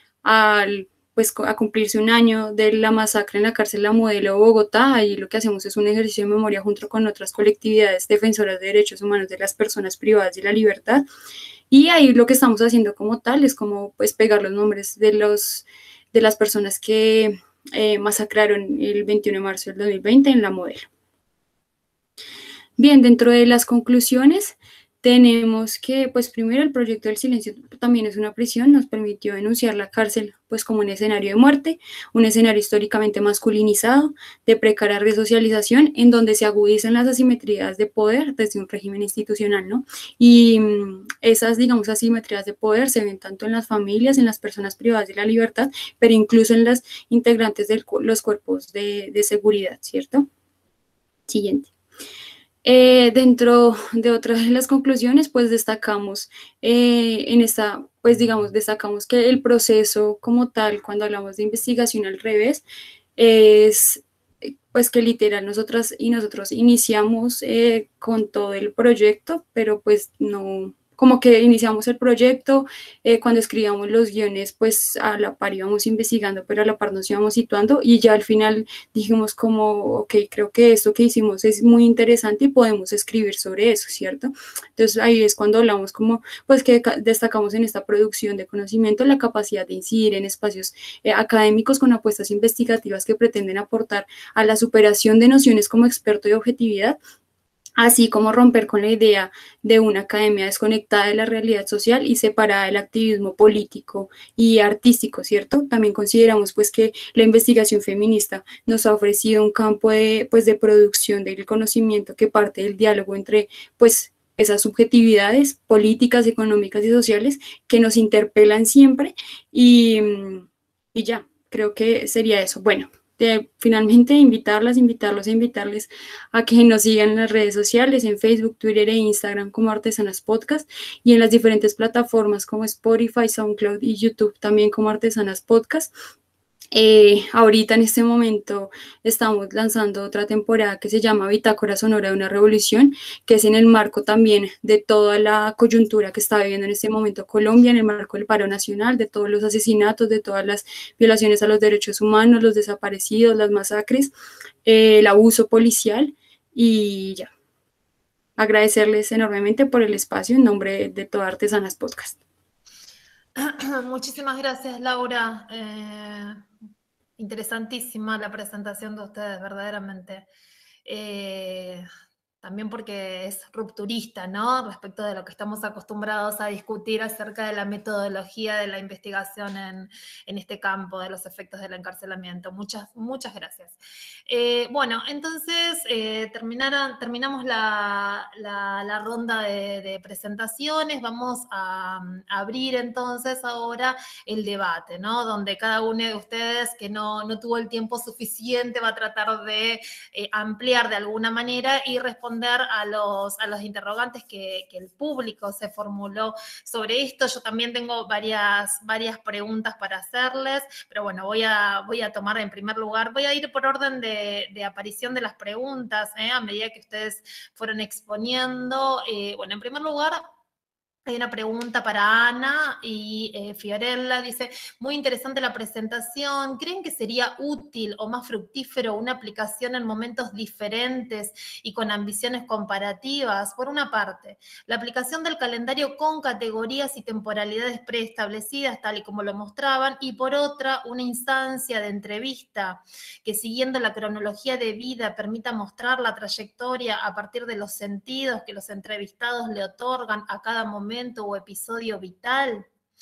al, pues, a cumplirse un año de la masacre en la cárcel La Modelo de Bogotá. Ahí lo que hacemos es un ejercicio de memoria junto con otras colectividades defensoras de derechos humanos de las personas privadas de la libertad. Y ahí lo que estamos haciendo como tal es como pues pegar los nombres de, los, de las personas que Eh, masacraron el veintiuno de marzo del dos mil veinte en La Modelo. Bien, dentro de las conclusiones tenemos que, pues primero, el proyecto del silencio también es una prisión, nos permitió denunciar la cárcel pues como un escenario de muerte, un escenario históricamente masculinizado, de precaria resocialización, en donde se agudizan las asimetrías de poder desde un régimen institucional, ¿no? Y mm, esas, digamos, asimetrías de poder se ven tanto en las familias, en las personas privadas de la libertad, pero incluso en las integrantes de los cuerpos de, de seguridad, ¿cierto? Siguiente. Eh, dentro de otras de las conclusiones, pues destacamos eh, en esta, pues digamos, destacamos que el proceso como tal, cuando hablamos de investigación al revés, es pues que literal nosotras y nosotros iniciamos eh, con todo el proyecto, pero pues no, como que iniciamos el proyecto, eh, cuando escribíamos los guiones, pues a la par íbamos investigando, pero a la par nos íbamos situando y ya al final dijimos como, ok, creo que esto que hicimos es muy interesante y podemos escribir sobre eso, ¿cierto? Entonces ahí es cuando hablamos como, pues que destacamos en esta producción de conocimiento la capacidad de incidir en espacios eh, académicos con apuestas investigativas que pretenden aportar a la superación de nociones como experto y objetividad, así como romper con la idea de una academia desconectada de la realidad social y separada del activismo político y artístico, ¿cierto? También consideramos pues que la investigación feminista nos ha ofrecido un campo de, pues, de producción del conocimiento que parte del diálogo entre pues esas subjetividades políticas, económicas y sociales que nos interpelan siempre y, y ya, creo que sería eso. Bueno. De, finalmente invitarlas, invitarlos e invitarles a que nos sigan en las redes sociales, en Facebook, Twitter e Instagram como Artesanas Podcast y en las diferentes plataformas como Spotify, SoundCloud y YouTube también como Artesanas Podcast. Eh, ahorita en este momento estamos lanzando otra temporada que se llama Bitácora Sonora de una Revolución, que es en el marco también de toda la coyuntura que está viviendo en este momento Colombia, en el marco del paro nacional, de todos los asesinatos, de todas las violaciones a los derechos humanos, los desaparecidos, las masacres, eh, el abuso policial y ya. Agradecerles enormemente por el espacio en nombre de toda Artesanas Podcast. Muchísimas gracias, Laura. Eh, interesantísima la presentación de ustedes, verdaderamente. Eh, también porque es rupturista, ¿no? Respecto de lo que estamos acostumbrados a discutir acerca de la metodología de la investigación en, en este campo, de los efectos del encarcelamiento. Muchas, muchas gracias. Eh, bueno, entonces eh, terminaron, terminamos la, la, la ronda de, de presentaciones. Vamos a, a abrir entonces ahora el debate, ¿no? Donde cada uno de ustedes que no, no tuvo el tiempo suficiente va a tratar de eh, ampliar de alguna manera y responder a los, a los interrogantes que, que el público se formuló sobre esto. Yo también tengo varias, varias preguntas para hacerles, pero bueno, voy a, voy a tomar en primer lugar, voy a ir por orden de, de aparición de las preguntas, ¿eh? A medida que ustedes fueron exponiendo. Eh, bueno, en primer lugar, hay una pregunta para Ana y eh, Fiorella, dice, muy interesante la presentación, ¿creen que sería útil o más fructífero una aplicación en momentos diferentes y con ambiciones comparativas? Por una parte, la aplicación del calendario con categorías y temporalidades preestablecidas, tal y como lo mostraban, y por otra, una instancia de entrevista que siguiendo la cronología de vida permita mostrar la trayectoria a partir de los sentidos que los entrevistados le otorgan a cada momento o episodio vital.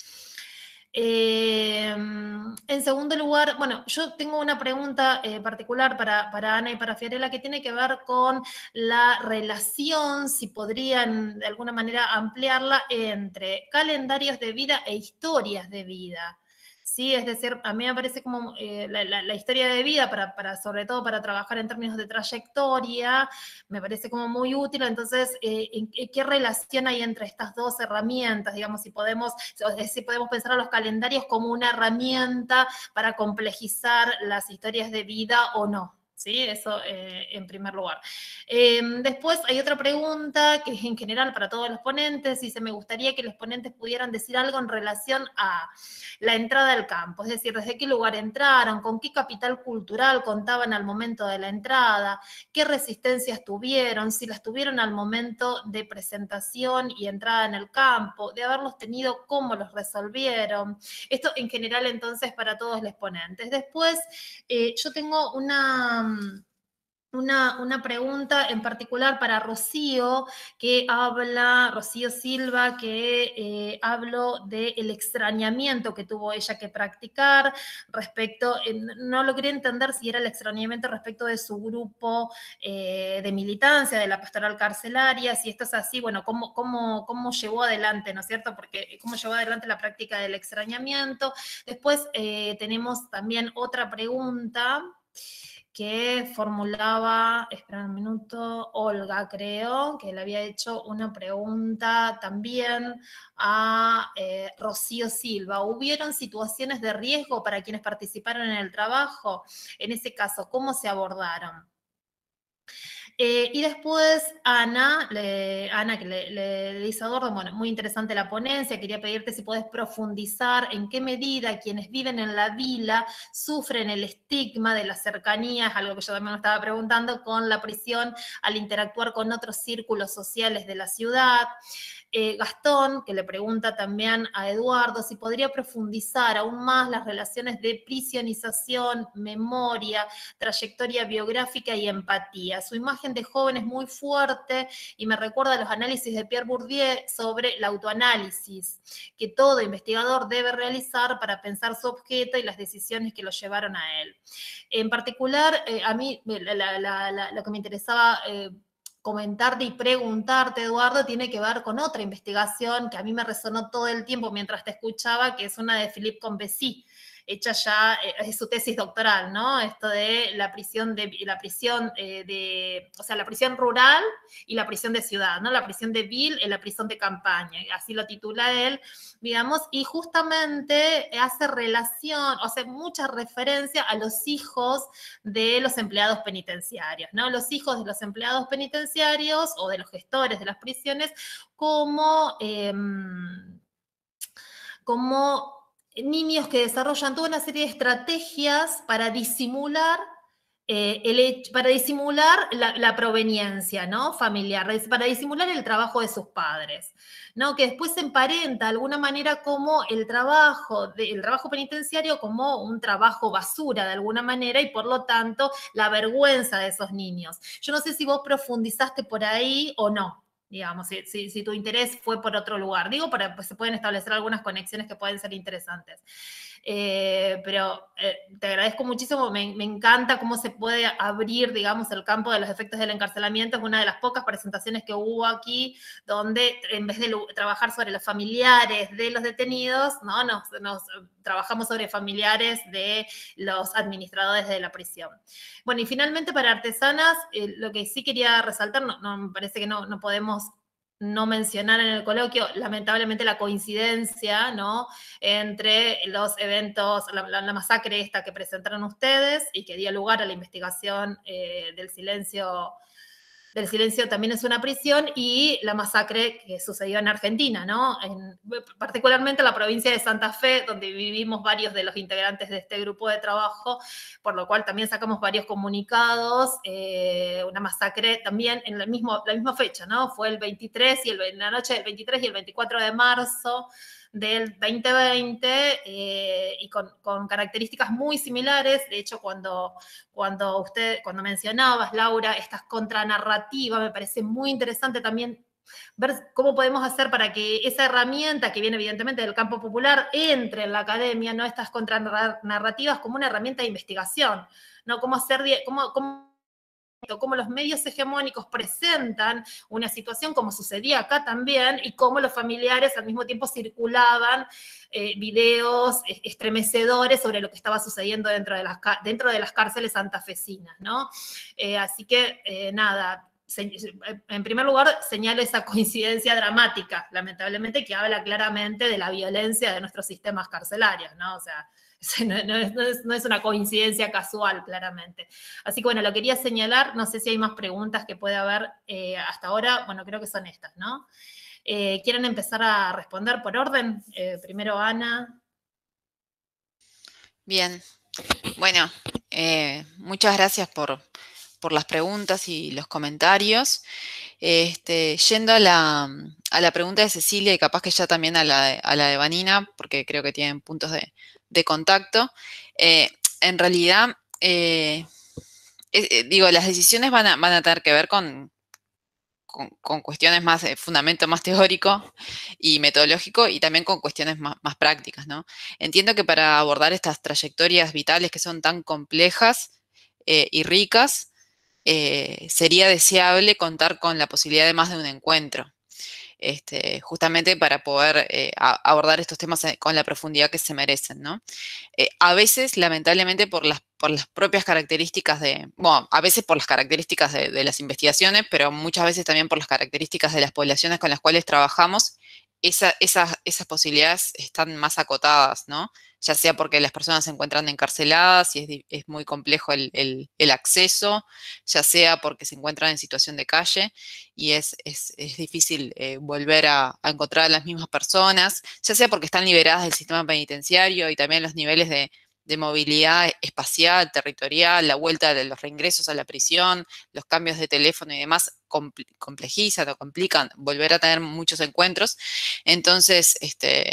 Eh, en segundo lugar, bueno, yo tengo una pregunta eh, particular para, para Ana y para Fiorella que tiene que ver con la relación, si podrían de alguna manera ampliarla, entre calendarios de vida e historias de vida. Sí, es decir, a mí me parece como eh, la, la, la historia de vida, para, para, sobre todo para trabajar en términos de trayectoria, me parece como muy útil. Entonces, eh, ¿en, en ¿qué relación hay entre estas dos herramientas? Digamos, si podemos, si podemos pensar a los calendarios como una herramienta para complejizar las historias de vida o no. ¿Sí? Eso eh, en primer lugar. Eh, después hay otra pregunta que es en general para todos los ponentes, y se me gustaría que los ponentes pudieran decir algo en relación a la entrada al campo, es decir, desde qué lugar entraron, con qué capital cultural contaban al momento de la entrada, qué resistencias tuvieron, si las tuvieron al momento de presentación y entrada en el campo, de haberlos tenido, cómo los resolvieron. Esto en general entonces para todos los ponentes. Después eh, yo tengo una... Una, una pregunta en particular para Rocío, que habla, Rocío Silva, que eh, habló del extrañamiento que tuvo ella que practicar respecto, eh, no logré entender si era el extrañamiento respecto de su grupo eh, de militancia, de la pastoral carcelaria, si esto es así, bueno, cómo, cómo, cómo llevó adelante, ¿no es cierto? Porque cómo llevó adelante la práctica del extrañamiento. Después eh, tenemos también otra pregunta que formulaba, espera un minuto, Olga, creo, que le había hecho una pregunta también a eh, Rocío Silva. ¿Hubieron situaciones de riesgo para quienes participaron en el trabajo? En ese caso, ¿cómo se abordaron? Eh, y después Ana, le, Ana que le, le, le dice a Gordo, bueno, muy interesante la ponencia, quería pedirte si puedes profundizar en qué medida quienes viven en la vila sufren el estigma de la cercanía, es algo que yo también me estaba preguntando, con la prisión al interactuar con otros círculos sociales de la ciudad. Eh, Gastón, que le pregunta también a Eduardo si podría profundizar aún más las relaciones de prisionización, memoria, trayectoria biográfica y empatía. Su imagen de joven es muy fuerte y me recuerda a los análisis de Pierre Bourdieu sobre el autoanálisis que todo investigador debe realizar para pensar su objeto y las decisiones que lo llevaron a él. En particular, eh, a mí la, la, la, la, lo que me interesaba eh, comentarte y preguntarte, Eduardo, tiene que ver con otra investigación que a mí me resonó todo el tiempo mientras te escuchaba, que es una de Philippe Compecy, hecha ya, eh, es su tesis doctoral, ¿no? Esto de la prisión de, la prisión eh, de, o sea, la prisión rural y la prisión de ciudad, ¿no? La prisión de ville y la prisión de campaña, así lo titula él, digamos, y justamente hace relación, o sea, mucha referencia a los hijos de los empleados penitenciarios, ¿no? Los hijos de los empleados penitenciarios o de los gestores de las prisiones como, eh, como niños que desarrollan toda una serie de estrategias para disimular, eh, el hecho, para disimular la, la proveniencia, ¿no? Familiar, para disimular el trabajo de sus padres, ¿no? Que después se emparenta de alguna manera como el trabajo, de, el trabajo penitenciario como un trabajo basura de alguna manera y por lo tanto la vergüenza de esos niños. Yo no sé si vos profundizaste por ahí o no. Digamos, si, si, si tu interés fue por otro lugar. Digo, para, pues se pueden establecer algunas conexiones que pueden ser interesantes. Eh, pero eh, te agradezco muchísimo, me, me encanta cómo se puede abrir, digamos, el campo de los efectos del encarcelamiento. Es una de las pocas presentaciones que hubo aquí donde en vez de trabajar sobre los familiares de los detenidos, ¿no? nos, nos trabajamos sobre familiares de los administradores de la prisión. Bueno, y finalmente para artesanas, eh, lo que sí quería resaltar, no, no, me parece que no, no podemos no mencionar en el coloquio, lamentablemente, la coincidencia, ¿no? Entre los eventos, la, la, la masacre esta que presentaron ustedes y que dio lugar a la investigación eh, del silencio, del silencio también es una prisión, y la masacre que sucedió en Argentina, ¿no? En, particularmente en la provincia de Santa Fe, donde vivimos varios de los integrantes de este grupo de trabajo, por lo cual también sacamos varios comunicados, eh, una masacre también en la, mismo, la misma fecha, ¿no? Fue el veintitrés y el, en la noche del veintitrés y el veinticuatro de marzo del veinte veinte, eh, y con, con características muy similares. De hecho, cuando, cuando usted, cuando mencionabas, Laura, estas contranarrativas, me parece muy interesante también ver cómo podemos hacer para que esa herramienta que viene evidentemente del campo popular entre en la academia, ¿no? Estas contranarrativas como una herramienta de investigación, ¿no? Cómo hacer, cómo, cómo cómo los medios hegemónicos presentan una situación como sucedía acá también, y cómo los familiares al mismo tiempo circulaban eh, videos estremecedores sobre lo que estaba sucediendo dentro de las, dentro de las cárceles santafesinas, ¿no? Eh, así que, eh, nada, en primer lugar, señalo esa coincidencia dramática, lamentablemente, que habla claramente de la violencia de nuestros sistemas carcelarios, ¿no? O sea, No, no, es, no, es, no es una coincidencia casual, claramente. Así que, bueno, lo quería señalar. No sé si hay más preguntas que puede haber eh, hasta ahora. Bueno, creo que son estas, ¿no? Eh, ¿Quieren empezar a responder por orden? Eh, primero, Ana. Bien. Bueno, eh, muchas gracias por, por las preguntas y los comentarios. Este, yendo a la, a la pregunta de Cecilia y capaz que ya también a la, a la de Vanina, porque creo que tienen puntos de, de contacto, eh, en realidad eh, eh, digo, las decisiones van a, van a tener que ver con, con, con cuestiones más de fundamento más teórico y metodológico y también con cuestiones más, más prácticas, ¿no? Entiendo que para abordar estas trayectorias vitales que son tan complejas eh, y ricas, eh, sería deseable contar con la posibilidad de más de un encuentro. Este, justamente para poder eh, a, abordar estos temas con la profundidad que se merecen, ¿no? Eh, a veces, lamentablemente, por las, por las propias características de, bueno, a veces por las características de, de las investigaciones, pero muchas veces también por las características de las poblaciones con las cuales trabajamos, esa, esas, esas posibilidades están más acotadas, ¿no? Ya sea porque las personas se encuentran encarceladas y es, es muy complejo el, el, el acceso, ya sea porque se encuentran en situación de calle y es, es, es difícil eh, volver a, a encontrar a las mismas personas, ya sea porque están liberadas del sistema penitenciario y también los niveles de, de movilidad espacial, territorial, la vuelta de los reingresos a la prisión, los cambios de teléfono y demás complejizan o complican volver a tener muchos encuentros. Entonces, este...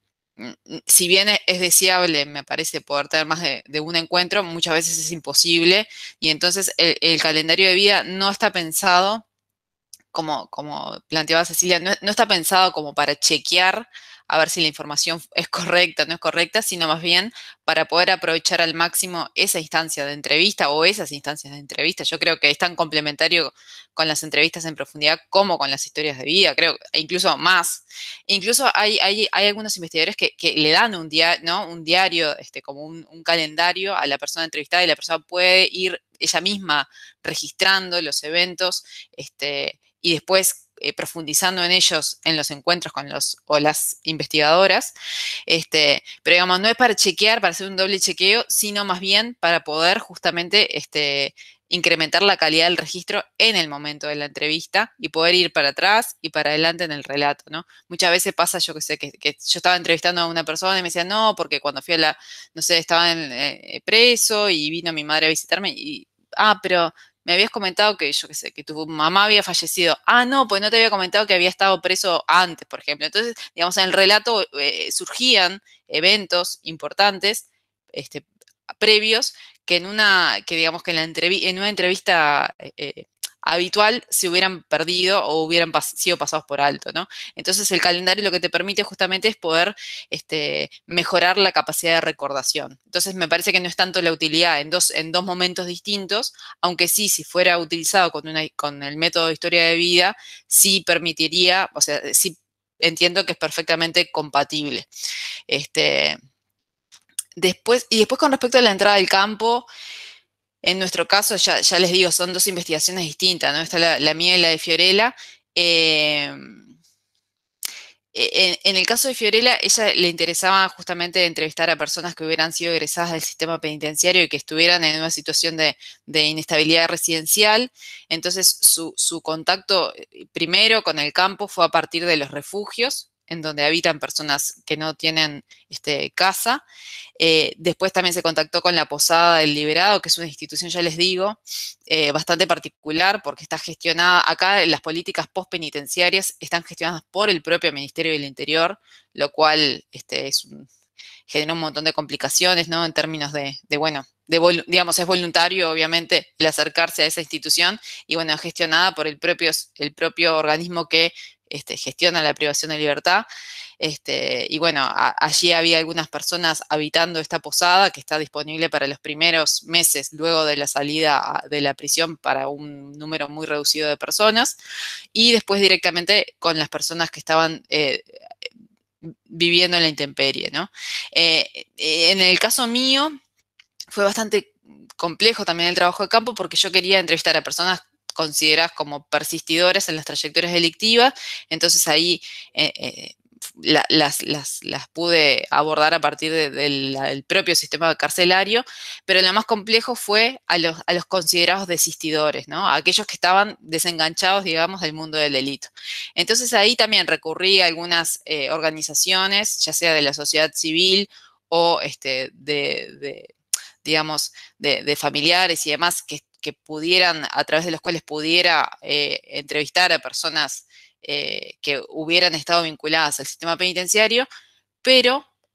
si bien es deseable, me parece, poder tener más de, de un encuentro, muchas veces es imposible y entonces el, el calendario de vida no está pensado, como, como planteaba Cecilia, no, no está pensado como para chequear a ver si la información es correcta o no es correcta, sino más bien para poder aprovechar al máximo esa instancia de entrevista o esas instancias de entrevista. Yo creo que es tan complementario con las entrevistas en profundidad como con las historias de vida, creo, e incluso más. Incluso hay, hay, hay algunos investigadores que, que le dan un, dia, ¿no? un diario, este, como un, un calendario a la persona entrevistada y la persona puede ir ella misma registrando los eventos este, y después eh, profundizando en ellos en los encuentros con los o las investigadoras. Este, pero digamos, no es para chequear, para hacer un doble chequeo, sino más bien para poder justamente este, incrementar la calidad del registro en el momento de la entrevista y poder ir para atrás y para adelante en el relato, ¿no? Muchas veces pasa, yo que sé, que, que yo estaba entrevistando a una persona y me decía, no, porque cuando fui a la, no sé, estaba en, eh, preso y vino mi madre a visitarme y, ah, pero me habías comentado que, yo qué sé, que tu mamá había fallecido. Ah, no, pues no te había comentado que había estado preso antes, por ejemplo. Entonces, digamos, en el relato eh, surgían eventos importantes, este, previos, que en una, que digamos que en, la entrev en una entrevista eh, habitual se hubieran perdido o hubieran pas sido pasados por alto, ¿no? Entonces el calendario lo que te permite justamente es poder este, mejorar la capacidad de recordación. Entonces me parece que no es tanto la utilidad en dos, en dos momentos distintos, aunque sí, si fuera utilizado con, una, con el método de historia de vida, sí permitiría, o sea, sí entiendo que es perfectamente compatible. Este, después, y después con respecto a la entrada al campo, en nuestro caso, ya, ya les digo, son dos investigaciones distintas, ¿no? Está la, la mía y la de Fiorella. Eh, en, en el caso de Fiorella, ella le interesaba justamente entrevistar a personas que hubieran sido egresadas del sistema penitenciario y que estuvieran en una situación de, de inestabilidad residencial. Entonces, su, su contacto primero con el campo fue a partir de los refugios, en donde habitan personas que no tienen este, casa. Eh, después también se contactó con la Posada del Liberado, que es una institución, ya les digo, eh, bastante particular porque está gestionada, acá las políticas postpenitenciarias están gestionadas por el propio Ministerio del Interior, lo cual este, es un, genera un montón de complicaciones, ¿no? En términos de, de bueno, de, digamos, es voluntario, obviamente, el acercarse a esa institución y, bueno, es gestionada por el propio, el propio organismo que Este, gestiona la privación de libertad, este, y bueno, a, allí había algunas personas habitando esta posada que está disponible para los primeros meses luego de la salida de la prisión para un número muy reducido de personas, y después directamente con las personas que estaban eh, viviendo en la intemperie, ¿no? Eh, en el caso mío fue bastante complejo también el trabajo de campo porque yo quería entrevistar a personas consideradas como persistidores en las trayectorias delictivas, entonces ahí eh, eh, la, las, las, las pude abordar a partir de, de la, del propio sistema carcelario, pero lo más complejo fue a los, a los considerados desistidores, ¿no? A aquellos que estaban desenganchados, digamos, del mundo del delito. Entonces ahí también recurrí a algunas eh, organizaciones, ya sea de la sociedad civil o este, de, de digamos, de, de familiares y demás que que pudieran, a través de los cuales pudiera eh, entrevistar a personas eh, que hubieran estado vinculadas al sistema penitenciario, pero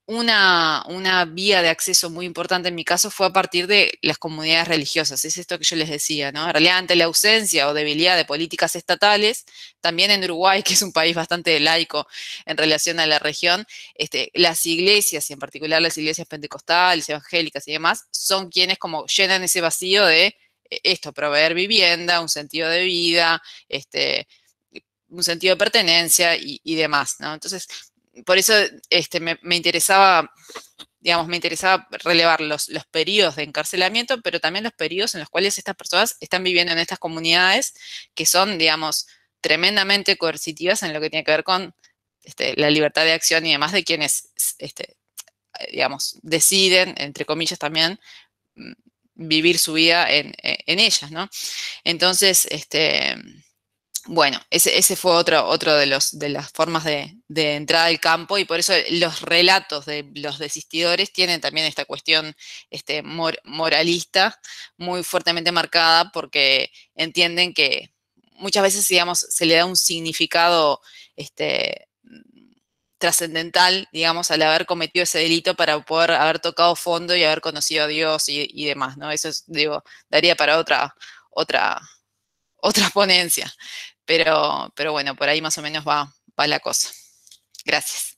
Una, una vía de acceso muy importante en mi caso fue a partir de las comunidades religiosas. Es esto que yo les decía, ¿no? En realidad, ante la ausencia o debilidad de políticas estatales, también en Uruguay, que es un país bastante laico en relación a la región, este, las iglesias, y en particular las iglesias pentecostales, evangélicas y demás, son quienes como llenan ese vacío de esto, proveer vivienda, un sentido de vida, este, un sentido de pertenencia y, y demás, ¿no? Entonces, por eso este, me, me interesaba, digamos, me interesaba relevar los, los periodos de encarcelamiento, pero también los periodos en los cuales estas personas están viviendo en estas comunidades que son, digamos, tremendamente coercitivas en lo que tiene que ver con este, la libertad de acción y demás de quienes, este, digamos, deciden, entre comillas también, vivir su vida en, en ellas, ¿no? Entonces, este... Bueno, ese, ese fue otro, otro de, los, de las formas de, de entrada al campo y por eso los relatos de los desistidores tienen también esta cuestión este, mor, moralista muy fuertemente marcada porque entienden que muchas veces, digamos, se le da un significado este, trascendental, digamos, al haber cometido ese delito para poder haber tocado fondo y haber conocido a Dios y, y demás, ¿no? Eso, es, digo, daría para otra, otra, otra ponencia. Pero, pero bueno, por ahí más o menos va, va la cosa. Gracias.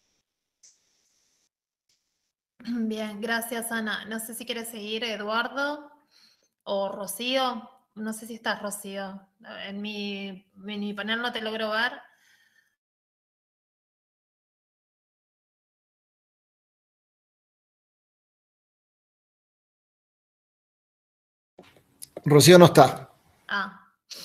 Bien, gracias, Ana. No sé si quieres seguir, Eduardo o Rocío. No sé si estás, Rocío. En mi, en mi panel no te logro ver. Rocío no está. Ah.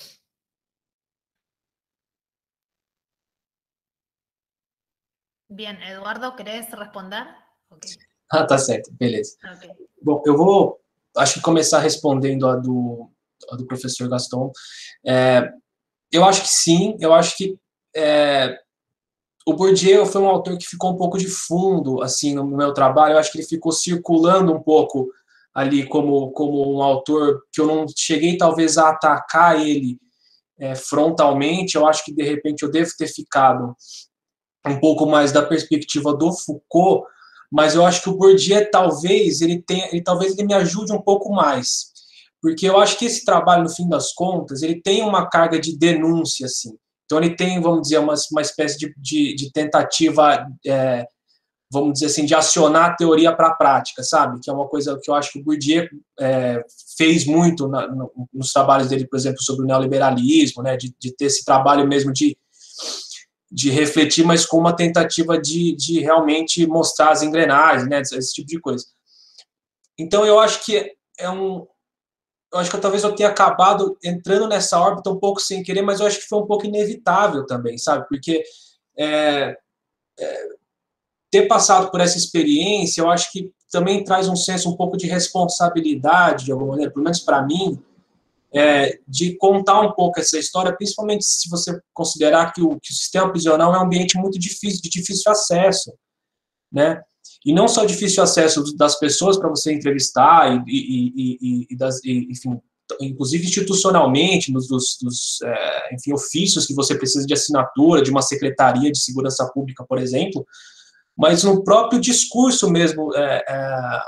Bien, Eduardo, ¿querés responder? Okay. Ah, tá certo, beleza. Okay. Bom, eu vou, acho que começar respondendo a do, a do professor Gaston. É, eu acho que sim, eu acho que é, o Bourdieu foi um autor que ficou um pouco de fundo, assim, no meu trabalho. Eu acho que ele ficou circulando um pouco ali como, como um autor que eu não cheguei, talvez, a atacar ele é, frontalmente. Eu acho que, de repente, eu devo ter ficado um pouco mais da perspectiva do Foucault, mas eu acho que o Bourdieu, talvez, ele tenha, ele, talvez ele me ajude um pouco mais, porque eu acho que esse trabalho, no fim das contas, ele tem uma carga de denúncia, assim. Então, ele tem, vamos dizer, uma, uma espécie de, de, de tentativa, é, vamos dizer assim, de acionar a teoria para a prática, sabe? Que é uma coisa que eu acho que o Bourdieu é, fez muito na, no, nos trabalhos dele, por exemplo, sobre o neoliberalismo, né? De, de ter esse trabalho mesmo de de refletir, mas com uma tentativa de, de realmente mostrar as engrenagens, né, esse, esse tipo de coisa. Então, eu acho que é um... Eu acho que eu, talvez eu tenha acabado entrando nessa órbita um pouco sem querer, mas eu acho que foi um pouco inevitável também, sabe? Porque é, é, ter passado por essa experiência, eu acho que também traz um senso um pouco de responsabilidade, de alguma maneira, pelo menos para mim, É, de contar um pouco essa história, principalmente se você considerar que o, que o sistema prisional é um ambiente muito difícil, de difícil acesso, né? E não só difícil acesso das pessoas para você entrevistar, e, e, e, e, das, e enfim, inclusive institucionalmente, nos dos, dos, é, enfim, ofícios que você precisa de assinatura, de uma secretaria de segurança pública, por exemplo, mas no próprio discurso mesmo, é, é,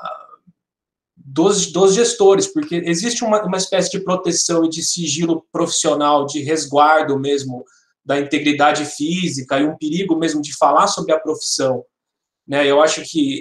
Dos, dos gestores, porque existe uma, uma espécie de proteção e de sigilo profissional, de resguardo mesmo da integridade física e um perigo mesmo de falar sobre a profissão, né? Eu acho que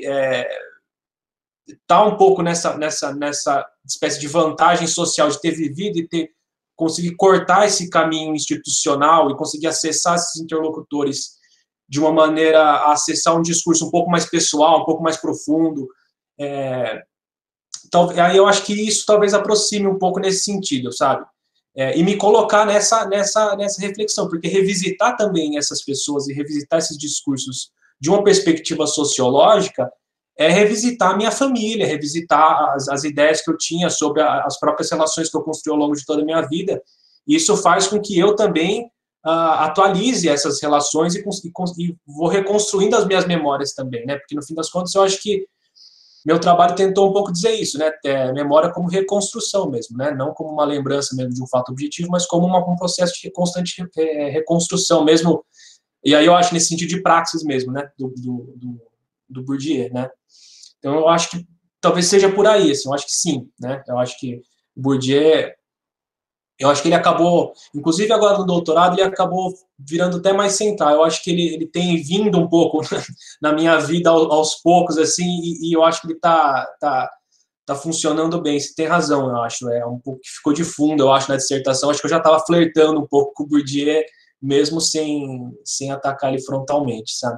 está é, um pouco nessa, nessa, nessa espécie de vantagem social de ter vivido e ter conseguir cortar esse caminho institucional e conseguir acessar esses interlocutores de uma maneira a acessar um discurso um pouco mais pessoal, um pouco mais profundo. É, Então, aí eu acho que isso talvez aproxime um pouco nesse sentido, sabe? É, e me colocar nessa, nessa, nessa reflexão, porque revisitar também essas pessoas e revisitar esses discursos de uma perspectiva sociológica é revisitar a minha família, revisitar as, as ideias que eu tinha sobre a, as próprias relações que eu construí ao longo de toda a minha vida. E isso faz com que eu também uh, atualize essas relações e, e, e vou reconstruindo as minhas memórias também, né? Porque, no fim das contas, eu acho que meu trabalho tentou um pouco dizer isso, né? É, memória como reconstrução mesmo, né? Não como uma lembrança mesmo de um fato objetivo, mas como uma, um processo de constante é, reconstrução mesmo. E aí eu acho nesse sentido de praxis mesmo, né? Do, do, do, do Bourdieu, né? Então, eu acho que talvez seja por aí, assim, eu acho que sim, né? Eu acho que o Bourdieu, eu acho que ele acabou, inclusive agora no doutorado, ele acabou virando até mais central. Eu acho que ele, ele tem vindo um pouco na minha vida aos poucos, assim, e, e eu acho que ele está tá, tá funcionando bem. Você tem razão, eu acho. É um pouco que ficou de fundo, eu acho, na dissertação. Acho que eu já estava flertando um pouco com o Bourdieu, mesmo sem, sem atacar ele frontalmente, sabe?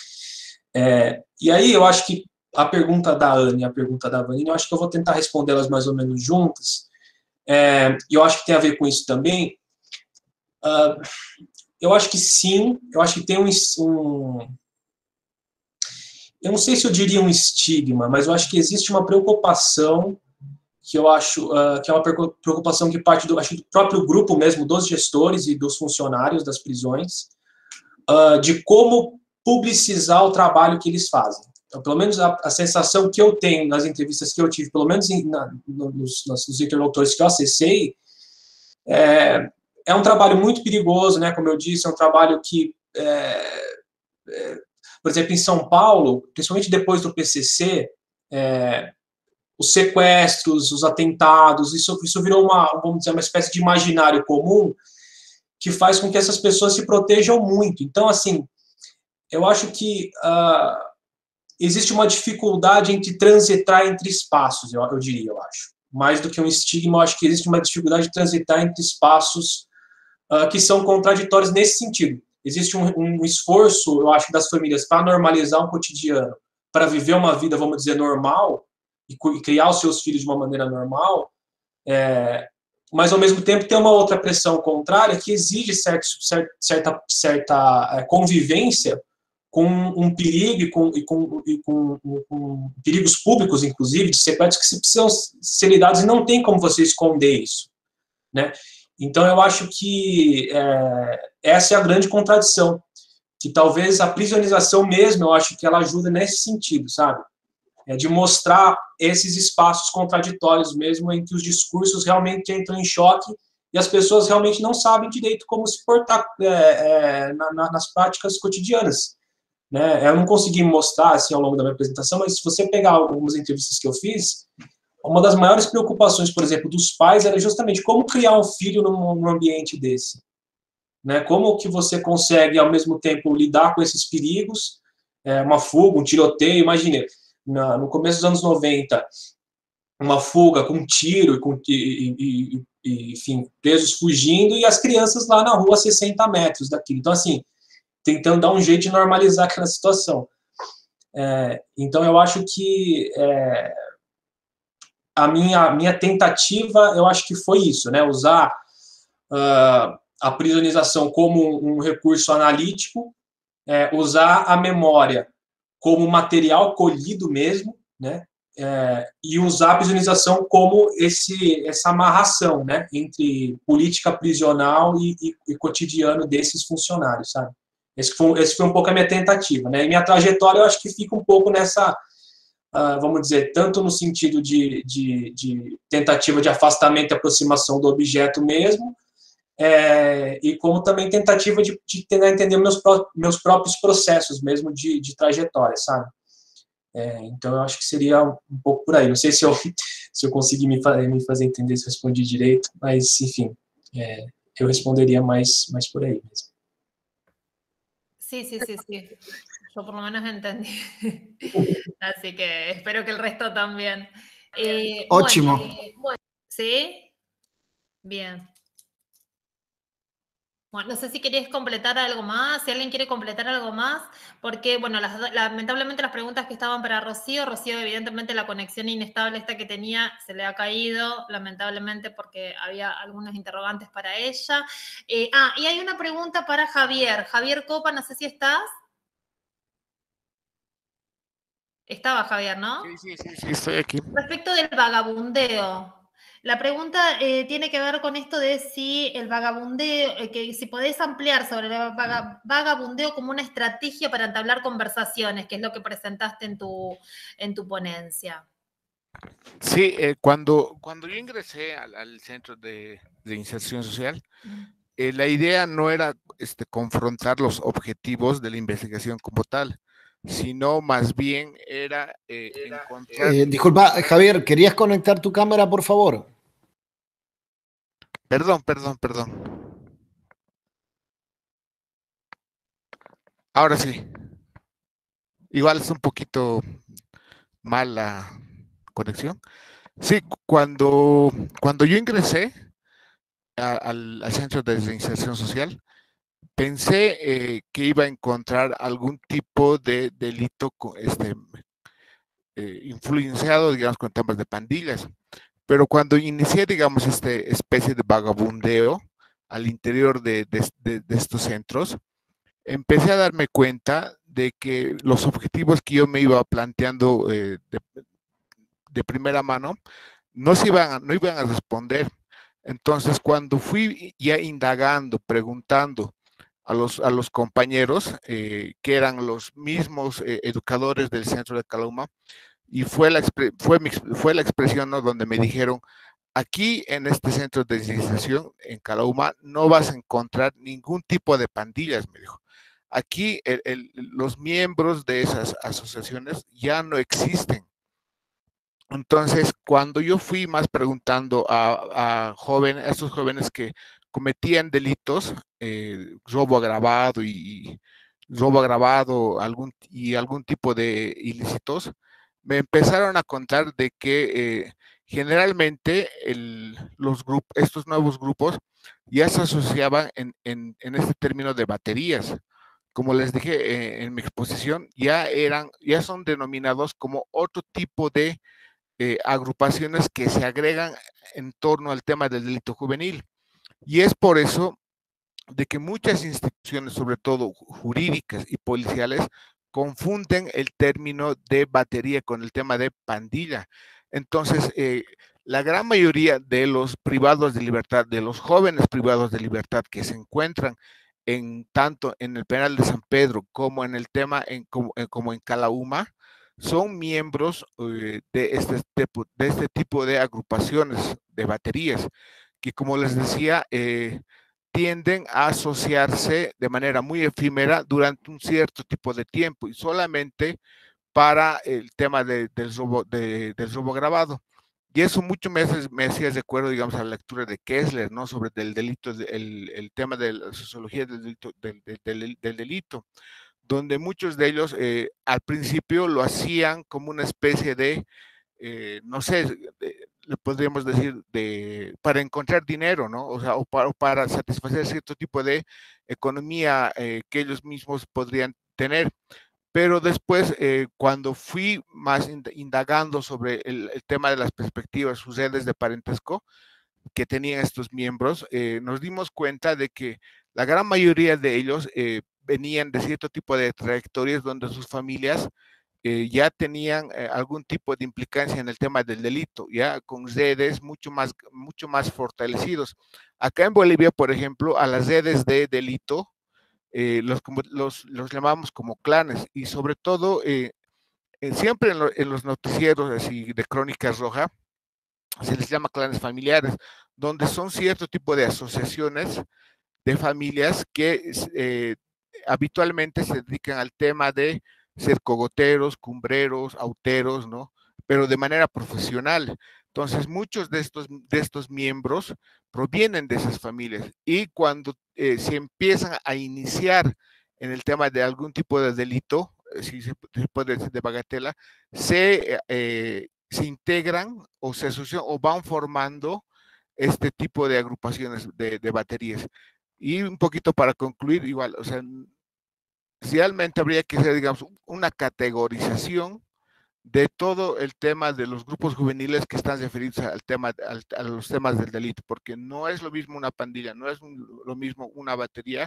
É, e aí, eu acho que a pergunta da Anne e a pergunta da Vanina, eu acho que eu vou tentar respondê-las mais ou menos juntas. É, e eu acho que tem a ver com isso também. Uh, eu acho que sim, eu acho que tem um, um... Eu não sei se eu diria um estigma, mas eu acho que existe uma preocupação que eu acho uh, que é uma preocupação que parte do, acho, do próprio grupo mesmo, dos gestores e dos funcionários das prisões, uh, de como publicizar o trabalho que eles fazem. Então, pelo menos a, a sensação que eu tenho nas entrevistas que eu tive, pelo menos em, na, nos, nos interlocutores que eu acessei, é, é um trabalho muito perigoso, né? Como eu disse, é um trabalho que, é, é, por exemplo, em São Paulo, principalmente depois do P C C, é, os sequestros, os atentados, isso, isso virou uma, vamos dizer, uma espécie de imaginário comum que faz com que essas pessoas se protejam muito. Então, assim, eu acho que uh, existe uma dificuldade entre transitar entre espaços, eu, eu diria, eu acho. Mais do que um estigma, eu acho que existe uma dificuldade de transitar entre espaços uh, que são contraditórios nesse sentido. Existe um, um esforço, eu acho, das famílias para normalizar um cotidiano, para viver uma vida, vamos dizer, normal, e, e criar os seus filhos de uma maneira normal, é, mas, ao mesmo tempo, tem uma outra pressão contrária que exige certo, certa, certa, certa convivência com um perigo e com, e com, e com, com perigos públicos, inclusive, de sequestros que precisam ser lidados e não tem como você esconder isso, né? Então, eu acho que é, essa é a grande contradição, que talvez a prisionização mesmo, eu acho que ela ajuda nesse sentido, sabe? É de mostrar esses espaços contraditórios mesmo, em que os discursos realmente entram em choque e as pessoas realmente não sabem direito como se portar é, é, na, na, nas práticas cotidianas. Né? Eu não consegui mostrar assim ao longo da minha apresentação, mas se você pegar algumas entrevistas que eu fiz, uma das maiores preocupações, por exemplo, dos pais era justamente como criar um filho num, num ambiente desse. Né? Como que você consegue, ao mesmo tempo, lidar com esses perigos, é, uma fuga, um tiroteio, imagine, na, no começo dos anos noventa, uma fuga com um tiro e, com, e, e, e, enfim, presos fugindo e as crianças lá na rua a sessenta metros daquilo. Então, assim, tentando dar um jeito de normalizar aquela situação. É, então, eu acho que é, a minha, minha tentativa, eu acho que foi isso, né? Usar uh, a prisionização como um recurso analítico, é, usar a memória como material colhido mesmo, né? É, e usar a prisionização como esse, essa amarração, né? Entre política prisional e, e, e cotidiano desses funcionários, sabe? Esse foi, esse foi um pouco a minha tentativa, né? E minha trajetória, eu acho que fica um pouco nessa, uh, vamos dizer, tanto no sentido de, de, de tentativa de afastamento e aproximação do objeto mesmo, é, e como também tentativa de, de tentar entender meus, pró meus próprios processos mesmo de, de trajetória, sabe? É, então, eu acho que seria um, um pouco por aí. Não sei se eu, se eu consegui me, fa me fazer entender, se eu respondi direito, mas, enfim, é, eu responderia mais, mais por aí mesmo. Sí, sí, sí, sí. Yo por lo menos entendí. Así que espero que el resto también. Eh, Ótimo. Bueno, eh, bueno, ¿sí? Bien. Bueno, no sé si querés completar algo más, si alguien quiere completar algo más, porque, bueno, las, lamentablemente las preguntas que estaban para Rocío, Rocío evidentemente la conexión inestable esta que tenía se le ha caído, lamentablemente porque había algunos interrogantes para ella. Eh, ah, y hay una pregunta para Javier. Javier Copa, no sé si estás. Estaba Javier, ¿no? Sí, sí, sí, sí, estoy aquí. Respecto del vagabundeo. La pregunta eh, tiene que ver con esto de si el vagabundeo, eh, que si podés ampliar sobre el vaga, vagabundeo como una estrategia para entablar conversaciones, que es lo que presentaste en tu, en tu ponencia. Sí, eh, cuando, cuando yo ingresé al, al Centro de, de Inserción Social, eh, la idea no era este, confrontar los objetivos de la investigación como tal, sino más bien era eh, encontrar... Eh, disculpa, Javier, ¿querías conectar tu cámara, por favor? Perdón, perdón, perdón. Ahora sí. Igual es un poquito mala conexión. Sí, cuando, cuando yo ingresé a, al, al Centro de Inserción Social, pensé eh, que iba a encontrar algún tipo de delito este, eh, influenciado, digamos, con temas de pandillas. Pero cuando inicié, digamos, esta especie de vagabundeo al interior de, de, de, de estos centros, empecé a darme cuenta de que los objetivos que yo me iba planteando eh, de, de primera mano no, se iban a, no iban a responder. Entonces, cuando fui ya indagando, preguntando a los, a los compañeros, eh, que eran los mismos eh, educadores del centro de Calauma, y fue la, fue mi, fue la expresión, ¿no?, donde me dijeron, aquí en este centro de iniciación, en Calauma, no vas a encontrar ningún tipo de pandillas, me dijo. Aquí el, el, los miembros de esas asociaciones ya no existen. Entonces, cuando yo fui más preguntando a, a jóvenes, a esos jóvenes que cometían delitos, eh, robo agravado y, y robo agravado algún, y algún tipo de ilícitos, me empezaron a contar de que eh, generalmente el, los grupos, estos nuevos grupos ya se asociaban en, en, en este término de baterías. Como les dije eh, en mi exposición, ya eran, ya son denominados como otro tipo de Eh, agrupaciones que se agregan en torno al tema del delito juvenil. Y es por eso de que muchas instituciones, sobre todo jurídicas y policiales, confunden el término de batería con el tema de pandilla. Entonces, eh, la gran mayoría de los privados de libertad, de los jóvenes privados de libertad que se encuentran en tanto en el penal de San Pedro como en el tema en, como, en, como en Calauma, son miembros eh, de, este, de este tipo de agrupaciones de baterías, que como les decía, eh, tienden a asociarse de manera muy efímera durante un cierto tipo de tiempo y solamente para el tema de, del, robo, de, del robo grabado. Y eso mucho me, me hacía de acuerdo, digamos, a la lectura de Kessler, ¿no? Sobre el delito, el, el tema de la sociología del delito, del, del, del delito, donde muchos de ellos eh, al principio lo hacían como una especie de, eh, no sé, de, le podríamos decir, de, para encontrar dinero, ¿no? O sea, o para, o para satisfacer cierto tipo de economía eh, que ellos mismos podrían tener. Pero después, eh, cuando fui más indagando sobre el, el, tema de las perspectivas, sus redes de parentesco que tenían estos miembros, eh, nos dimos cuenta de que la gran mayoría de ellos eh, venían de cierto tipo de trayectorias donde sus familias eh, ya tenían eh, algún tipo de implicancia en el tema del delito, ya con redes mucho más, mucho más fortalecidos. Acá en Bolivia, por ejemplo, a las redes de delito, Eh, los, los, los llamamos como clanes y sobre todo eh, siempre en, lo, en, los noticieros así de Crónicas Roja se les llama clanes familiares, donde son cierto tipo de asociaciones de familias que eh, habitualmente se dedican al tema de ser cogoteros, cumbreros, auteros, ¿no? Pero de manera profesional. Entonces, muchos de estos, de estos miembros provienen de esas familias y cuando eh, se empiezan a iniciar en el tema de algún tipo de delito, si se, se puede decir de bagatela, se, eh, se integran o se asocian o van formando este tipo de agrupaciones de, de baterías. Y un poquito para concluir, igual, o sea, realmente habría que hacer, digamos, una categorización de todo el tema de los grupos juveniles que están referidos al tema, al, a los temas del delito, porque no es lo mismo una pandilla, no es un, lo mismo una batería,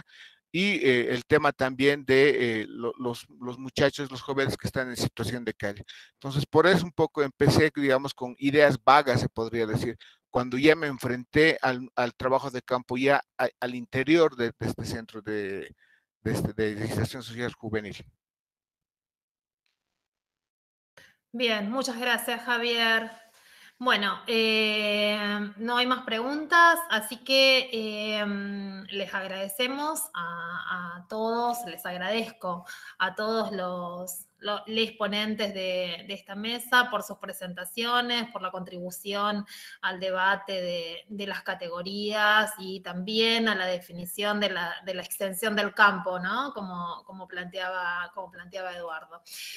y eh, el tema también de eh, lo, los, los muchachos, los jóvenes que están en situación de calle. Entonces, por eso un poco empecé, digamos, con ideas vagas, se podría decir, cuando ya me enfrenté al, al trabajo de campo, ya a, al interior de, de este centro de, de, este, de legislación social juvenil. Bien, muchas gracias, Javier. Bueno, eh, no hay más preguntas, así que eh, les agradecemos a, a todos, les agradezco a todos los, los, los ponentes de, de esta mesa por sus presentaciones, por la contribución al debate de, de las categorías y también a la definición de la, de la extensión del campo, ¿no? Como, como, planteaba, como planteaba Eduardo.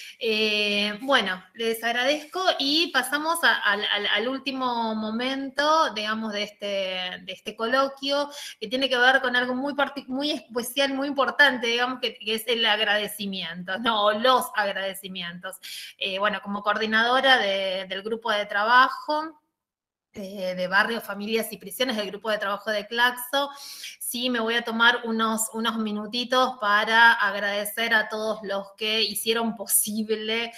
Eh, bueno, les agradezco y pasamos a, a, a, al último momento, digamos, de este, de este coloquio, que tiene que ver con algo muy, muy especial, muy importante, digamos, que, que es el agradecimiento, no, los agradecimientos. Eh, bueno, como coordinadora de, del grupo de trabajo, de Barrio, Familias y Prisiones, del grupo de trabajo de Claxo, sí me voy a tomar unos, unos minutitos para agradecer a todos los que hicieron posible,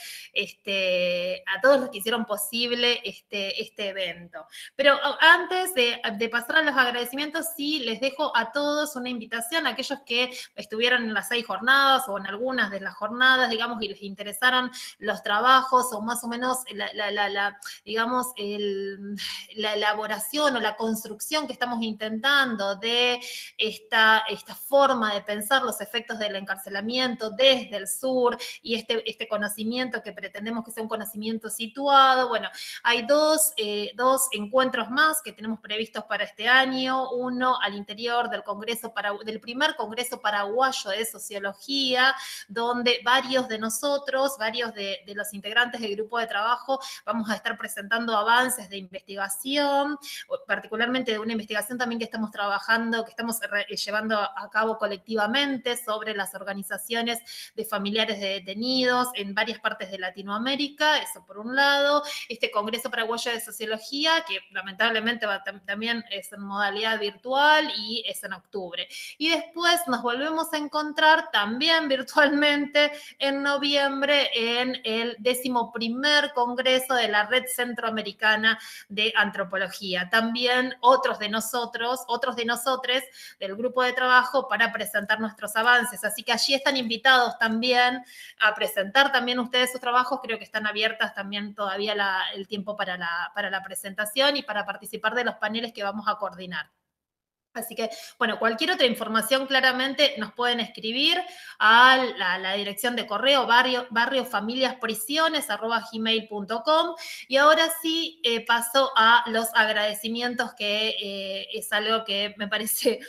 este, a todos los que hicieron posible este, este evento. Pero antes de, de pasar a los agradecimientos, sí les dejo a todos una invitación, a aquellos que estuvieron en las seis jornadas o en algunas de las jornadas, digamos, y les interesaron los trabajos o más o menos, la, la, la, la digamos, el... la elaboración o la construcción que estamos intentando de esta, esta forma de pensar los efectos del encarcelamiento desde el sur y este, este conocimiento que pretendemos que sea un conocimiento situado. Bueno, hay dos, eh, dos encuentros más que tenemos previstos para este año, uno al interior del Congreso para, del primer Congreso Paraguayo de Sociología, donde varios de nosotros, varios de, de los integrantes del grupo de trabajo, vamos a estar presentando avances de investigación, particularmente de una investigación también que estamos trabajando, que estamos llevando a cabo colectivamente sobre las organizaciones de familiares de detenidos en varias partes de Latinoamérica, eso por un lado. Este Congreso Paraguayo de Sociología, que lamentablemente va, también es en modalidad virtual y es en octubre. Y después nos volvemos a encontrar también virtualmente en noviembre en el décimo primer Congreso de la Red Centroamericana de Antropología. También otros de nosotros, otros de nosotres del grupo de trabajo para presentar nuestros avances. Así que allí están invitados también a presentar también ustedes sus trabajos. Creo que están abiertas también todavía la, el tiempo para la, para la presentación y para participar de los paneles que vamos a coordinar. Así que, bueno, cualquier otra información claramente nos pueden escribir a la, la dirección de correo barrio, barrio familias prisiones arroba gmail punto com. Y ahora sí eh, paso a los agradecimientos, que eh, es algo que me parece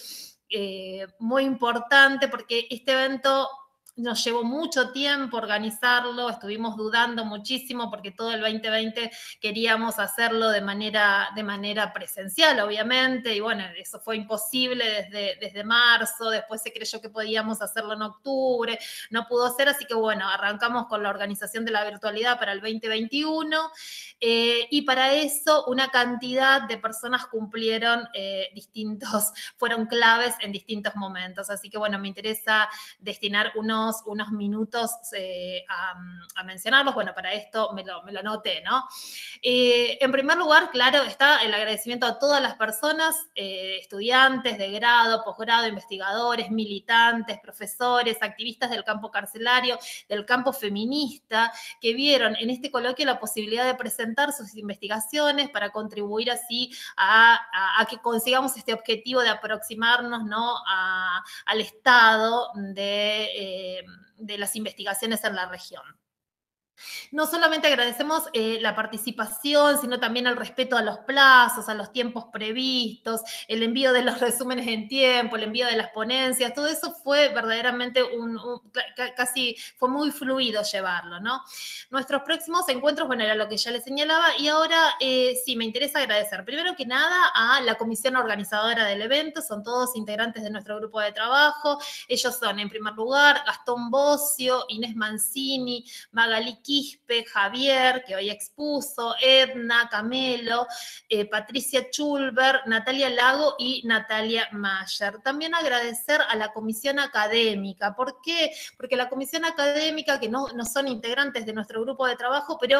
eh, muy importante, porque este evento nos llevó mucho tiempo organizarlo, estuvimos dudando muchísimo porque todo el veinte veinte queríamos hacerlo de manera, de manera presencial, obviamente, y bueno, eso fue imposible desde, desde marzo, después se creyó que podíamos hacerlo en octubre, no pudo ser, así que bueno, arrancamos con la organización de la virtualidad para el veinte veintiuno, eh, y para eso una cantidad de personas cumplieron eh, distintos, fueron claves en distintos momentos, así que bueno, me interesa destinar unos unos minutos eh, a, a mencionarlos. Bueno, para esto me lo, me lo anoté, ¿no? Eh, en primer lugar, claro, está el agradecimiento a todas las personas, eh, estudiantes de grado, posgrado, investigadores, militantes, profesores, activistas del campo carcelario, del campo feminista, que vieron en este coloquio la posibilidad de presentar sus investigaciones para contribuir así a, a, a que consigamos este objetivo de aproximarnos, ¿no?, a, al estado de... Eh, de las investigaciones en la región. No solamente agradecemos eh, la participación, sino también el respeto a los plazos, a los tiempos previstos, el envío de los resúmenes en tiempo, el envío de las ponencias, todo eso fue verdaderamente un, un casi, fue muy fluido llevarlo, ¿no? Nuestros próximos encuentros, bueno, era lo que ya les señalaba, y ahora eh, sí, me interesa agradecer, primero que nada, a la comisión organizadora del evento, son todos integrantes de nuestro grupo de trabajo, ellos son, en primer lugar, Gastón Bocio, Inés Mancini, Magalí Quispe, Javier, que hoy expuso, Edna, Camelo, eh, Patricia Chulber, Natalia Lago y Natalia Mayer. También agradecer a la comisión académica. ¿Por qué? Porque la comisión académica, que no, no son integrantes de nuestro grupo de trabajo, pero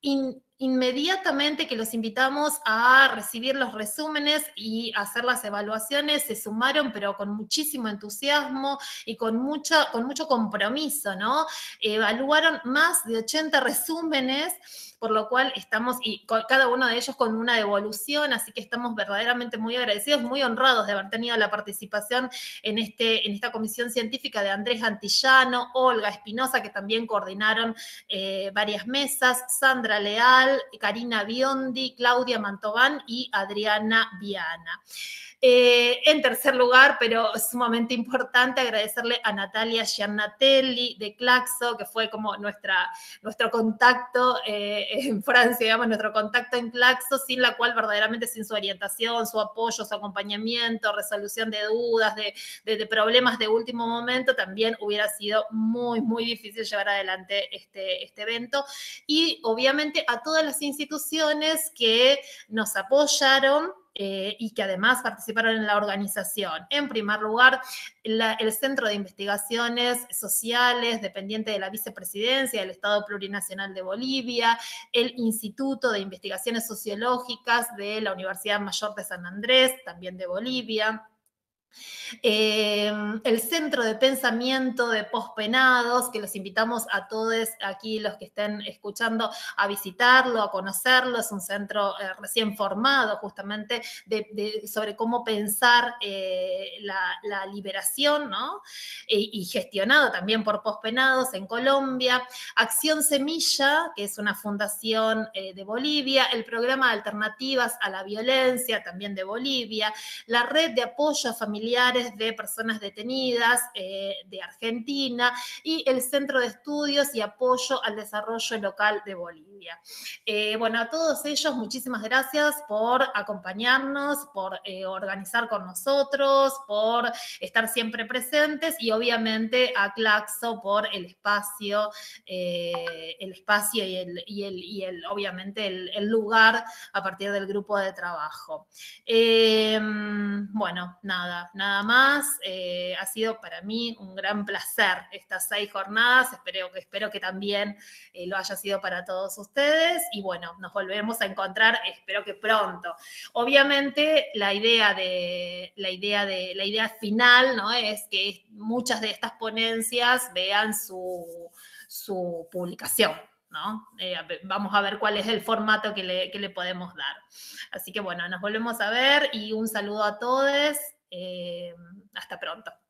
in, inmediatamente que los invitamos a recibir los resúmenes y hacer las evaluaciones, se sumaron, pero con muchísimo entusiasmo y con mucho, con mucho compromiso, ¿no? Evaluaron más de ochenta resúmenes, por lo cual estamos, y con, cada uno de ellos con una devolución, así que estamos verdaderamente muy agradecidos, muy honrados de haber tenido la participación en, este, en esta comisión científica de Andrés Antillano, Olga Espinosa, que también coordinaron eh, varias mesas, Sandra Leal, Karina Biondi, Claudia Mantován y Adriana Viana. Eh, en tercer lugar, pero sumamente importante, agradecerle a Natalia Giannatelli de Claxo, que fue como nuestra, nuestro contacto eh, en Francia, digamos, nuestro contacto en Claxo, sin la cual verdaderamente sin su orientación, su apoyo, su acompañamiento, resolución de dudas, de, de, de problemas de último momento, también hubiera sido muy, muy difícil llevar adelante este, este evento. Y obviamente a todas las instituciones que nos apoyaron, Eh, y que además participaron en la organización. En primer lugar, la, el Centro de Investigaciones Sociales, dependiente de la Vicepresidencia del Estado Plurinacional de Bolivia, el Instituto de Investigaciones Sociológicas de la Universidad Mayor de San Andrés, también de Bolivia. Eh, el Centro de Pensamiento de Pospenados, que los invitamos a todos aquí, los que estén escuchando, a visitarlo, a conocerlo. Es un centro eh, recién formado justamente de, de, sobre cómo pensar eh, la, la liberación, ¿no? E, y gestionado también por pospenados en Colombia. Acción Semilla, que es una fundación eh, de Bolivia. El Programa de Alternativas a la Violencia, también de Bolivia. La Red de Apoyo a Familiares de Personas Detenidas eh, de Argentina y el Centro de Estudios y Apoyo al Desarrollo Local de Bolivia. Eh, bueno, a todos ellos muchísimas gracias por acompañarnos, por eh, organizar con nosotros, por estar siempre presentes y obviamente a Claxo por el espacio, eh, el espacio y, el, y, el, y el, obviamente el, el lugar a partir del grupo de trabajo. Eh, bueno, nada, nada más. Más. Eh, ha sido para mí un gran placer estas seis jornadas, espero que, espero que también eh, lo haya sido para todos ustedes y bueno, nos volveremos a encontrar, espero que pronto. Obviamente la idea, de, la idea, de, la idea final, ¿no? Es que muchas de estas ponencias vean su, su publicación, ¿no? Eh, vamos a ver cuál es el formato que le, que le podemos dar. Así que bueno, nos volvemos a ver y un saludo a todos. Eh, hasta pronto.